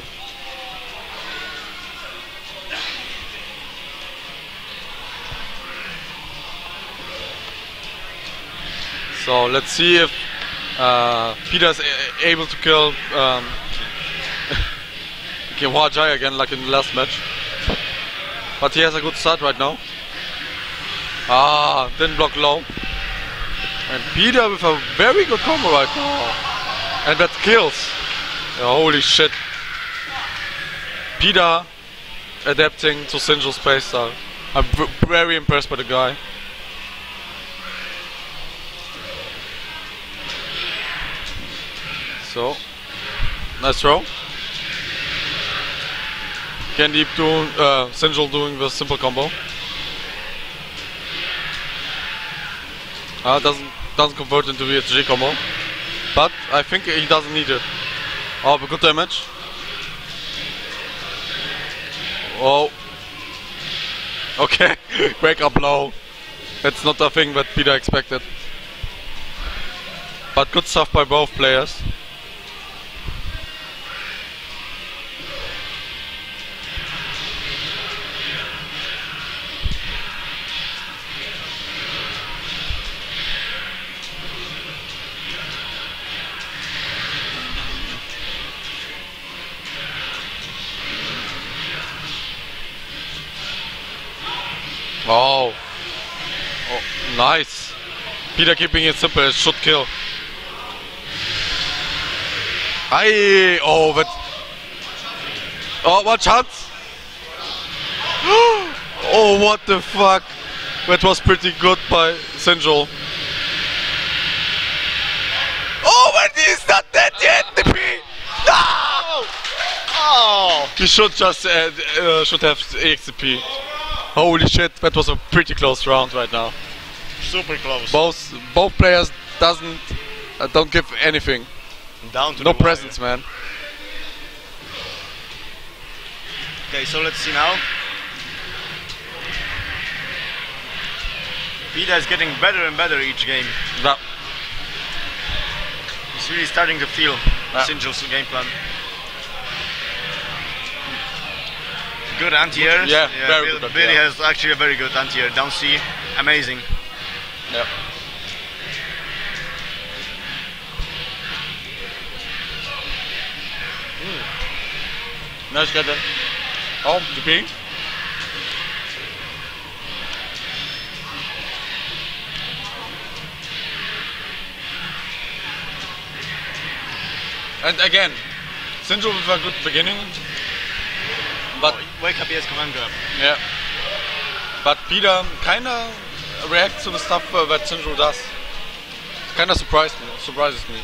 So let's see if uh, Peter's a- able to kill um, Hwajai again like in the last match. But he has a good start right now. Ah, didn't block low. And Peter with a very good combo right now. And that kills. Yeah, holy shit. Peter adapting to Sinjo's playstyle. I'm v- very impressed by the guy. So, nice throw. Again, Deep doing, uh, Sinjul doing the simple combo. Uh, doesn't doesn't convert into the H G combo, but I think he doesn't need it. Oh, but good damage. Oh. Okay, wake up low. That's not the thing that Peter expected. But good stuff by both players. Oh. Oh, nice. Peter keeping it simple, it should kill. Aye, oh, but. Oh, one chance. Oh, what the fuck. That was pretty good by Sinjul. Oh, but he's not dead yet, the P. No! Oh! He should just uh, uh, should have E X P. Holy shit, that was a pretty close round right now. Super close. Both both players doesn't uh, don't give anything. Down to No the wire. presence, man. Okay, so let's see now. Peter is getting better and better each game. Yeah. He's really starting to feel Yeah. Sinjul's game plan. Good anti-air. Yeah, very Bill, good Billy anti-air. has actually a very good anti-air. Down C, amazing. Yeah. Nice get in. Oh, the P. And again, Sinjul with a good beginning. But Wake up, yes, command grab. yeah. But Peter kinda reacts to the stuff uh, that Sinjul does. Kinda surprised me, surprises me.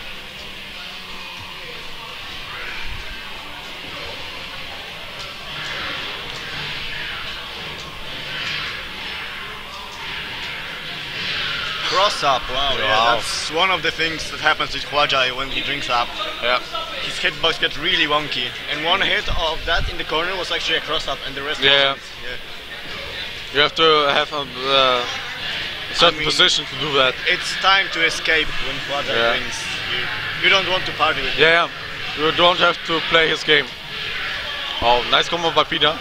Cross up, wow, yeah, Wow. that's one of the things that happens with Huajai when he drinks up. Yeah. His hitbox gets really wonky. And one hit of that in the corner was actually a cross up and the rest Yeah. wasn't. Yeah. You have to have a, uh, a certain I mean- position to do that. It's time to escape when Huajai Yeah. wins. You, you don't want to party with him. Yeah, you don't have to play his game. Oh, nice combo by Peter.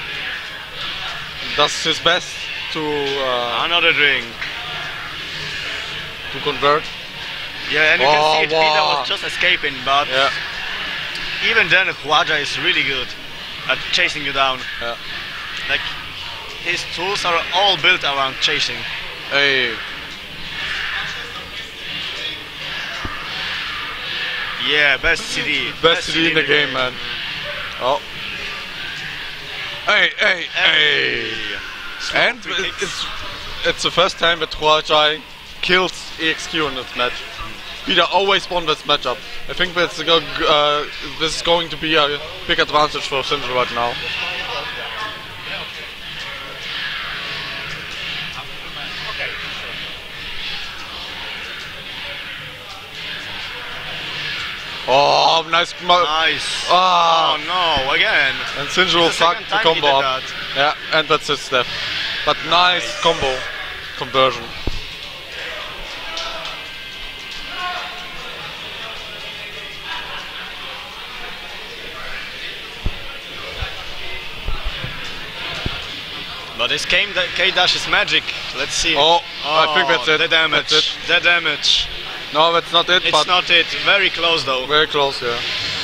Does his best to uh, Another drink. to convert. Yeah, and you Oh, can see it, Peter wow. was just escaping, but Yeah, even then Huajai is really good at chasing you down. yeah. Like, his tools are all built around chasing. Hey, Yeah, best C D. best C D in the game, man. Oh. Hey, hey, hey. And Three it- kicks. it's it's the first time that Huajai kills E X Q in this match. Peter always won this matchup. I think that's a go- uh, this is going to be a big advantage for Sinjul right now. Oh, nice. mo- Nice. Ah. Oh no, again. And Sinjul It's the fucked second the time he combo did up. that. Yeah, and that's his death. But nice, Nice. combo conversion. But this K-Dash is magic. Let's see. Oh, I think that's it. The damage. That's it. The damage. No, that's not it, It's but not it. Very close though. very close, yeah.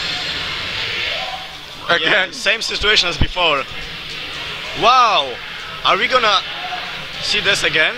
Again, Yeah, same situation as before. Wow. Are we gonna see this again?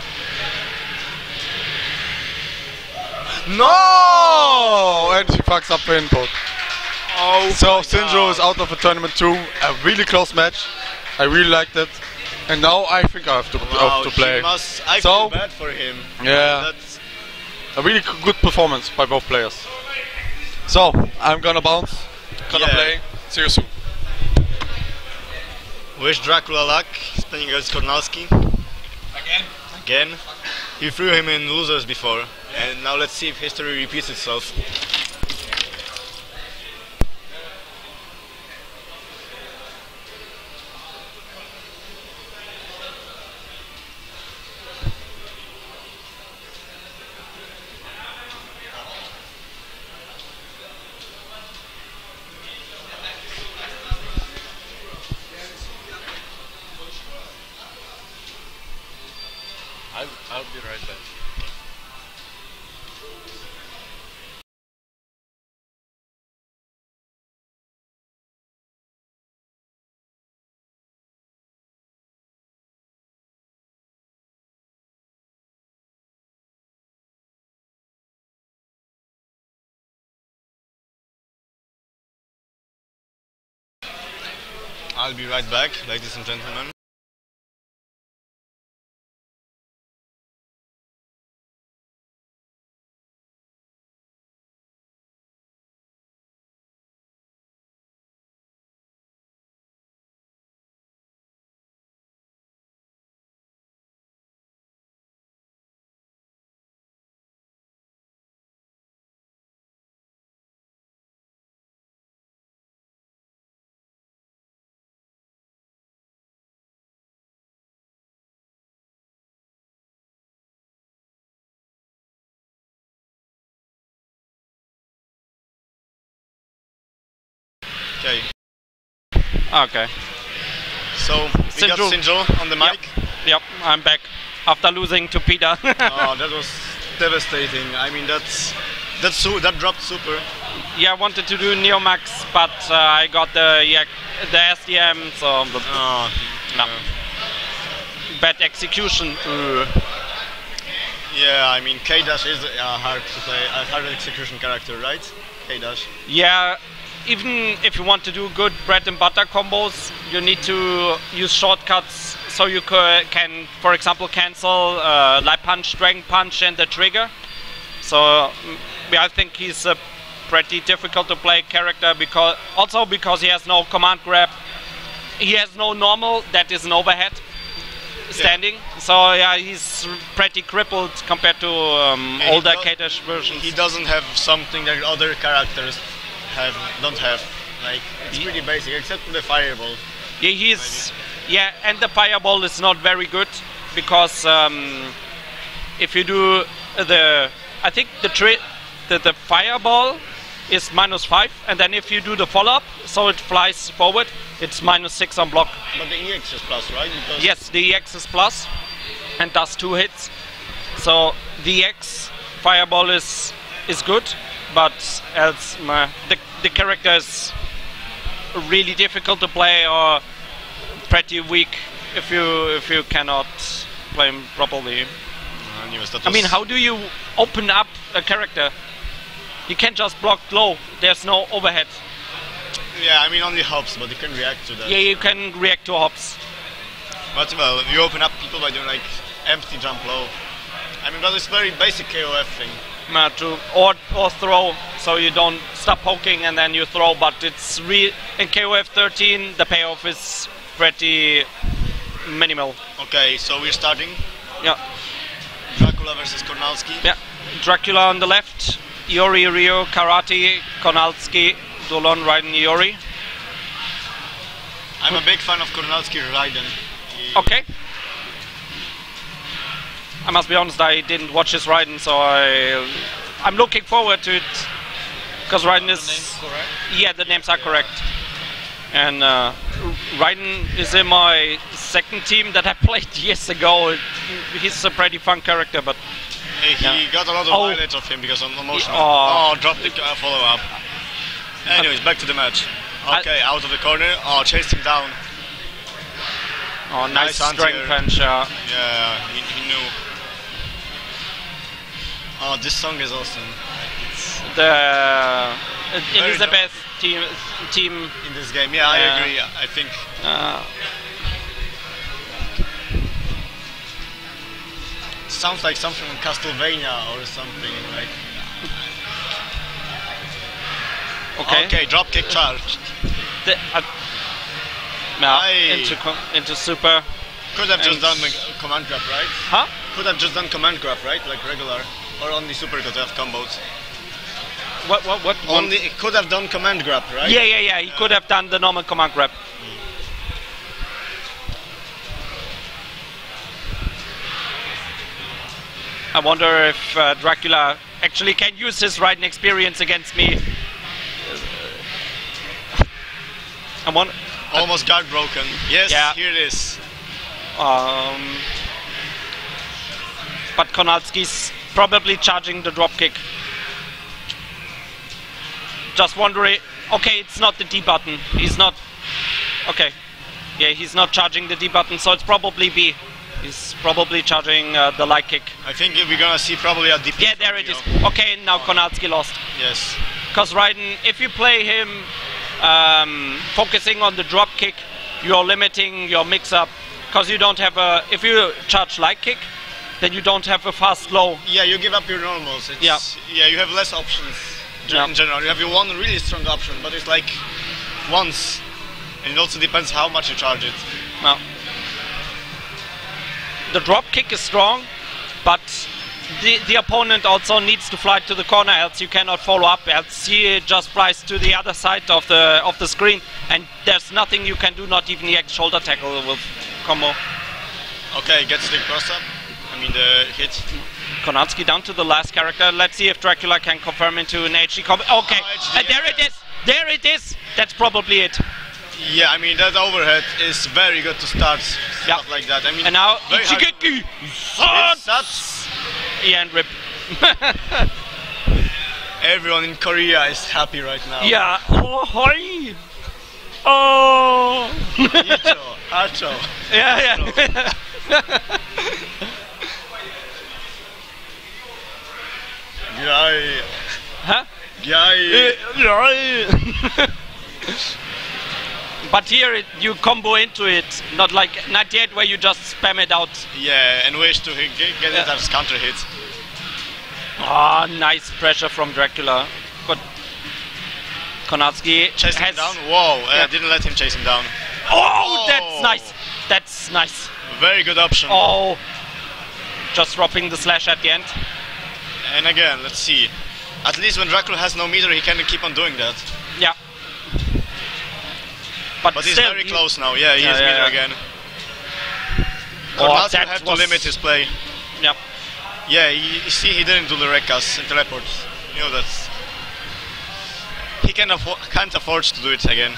No! oh, and he fucks up the input. Oh. So my Sinjul God. is out of the tournament too. A really close match. I really liked it. And now I think I have to, Wow, have to play. he must, I So- feel bad for him. Yeah. That's, A really c- good performance by both players. So, I'm gonna bounce, gonna Yeah. play. See you soon. Wish Dracula luck. He's playing against Kornalski. Again? Again. He threw him in losers before. And now let's see if history repeats itself. I'll, I'll be right back. I'll be right back, ladies and gentlemen. Okay, Okay. so we got Sinjo. Sinjo on the mic. Yep, I'm back after losing to Peter. Oh, that was devastating. I mean, that's that's su that dropped super. Yeah, I wanted to do Neomax, but uh, I got the yeah, the S D M, so the Oh, no. bad execution. Uh, yeah. I mean, K-Dash is a hard to play, a hard execution character, right? K-Dash. Yeah, even if you want to do good bread and butter combos, you need to use shortcuts so you ca- can, for example, cancel uh, light punch, dragon punch, and the trigger. So mm, yeah, I think he's a pretty difficult to play character because also because he has no command grab. He has no normal, that is an overhead standing. So yeah, he's pretty crippled compared to um, And he older do- K-Dash versions. He doesn't have something that other characters have don't have. Like, it's pretty basic, except for the fireball. Yeah, he's yeah, and the fireball is not very good because um, if you do the, I think the tri- the, the fireball is minus five, and then if you do the follow up, so it flies forward, it's minus six on block. But the E X is plus, right? Because Yes, the E X is plus and does two hits. So the E X fireball is is good, but else uh, the the character is really difficult to play or pretty weak if you if you cannot play him properly. Uh, anyways, that I mean, was- how do you open up a character? You can't just block low. There's no overhead. Yeah, I mean only hops, but you can react to that. Yeah, you can react to hops. But well, you open up people by doing like empty jump low. I mean, that is very basic K O F thing. Uh, to or or throw, so you don't stop poking and then you throw. But it's re in K O F thirteen the payoff is pretty minimal. Okay, so we're starting. Yeah, Dracula versus Kornalski. yeah. Dracula on the left, Iori, Ryo, Karate, Konalski, Dolon, Raiden, Iori. I'm a big fan of Kornalski Raiden. He- Okay. I must be honest, I didn't watch his Raiden, so I I'm looking forward to it because Raiden is yeah, the names are correct. And uh, Raiden is in my second team that I played years ago. He's a pretty fun character, but He, he Yeah. got a lot of Oh. mileage of him because of emotion. Oh. Oh, dropped the uh, follow up. Anyways, back to the match. Okay, out of the corner. Oh, chased him down. oh, nice, Nice strength anti-air. punch. Uh, Yeah, he, he knew. Oh, this song is awesome. It's the uh, Very Elizabeth team team. in this game. Yeah, I Yeah. agree. I think Uh, sounds like something from Castlevania or something. Like okay. okay, drop kick charged. The, uh, Yeah, I- into co- into super. Could have just And- done the command grab, right? Huh? Could have just done command grab, right? Like regular. Or only super could have combos. What what what? one- Only it could have done command grab, right? Yeah, yeah, yeah. He could have done the normal command grab. I wonder if uh, Dracula actually can use his Raiden experience against me. I want. Almost guard broken. Yes, Yeah. here it is. Um, but Konalski's probably charging the drop kick. Just wondering. Okay, it's not the D button. He's not. Okay. Yeah, he's not charging the D button, so it's probably B. He's probably charging uh, the light kick. I think we're gonna see probably a D P. Yeah, there it is. Okay, now Konalski lost. Yes. Because Raiden, if you play him um, focusing on the drop kick, you're limiting your mix-up. Because you don't have a. If you charge light kick, then you don't have a fast low. Yeah, you give up your normals. It's, Yeah. Yeah, you have less options. Gen- Yeah. In general, you have your one really strong option, but it's like once, and it also depends how much you charge it. No. The drop kick is strong, but the, the opponent also needs to fly to the corner, else you cannot follow up, else he just flies to the other side of the of the screen, and there's nothing you can do, not even the X shoulder tackle with combo. Okay, gets the cross up. I mean the hit. Konalski down to the last character. Let's see if Dracula can confirm into an H D combo. Okay, Oh, H D, and there it is. There it is. That's probably it. Yeah, I mean that overhead is very good to start stuff Yeah. like that. I mean, And now very hard- Ichigeki. It's such- Yeah, and rip. Everyone in Korea is happy right now. Yeah. Oh, hi. Oh. Icho, Hacho. Yeah, yeah. Yay. Huh? Yay. But here it, you combo into it, not like ninety-eight where you just spam it out. Yeah, and wish to hit, get, get it Yeah. as counter hit. Ah, nice pressure from Dracula. But Konalski Chase him has. down. Whoa, uh, Yeah. didn't let him chase him down. Oh, that's Oh. nice. That's nice. Very good option. Oh, just dropping the slash at the end. And again, let's see. At least when Dracula has no meter, he can keep on doing that. Yeah. But, But he's still, very he- close now. Yeah, he Yeah, is yeah, meter yeah. again. Oh, Konalski that had to was- limit his play. Yeah. Yeah, he, you see, he didn't do the Rekkas and teleports. You know that's. He can affo- can't afford to do it again.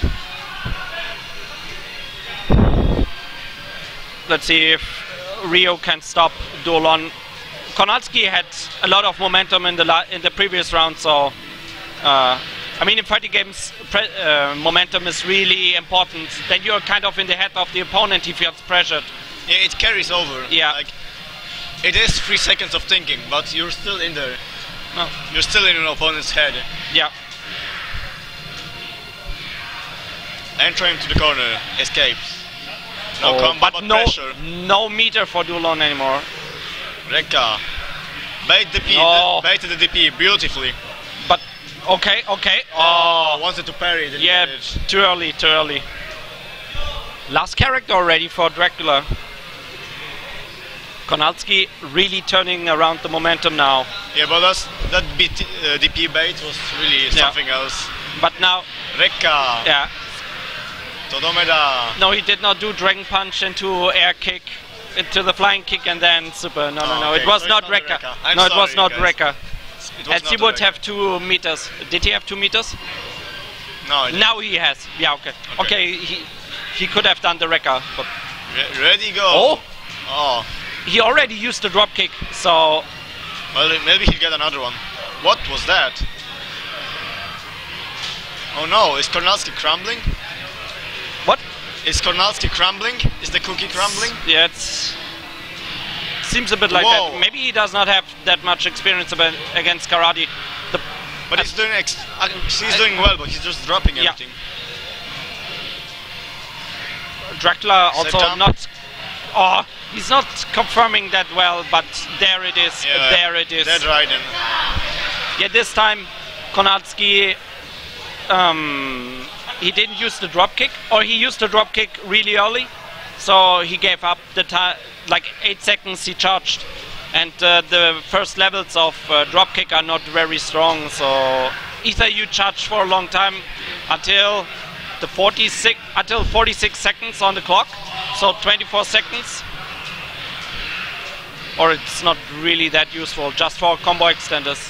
Let's see if Rio can stop Dolon. Konalski had a lot of momentum in the la- in the previous round, so uh, I mean, in fighting games, pre- uh, momentum is really important. Then you're kind of in the head of the opponent. He feels pressured. Yeah, it carries over. Yeah. Like, it is three seconds of thinking, but you're still in there. No. You're still in your opponent's head. Yeah. Enter into the corner, escapes. No Oh, combo, but, but, no, pressure. no meter for Dolon anymore. Rekka. Bait the P, No. baited the D P beautifully. But okay, okay. Oh, wanted to parry. Didn't Yeah, get it. too early, too early. Last character already for Dracula. Konalski really turning around the momentum now. Yeah, but that's, that B T, uh, D P bait was really something else. But now, Rekka. yeah, Todomeda. no, he did not do Dragon Punch into air kick, into the flying kick and then super. No, no, Oh, no, okay. it was So it's not not the Rekka. Rekka. I'm No, it was sorry, not guys. Rekka. It was As not he the would Rekka. have two meters. Did he have two meters? No, it- Now he has. Yeah, okay. Okay. Okay, he, he could have done the Rekka, but Re- ready, go. oh, Oh. he already used the drop kick, so Well, maybe he'll get another one. What was that? Oh no, is Kornalski crumbling? what? Is Kornalski crumbling? Is the cookie crumbling? Yeah, it's seems a bit like Whoa. that. Maybe he does not have that much experience about, against karate. The, But he's doing ex- uh, he's doing well, but he's just dropping Yeah. everything. Dracula also jump. not. Oh, he's not confirming that well, but there it is. Yeah, there it is. Dead Raiden. Yeah, this time Konalski um, he didn't use the drop kick, or he used the drop kick really early, so he gave up the time. Like eight seconds he charged, and uh, the first levels of uh, drop kick are not very strong. So either you charge for a long time until the forty-six until forty-six seconds on the clock, so twenty-four seconds, or it's not really that useful, just for combo extenders.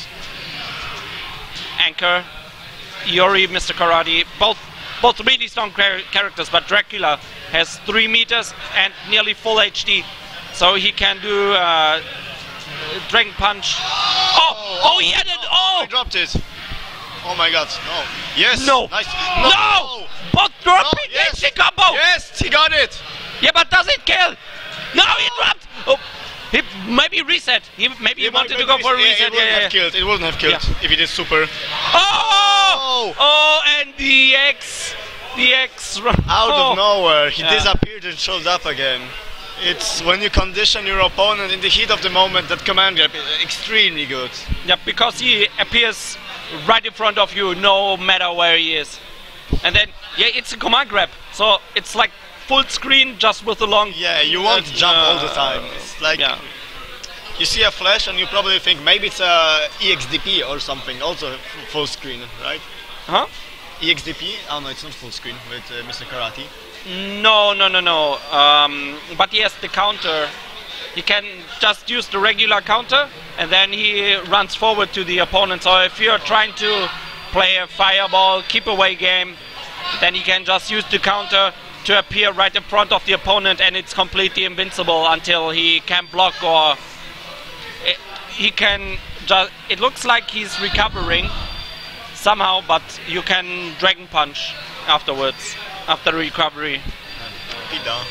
Anchor, Iori, Mister Karate, both both really strong char characters, but Dracula has three meters and nearly full H D, so he can do uh, Dragon Punch. Oh, oh, oh, he had it! Oh, I dropped it. Oh my God, no. Yes. No. Nice. No. no. Both dropping No, yes. H D combo. Yes, he got it. Yeah, but does it kill? No, he dropped. Oh, he maybe reset. He maybe he wanted to go for a yeah, reset. It wouldn't Yeah, yeah, have yeah. killed. It wouldn't have killed Yeah. if he did super. Oh, oh, and the X, the X run Out oh. of nowhere, he Yeah. disappeared and showed up again. It's when you condition your opponent in the heat of the moment, that command grab is extremely good. Yeah, because he appears right in front of you, no matter where he is. And then, yeah, it's a command grab, so it's like full screen just with a long. Yeah, you won't uh, jump all the time. It's like yeah. you see a flash and you probably think maybe it's a E X D P or something, also f- full screen, right? Huh? E X D P? Oh no, it's not full screen with uh, Mister Karate. No, no, no, no. Um, but he has the counter. He can just use the regular counter, and then he runs forward to the opponent. So if you're trying to play a fireball, keep away game, then he can just use the counter to appear right in front of the opponent, and it's completely invincible until he can block or it, he can just. It looks like he's recovering somehow, but you can Dragon Punch afterwards, after recovery. Pida.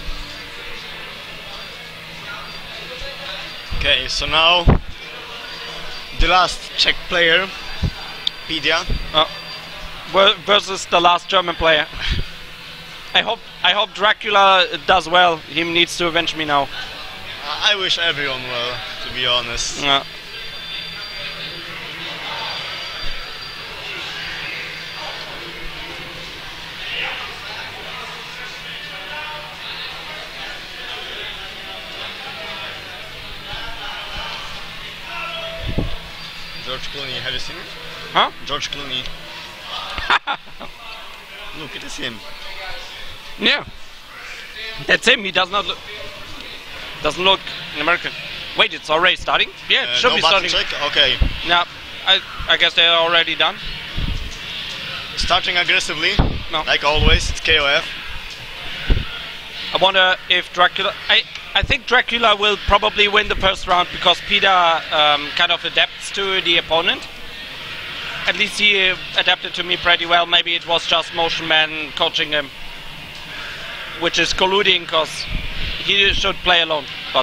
Okay, so now the last Czech player, Pedia. Uh, ver- versus the last German player. I hope I hope Dracula does well. He needs to avenge me now. I wish everyone well, to be honest. Uh, George Clooney, have you seen it? huh? George Clooney. Look, it is him. Yeah. That's him. He does not look. Doesn't look American. Wait, it's already starting? Yeah, it Uh, should no be button starting. check? Okay. Yeah, I I guess they're already done. Starting aggressively, No. like always, it's K O F. I wonder if Dracula. I I think Dracula will probably win the first round because Peter um, kind of adapts to the opponent. At least he uh, adapted to me pretty well. Maybe it was just Motion Man coaching him, which is colluding because he should play alone. But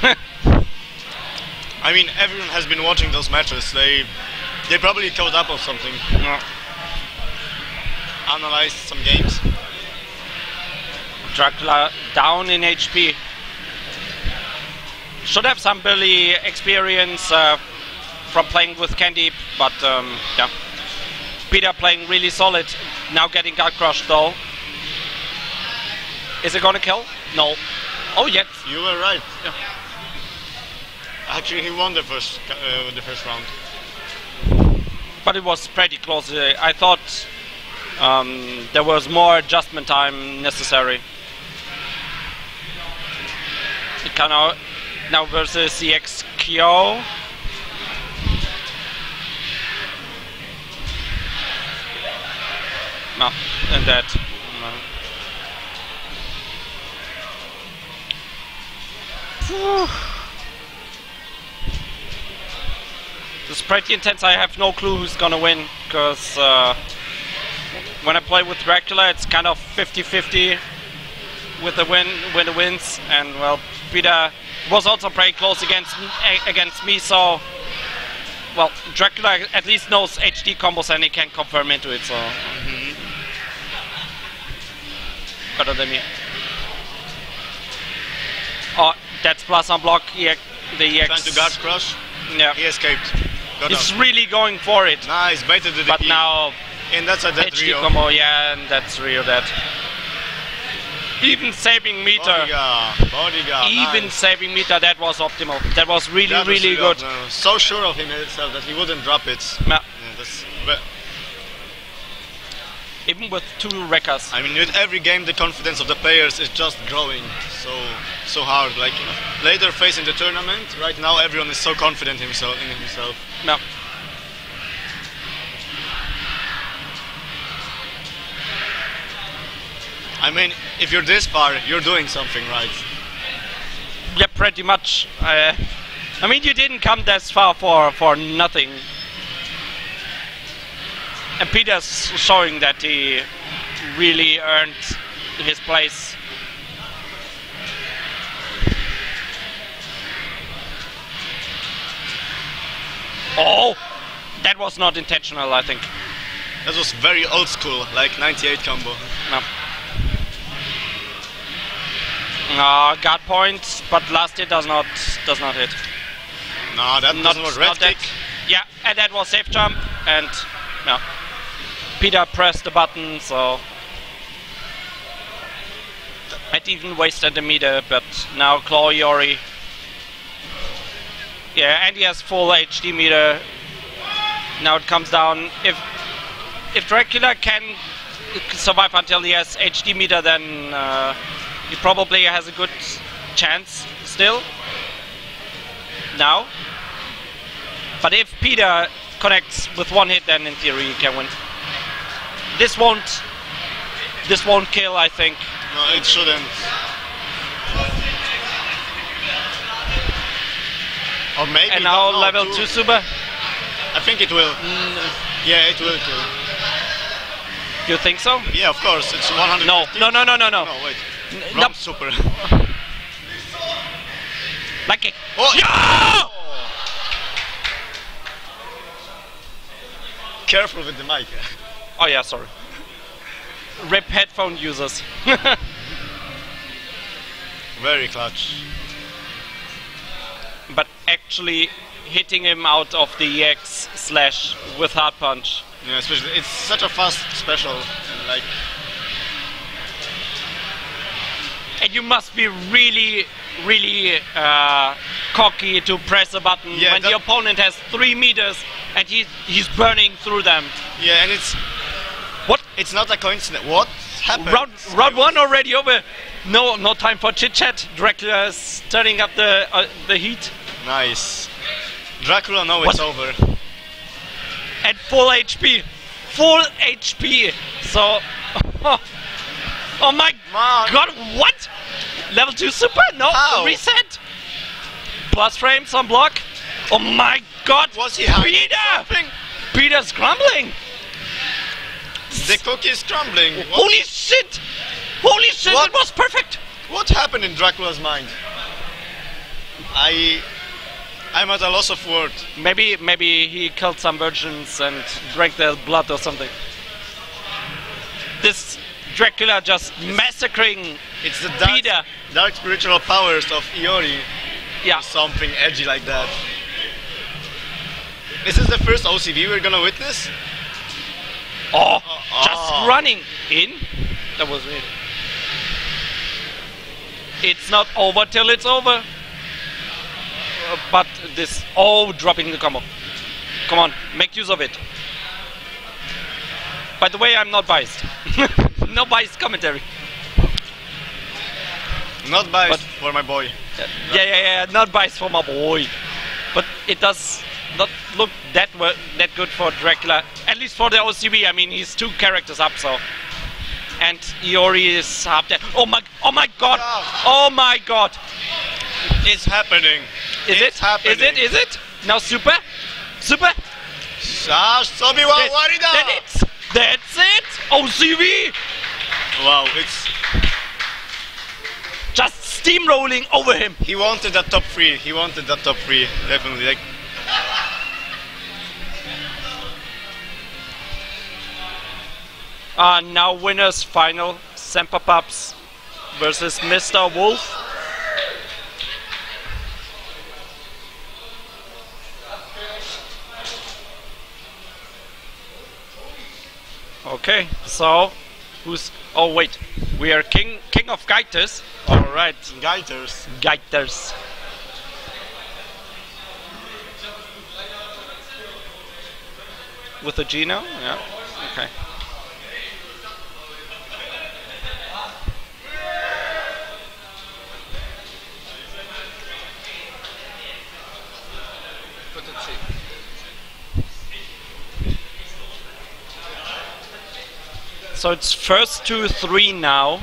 I mean, everyone has been watching those matches. They they probably caught up on something. no. Analyzed some games. Dracula down in H P. Should have some Billy experience uh, from playing with Candy, but um, yeah. Peter playing really solid. Now getting gut crushed though. Is it gonna kill? No. Oh yes. You were right. Yeah. Actually, he won the first uh, the first round. But it was pretty close. Uh, I thought um, there was more adjustment time necessary. Now, now versus the X Kyo. No, and that. No. Phew. It's pretty intense. I have no clue who's gonna win because uh, when I play with Dracula, it's kind of fifty fifty with the win, winner wins, and well, Peter was also pretty close against against me. So, well, Dracula at least knows H D combos and he can confirm into it. So, mm-hmm. Better than me. Oh, that's plus on block. E X, the E X. Trying to guard crush. Yeah, He escaped. Got he's up. really going for it. Nice, baited the D P. But now And that's a dead H D Rio. combo, yeah, and that's Rio dead. Even saving meter. Bodyguard, bodyguard, Even nice. saving meter, that was optimal. That was really, That was really good. optimal. So sure of him himself that he wouldn't drop it. Yeah. Yeah, that's, but, Even with two wreckers. I mean, with every game, the confidence of the players is just growing so so hard. Like later facing the tournament, right now everyone is so confident himself in himself. No. I mean, if you're this far, you're doing something right. Yeah, pretty much. Uh, I mean, you didn't come this far for, for nothing. And Peter's showing that he really earned his place. Oh, that was not intentional, I think. That was very old school, like ninety-eight combo. No. Uh, guard point, but last hit does not does not hit. No, that Not, doesn't work. Red not that. kick. Yeah, and that was safe jump, and no. Peter pressed the button, so I'd even wasted a meter, but now Claw Iori. Yeah, and he has full H D meter. Now it comes down. If if Dracula can survive until he has H D meter, then uh, he probably has a good chance still. Now. But if Peter connects with one hit, then in theory he can win. This won't this won't kill, I think. No, it shouldn't. Or maybe. And now no, level two. two super. I think it will. Yeah, it will kill. You think so? Yeah, of course. It's one hundred. No, no, no, no, no, no. No, wait. N- Wrong no. super. Like it. Oh, Yeah! Careful with the mic. Oh yeah, sorry. Rip headphone users. Very clutch. But actually hitting him out of the E X slash with hard punch. Yeah, especially it's such a fast special and like And you must be really, really uh, cocky to press a button Yeah, when the that- opponent has three meters and he, he's burning through them. yeah, and it's What? it's not a coincidence. What happened? Round, round one already over. No, no time for chit chat. Dracula is turning up the uh, the heat Nice. Dracula, no, What? it's over. at full H P, full H P. So, oh, oh my Man. god, what? Level two super? No, How? reset. Plus frames on block. Oh my god, Was he hiding Peter? something? Peter's crumbling. The cookie is crumbling. What, Holy shit! Holy shit! What? It was perfect. what happened in Dracula's mind? I I'm at a loss of words. Maybe, maybe he killed some virgins and drank their blood or something. This Dracula just massacring It's the dark, Peter. dark spiritual powers of Iori. Yeah. Something edgy like that. Is this the first O C V we're gonna witness? Oh, oh. just running in. That was it. It's not over till it's over. Uh, but this, oh, dropping the combo. Come on, make use of it. By the way, I'm not biased. No biased commentary. Not biased But- for my boy. Yeah, yeah, yeah, not biased for my boy. But it does not look that well, that good for Dracula. At least for the O C V. I mean, he's two characters up, so. And Iori is up there. Oh my, oh my god! Oh my god! It's happening. Is it's it? happening. Is it? Is it? Now super, super. Ah, Sobi wa That- Warida! That it's, that's it. O C V. Wow, it's Just steamrolling over him. he wanted that top three. He wanted that top three, definitely. Like, Uh, now winners final. Semper Pups versus Mister Wolf. Okay, so who's? Oh wait, we are king king of Geiters. All right, Geiters. Geiters. With a G now? Yeah. Okay. So it's first to three now.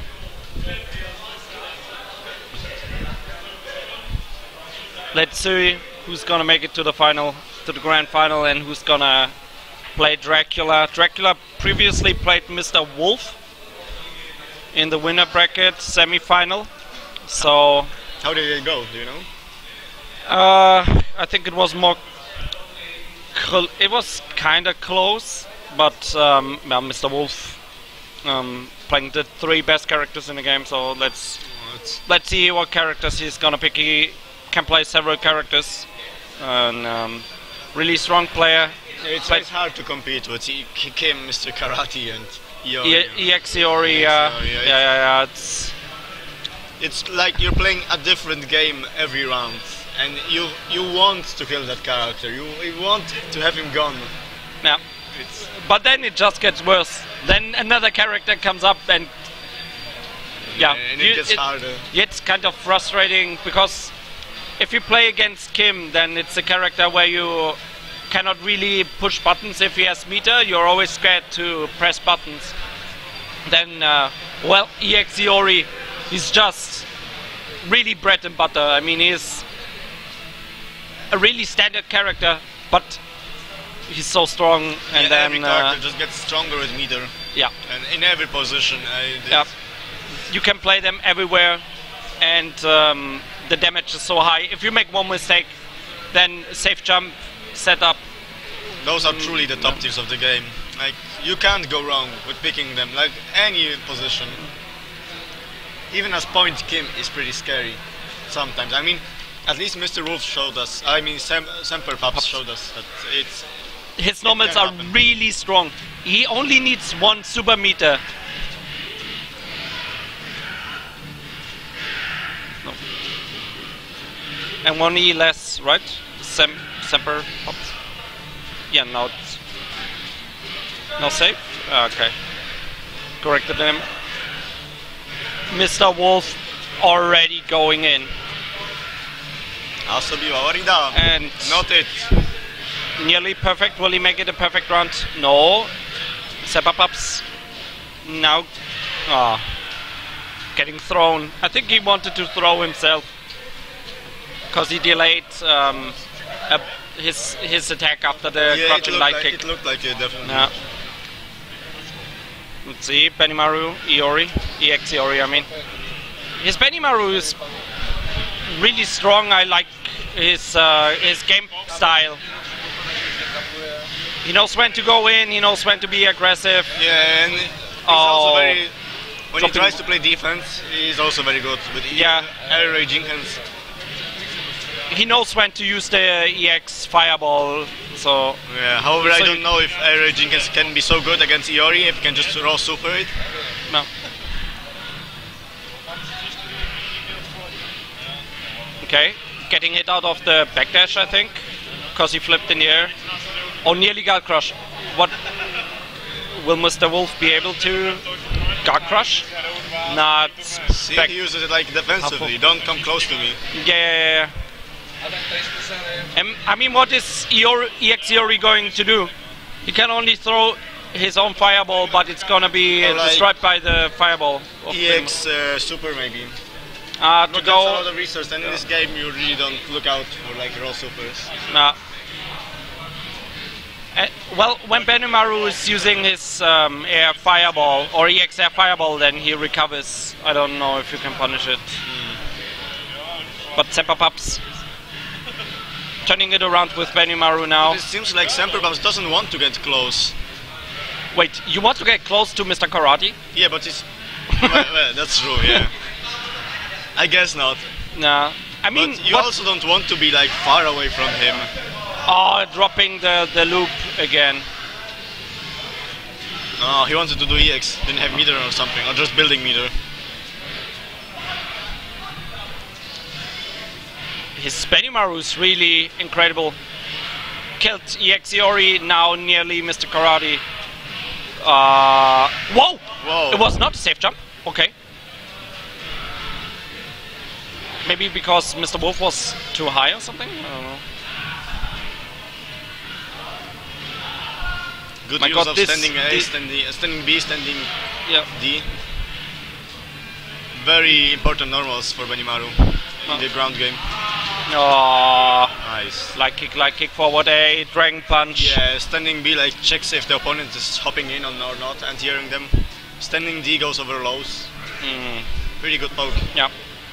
Let's see who's gonna make it to the final, to the grand final, and who's gonna play Dracula. Dracula previously played Mister Wolf in the winner bracket semi-final. So How did it go? Do you know? uh, I think it was more. Cl it was kind of close, but um, well, Mister Wolf um, playing the three best characters in the game. So let's let's see what characters he's gonna pick. He can play several characters, and um, really strong player. It's, But- it's hard to compete with I- K- Kim, Mister Karate, and Iori. E EX Iori, uh, yeah, Iori, yeah, yeah, yeah. It's It's like you're playing a different game every round, and you you want to kill that character. You, you want to have him gone. yeah. It's But then it just gets worse. Then another character comes up, and yeah, and you- it gets it- harder. it's kind of frustrating because if you play against Kim, then it's a character where you cannot really push buttons if he has meter. You're always scared to press buttons. Then, uh, well, E X Iori is just really bread and butter. I mean, he's a really standard character, but he's so strong. And Yeah, then, every uh, character just gets stronger with meter, yeah. and in every position. I, Yeah, you can play them everywhere, and um, the damage is so high. If you make one mistake, then safe jump setup. Those are truly the top tiers of the game. Like you can't go wrong with picking them. Like any position. Even as point, Kim is pretty scary sometimes. I mean, at least Mister Wolf showed us. I mean, Sem Semper Pups showed us that it's. His normals can are happen. really strong. He only needs one super meter. No. And one E less, right? Sem Semper Pups. Yeah, now it's no safe. Okay, corrected him. Mister Wolf already going in, Asobi wa warida. and Not it. nearly perfect. Will he make it a perfect round? No. Step ups. Now, ah, getting thrown. I think he wanted to throw himself because he delayed um, a, his his attack after the Yeah, it crouching looked, light like, kick. it looked like it, definitely. Yeah. Let's see, Benimaru, Iori, E X Iori, I mean. His Benimaru is really strong. I like his uh, his game style. He knows when to go in, he knows when to be aggressive. Yeah, and he's Oh. also very. When he Something- tries to play defense, he's also very good. With Yeah. Air Ray Jenkins. He knows when to use the E X Fireball, so Yeah. However, I So don't you- know if Air Ray Jenkins can be so good against Iori if he can just raw super it. no. Okay, getting it out of the backdash, I think, because he flipped in the air. Oh, nearly Guard Crush. What will Mister Wolf be able to Guard Crush? Not See, back. he uses it like defensively. Don't come close to me. Yeah, yeah, yeah. Um, I mean, what is Iori, E X Iori going to do? He can only throw his own fireball, but it's gonna be Or like- destroyed by the fireball. Of E X uh, super maybe. the, uh, to But that's a lot go. of research, and in this game you really don't look out for like raw supers. Nah. Uh, well, when Benimaru is using his um, air fireball or E X air fireball, then he recovers. I don't know if you can punish it. But Semper Pups turning it around with Benimaru now. It seems like Semper Pups doesn't want to get close. Wait, you want to get close to Mister Karate? Yeah, but it's. well, well, that's true, yeah. I guess not. Nah. I mean, But you what- also don't want to be like far away from him. oh, dropping the, the loop again. No, he wanted to do E X, didn't have meter or something, or just building meter. His Benimaru is really incredible. Killed E X Iori, now nearly Mister Karate. Uh, whoa! Whoa. It was not a safe jump. Okay. Maybe because Mister Wolf was too high or something? I don't know. Good My use God, of this- standing A, this- standing, uh, standing B, standing Yeah. D. Very important normals for Benimaru in the ground game. Oh, Nice. like kick, like kick forward A, dragon punch. Yeah, standing B like checks if the opponent is hopping in or not, anti-airing them. Standing D goes over lows. Mm, Pretty good poke. yeah.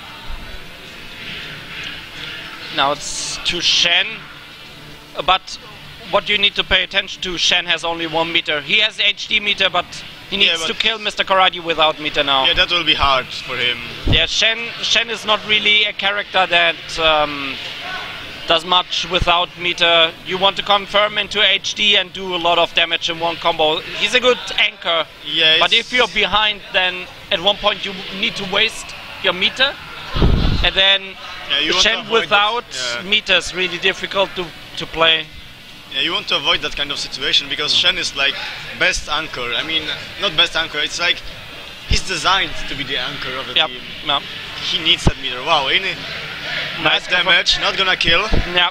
Now it's to Shen, but what you need to pay attention to, Shen has only one meter. He has H D meter, but he Yeah, needs but- to kill Mister Karate without meter now. Yeah, that will be hard for him. Yeah, Shen, Shen is not really a character that um, does much without meter. You want to confirm into H D and do a lot of damage in one combo. He's a good anchor, Yeah, but it's- if you're behind, then at one point you need to waste your meter. And then Yeah, you want to Shen avoid without that. Yeah. meter is really difficult to, to play. Yeah, you want to avoid that kind of situation because Shen is like best anchor. I mean, not best anchor. It's like he's designed to be the anchor of the Yep. team. Yep. He needs that meter. Wow, in it. Nice damage. Not gonna kill. Yep.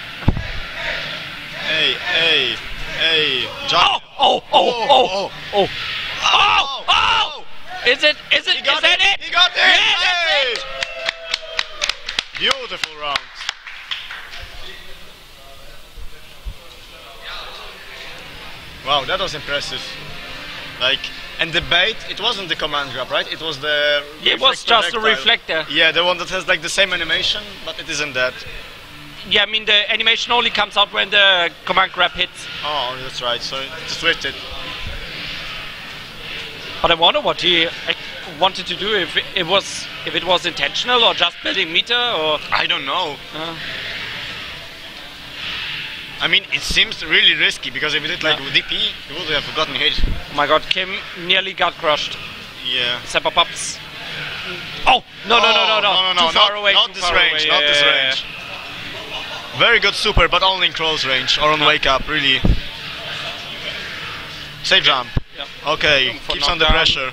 Hey, hey, hey. Oh, Jump. oh, oh, oh, oh, oh, oh, oh! Is it? Is it? He got Is that it. it? He got it. Yeah, that's Hey! it. Beautiful round. Wow, that was impressive. Like, and the bait, it wasn't the command grab, right? It was the. It was reflect just a projectile. reflector. Yeah, the one that has like the same animation, but it isn't that. Yeah, I mean the animation only comes out when the command grab hits. Oh, that's right. So just wait it. But I wonder what he uh, wanted to do. If it, it was if it was intentional or just building meter or. I don't know. Uh, I mean, it seems really risky because if it did like Yeah. D P, he would have gotten hit. oh my God, Kim nearly got crushed. Yeah. Seppa Pups. Oh no no no no no! no, no, no, Too far not, away. not too this far range, away. not Yeah, this yeah, yeah. range. Very good super, but only in close range or on wake up, really. Safe jump. Yeah. Okay, For keeps under knockdown. pressure.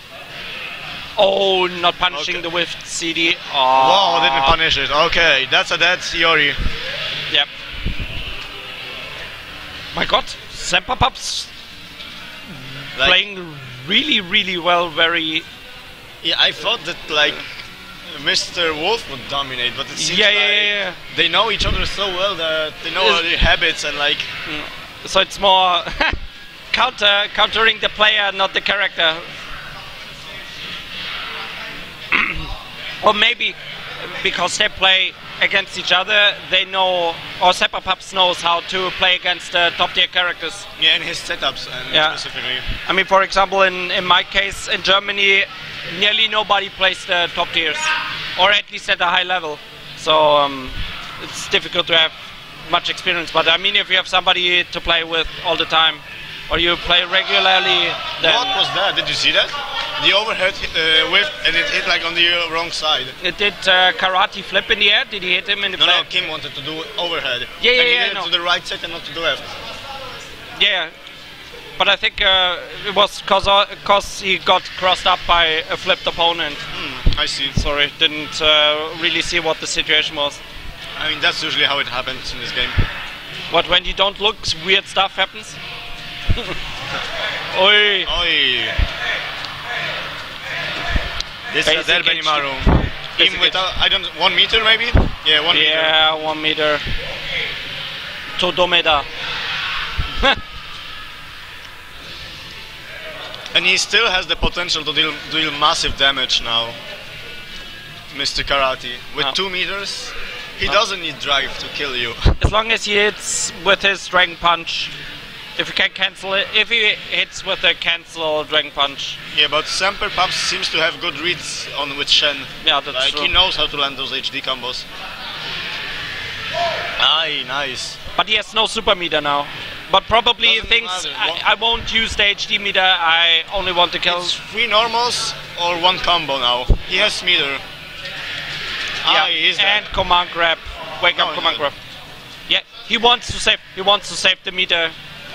Oh, not punishing Okay. the whiff C D. Oh. Wow, didn't punish it. Okay, that's a dead Iori. Yep. My God, Semper Pups Like, playing really really well. Very. yeah, I thought that like Mister Wolf would dominate, but it seems Yeah, like yeah, yeah, yeah. they know each other so well that they know Is- their habits and like. So it's more counter countering the player, not the character. Or maybe because they play against each other, they know, or Seppa Pups knows how to play against the top tier characters. Yeah, and his setups and Yeah. specifically. I mean, for example, in, in my case, in Germany, nearly nobody plays the top tiers, or at least at a high level. So um, it's difficult to have much experience. But I mean, if you have somebody to play with all the time, or you play regularly, then What was that? Did you see that? The overhead uh, whiff and it hit like on the uh, wrong side. it did uh, karate flip in the air. Did he hit him in the No, no, flat? Kim wanted to do overhead. Yeah, yeah, and he yeah, did I it know. to the right side and not to the left. Yeah. But I think uh, it was because he got crossed up by a flipped opponent. Hmm, I see. Sorry, didn't uh, really see what the situation was. I mean, that's usually how it happens in this game. What, when you don't look, weird stuff happens? Oi! Oi! This is Basic Del H D. Benimaru. Basic Him without, I don't, one meter maybe? Yeah, one meter. Yeah, one meter. Todomeda. And he still has the potential to deal, deal massive damage now. Mister Karate. With Ah. two meters, he doesn't need drive to kill you. As long as he hits with his Dragon Punch, if he can cancel it, if he hits with a cancel Dragon Punch, Yeah, but Semper Pups seems to have good reads on with Shen. yeah, that's Like, true. he knows how to land those H D combos. Aye, nice. But he has no super meter now. But probably Doesn't thinks matter. I, I won't use the H D meter. I only want to kill. It's three normals or one combo now. He has meter. Ah, he is and dead. command grab. Wake No, up, command no. grab. Yeah, he wants to save. He wants to save the meter.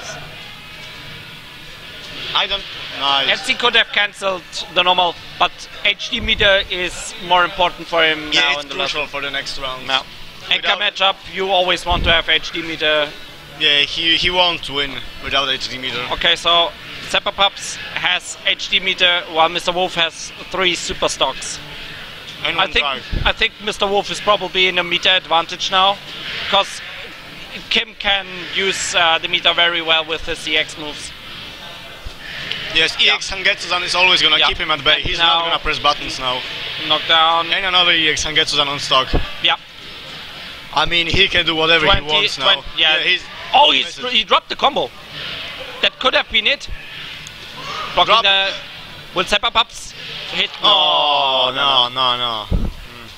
I don't. Nice. And he could have cancelled the normal, but H D meter is more important for him Yeah, now it's in the last. crucial for the next round. Now, anchor Without- matchup, you always want to have H D meter. Yeah, he he won't win without H D meter. Okay, so Seppa Pups has H D meter, while Mister Wolf has three super stocks. And I one think drive. I think Mister Wolf is probably in a meter advantage now, because Kim can use uh, the meter very well with his E X moves. Yes, E X Hangetsu-san is always gonna Yeah. keep him at bay. And He's now- not gonna press buttons now. Knockdown. And another E X Hangetsu-san on stock. Yeah. I mean, he can do whatever twenty, he wants now. twenty yeah. he's, oh, he's, misses. he dropped the combo. That could have been it. Blocking Drop. the. Will Seppa Pups hit? Oh, no, no, no. Mm.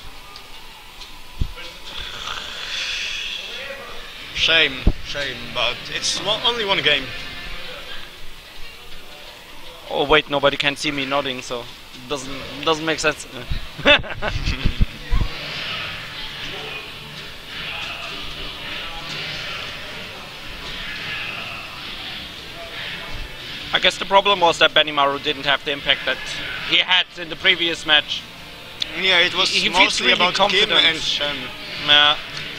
Shame, shame, but it's one, only one game. Oh wait, nobody can see me nodding, so doesn't doesn't make sense. I guess the problem was that Benimaru didn't have the impact that he had in the previous match. Yeah, it was He- he feels mostly really about Kim confident. and Shen. Yeah.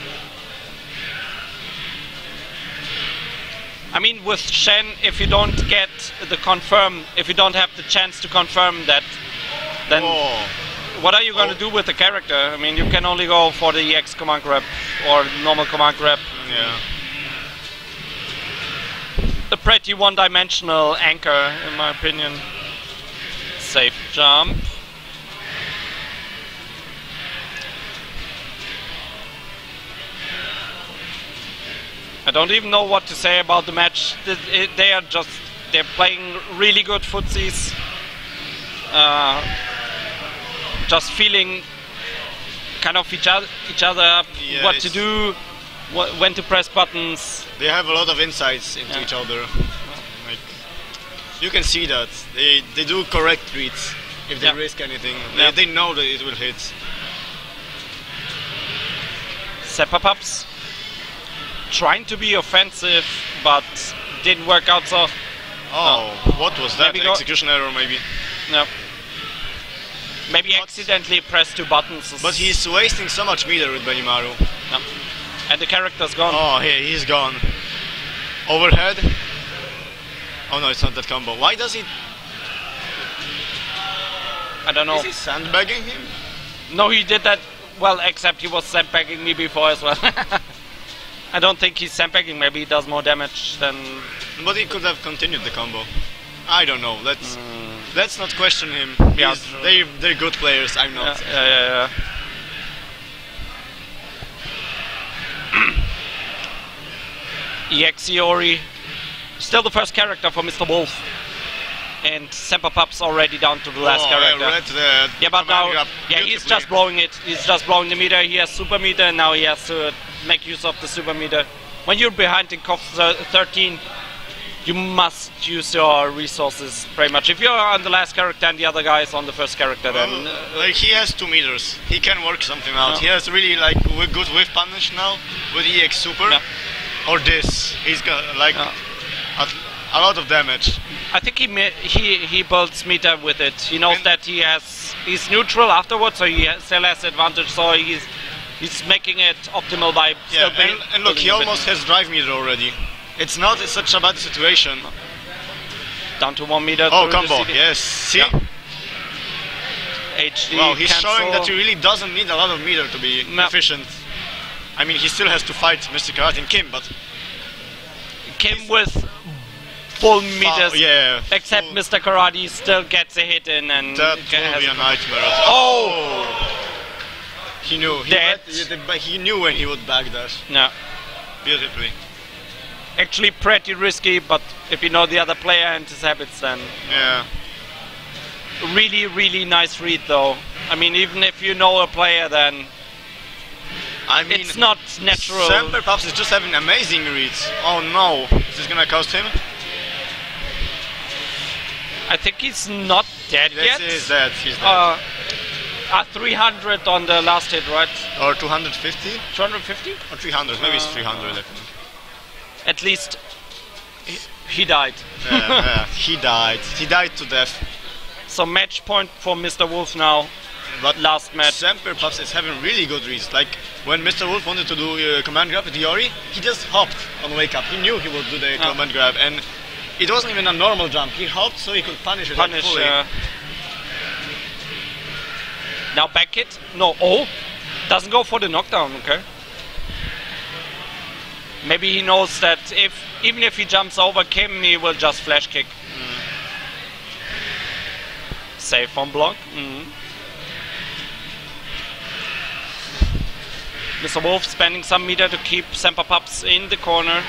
I mean, with Shen, if you don't get the confirm, if you don't have the chance to confirm that, then Oh, what are you going to Oh. do with the character? I mean, you can only go for the E X command grab or normal command grab. yeah. A pretty one-dimensional anchor, in my opinion. Safe jump. I don't even know what to say about the match. Th- it- They are just, they're playing really good footsies. Uh, just feeling kind of each other, each other up, Yeah, what to it's- do, wh- when to press buttons. They have a lot of insights into Yeah. each other. Like, you can see that they they do correct reads if they Yeah. risk anything. Yeah. They, they know that it will hit. Seppa Pups trying to be offensive, but didn't work out. So Oh, what was that? Maybe go- Execution error, maybe. no, maybe But- accidentally pressed two buttons. But he's wasting so much meter with Benimaru. no. And the character's gone. Oh, here he's gone. Overhead. Oh no, it's not that combo. Why does he? I don't know. Is he sandbagging him? No, he did that well, except he was sandbagging me before as well. I don't think he's sandbagging. Maybe he does more damage than. But he could have continued the combo. I don't know. Let's let's not question him. Yeah, He's- true. they they're good players. I'm Yeah, not. yeah, yeah. yeah. E X Iori, still the first character for Mister Wolf, and Semper Pups already down to the last oh, character. I read the Yeah, but now, command grab yeah, he's beautifully. just blowing it. He's just blowing the meter. He has super meter, and now he has to make use of the super meter. When you're behind in C O F thirteen, you must use your resources pretty much. If you're on the last character and the other guy is on the first character, then Well, uh, like he has two meters. He can work something out. Yeah. He has really like w- good whiff punish now with E X super. Yeah. Or this. He's got like Yeah. a, a lot of damage. I think he ma- he he builds meter with it. He knows And- that he has he's neutral afterwards, so he has, still has advantage. So he's he's making it optimal by Yeah, still and, build- and look, building he a bit. almost has drive meter already. It's not such a bad situation. down to one meter. Oh, through the combo. C D. Yes. See? Yeah. H D. Wow, he's cancel. showing that he really doesn't need a lot of meter to be No. efficient. I mean, he still has to fight Mister Karate and Kim, but Kim with full meters. Oh, yeah. Except full- Mister Karate still gets a hit in and That ca- will has be a a- nightmare. Oh! He knew. He, That- read- he knew when he would back that No. beautifully. Actually pretty risky, but if you know the other player and his habits, then Yeah. really, really nice read though. I mean, even if you know a player, then I mean, it's not it's natural. Semper Pups is just having amazing reads. Oh no, is this gonna cost him? I think he's not dead Yes, yet. he's dead. He's dead. Uh, uh, three hundred on the last hit, right? or two hundred fifty? two hundred fifty? Or three hundred? Maybe it's Uh, three hundred. I think. At least he, he died. Yeah, yeah. He died. He died to death. So match point for Mister Wolf now. But Last match. Semper Pups is having really good reads. Like when Mister Wolf wanted to do uh, command grab with Iori, he just hopped on wake up. He knew he would do the Oh. command grab, and it wasn't even a normal jump. He hopped so he could punish it like, Punish. fully. Uh, now back hit. No. Oh, doesn't go for the knockdown. Okay. Maybe he knows that if even if he jumps over Kim, he will just flash kick. Safe on block. Mhm. Mister Wolf spending some meter to keep Semper Pups in the corner.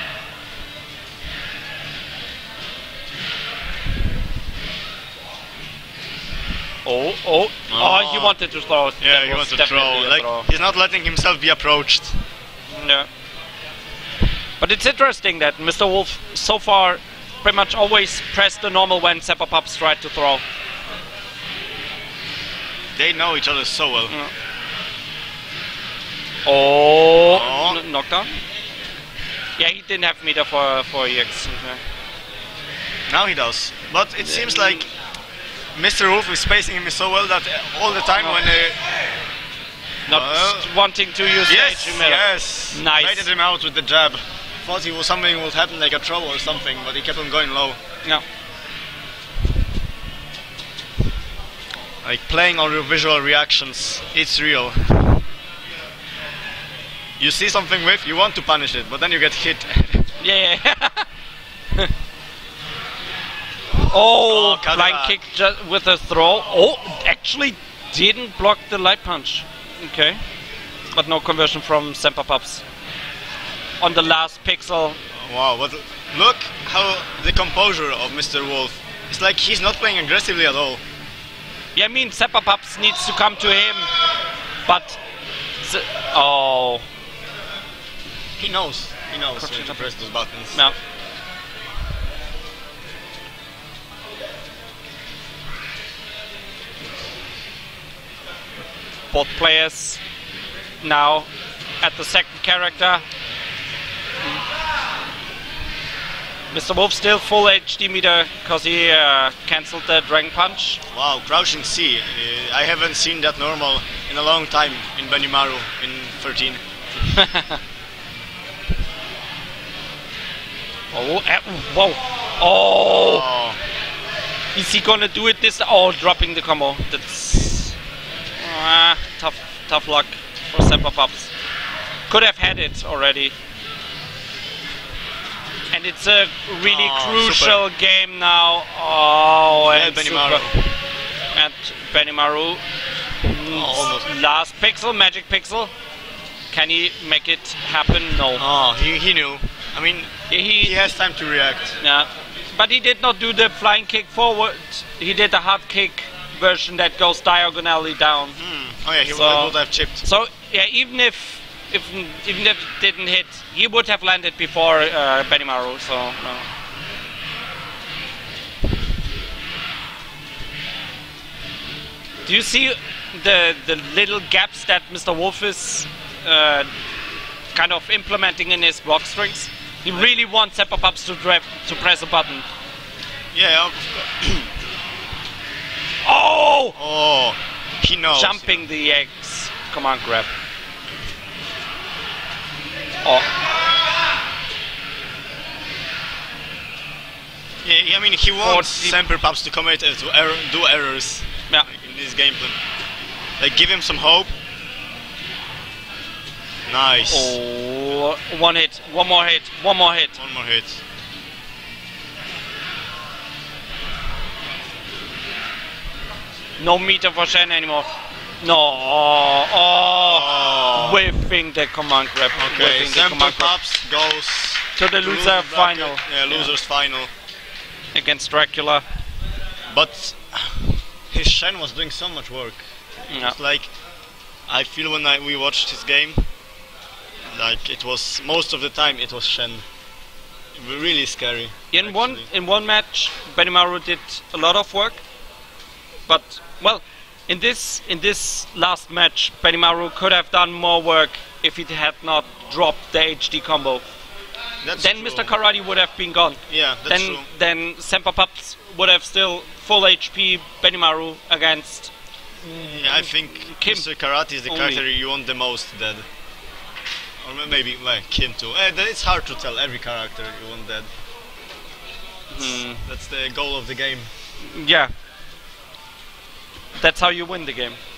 Oh, oh, oh, he wanted to throw. Yeah, That he was wants to throw. definitely a Like throw. he's not letting himself be approached. Yeah. But it's interesting that Mister Wolf so far pretty much always pressed the normal when Semper Pups tried to throw. They know each other so well. Mm. Oh, Oh. N- knockdown. Yeah, he didn't have meter for for E X. Okay. Now he does. But it seems like Mister Wolf is spacing him so well that uh, all the time when uh, Not Uh, wanting to use yes, stage meter. yes, Nice. baited him out with the jab. Thought he was something would happen like a throw or something, but he kept on going low. Yeah. Like playing on your visual reactions, it's real. You see something with, you want to punish it, but then you get hit. Yeah. yeah. oh, Oh, cut flying back. kick ju- with a throw. Oh, actually didn't block the light punch. Okay. But no conversion from Semper Pups. On the last pixel. Wow, but look how the composure of Mister Wolf. It's like he's not playing aggressively at all. Yeah, I mean, Semper Pups needs to come to him. But. Se- oh. He knows. He knows when to press those buttons. No. Both players now at the second character. Mister Wolf still full H D meter because he uh, cancelled the Dragon Punch. Wow, crouching C. Uh, I haven't seen that normal in a long time in Benimaru in thirteen. Oh, eh, whoa. Oh, Oh, is he gonna do it this? Oh, dropping the combo. That's ah, tough, tough luck for Semper Pups. Could have had it already. And it's a really Oh, crucial game now. Oh, yeah, and Benimaru. super. At Benimaru. almost. Last pixel, magic pixel. Can he make it happen? No. Oh, he, he knew. I mean, He, he has time to react. yeah, but he did not do the flying kick forward. He did a hard kick version that goes diagonally down. Hmm. Oh yeah, he So- would have chipped. So yeah, even if if even if it didn't hit, he would have landed before uh, Benimaru. So no. Do you see the the little gaps that Mister Wolf is uh, kind of implementing in his block strings? He really wants Semper Pups to dra- to press a button. Yeah. of course. Oh! Oh, he knows. Jumping the X command grab. Oh, Yeah, yeah, I mean, he wants forty Semper Pups to commit uh, to error, do errors yeah. like, in this gameplay. Like, give him some hope. Nice. Oh, one hit, one more hit, one more hit. One more hit. No meter for Shen anymore. No. Oh, oh. Oh. Whiffing the command grab. Okay, Whiffing the Semper command grab. Pups goes To the to loser bracket. final. Yeah, losers final. Against Dracula. But his Shen was doing so much work. Yeah. It's like, I feel when I, we watched his game, Like it was most of the time it was Shen. Really scary. In one actually. in one match, Benimaru did a lot of work, but well, in this in this last match, Benimaru could have done more work if he had not dropped the H D combo. That's Then true. Mister Karate would have been gone. Yeah, that's then true. then Semper Pups would have still full H P Benimaru against. Yeah, I think Kim Mister Karate is the only. character you want the most dead. Or ma- maybe well, Kim too. Eh, then it's hard to tell every character you want dead. Hmm. That's the goal of the game. Yeah. That's how you win the game.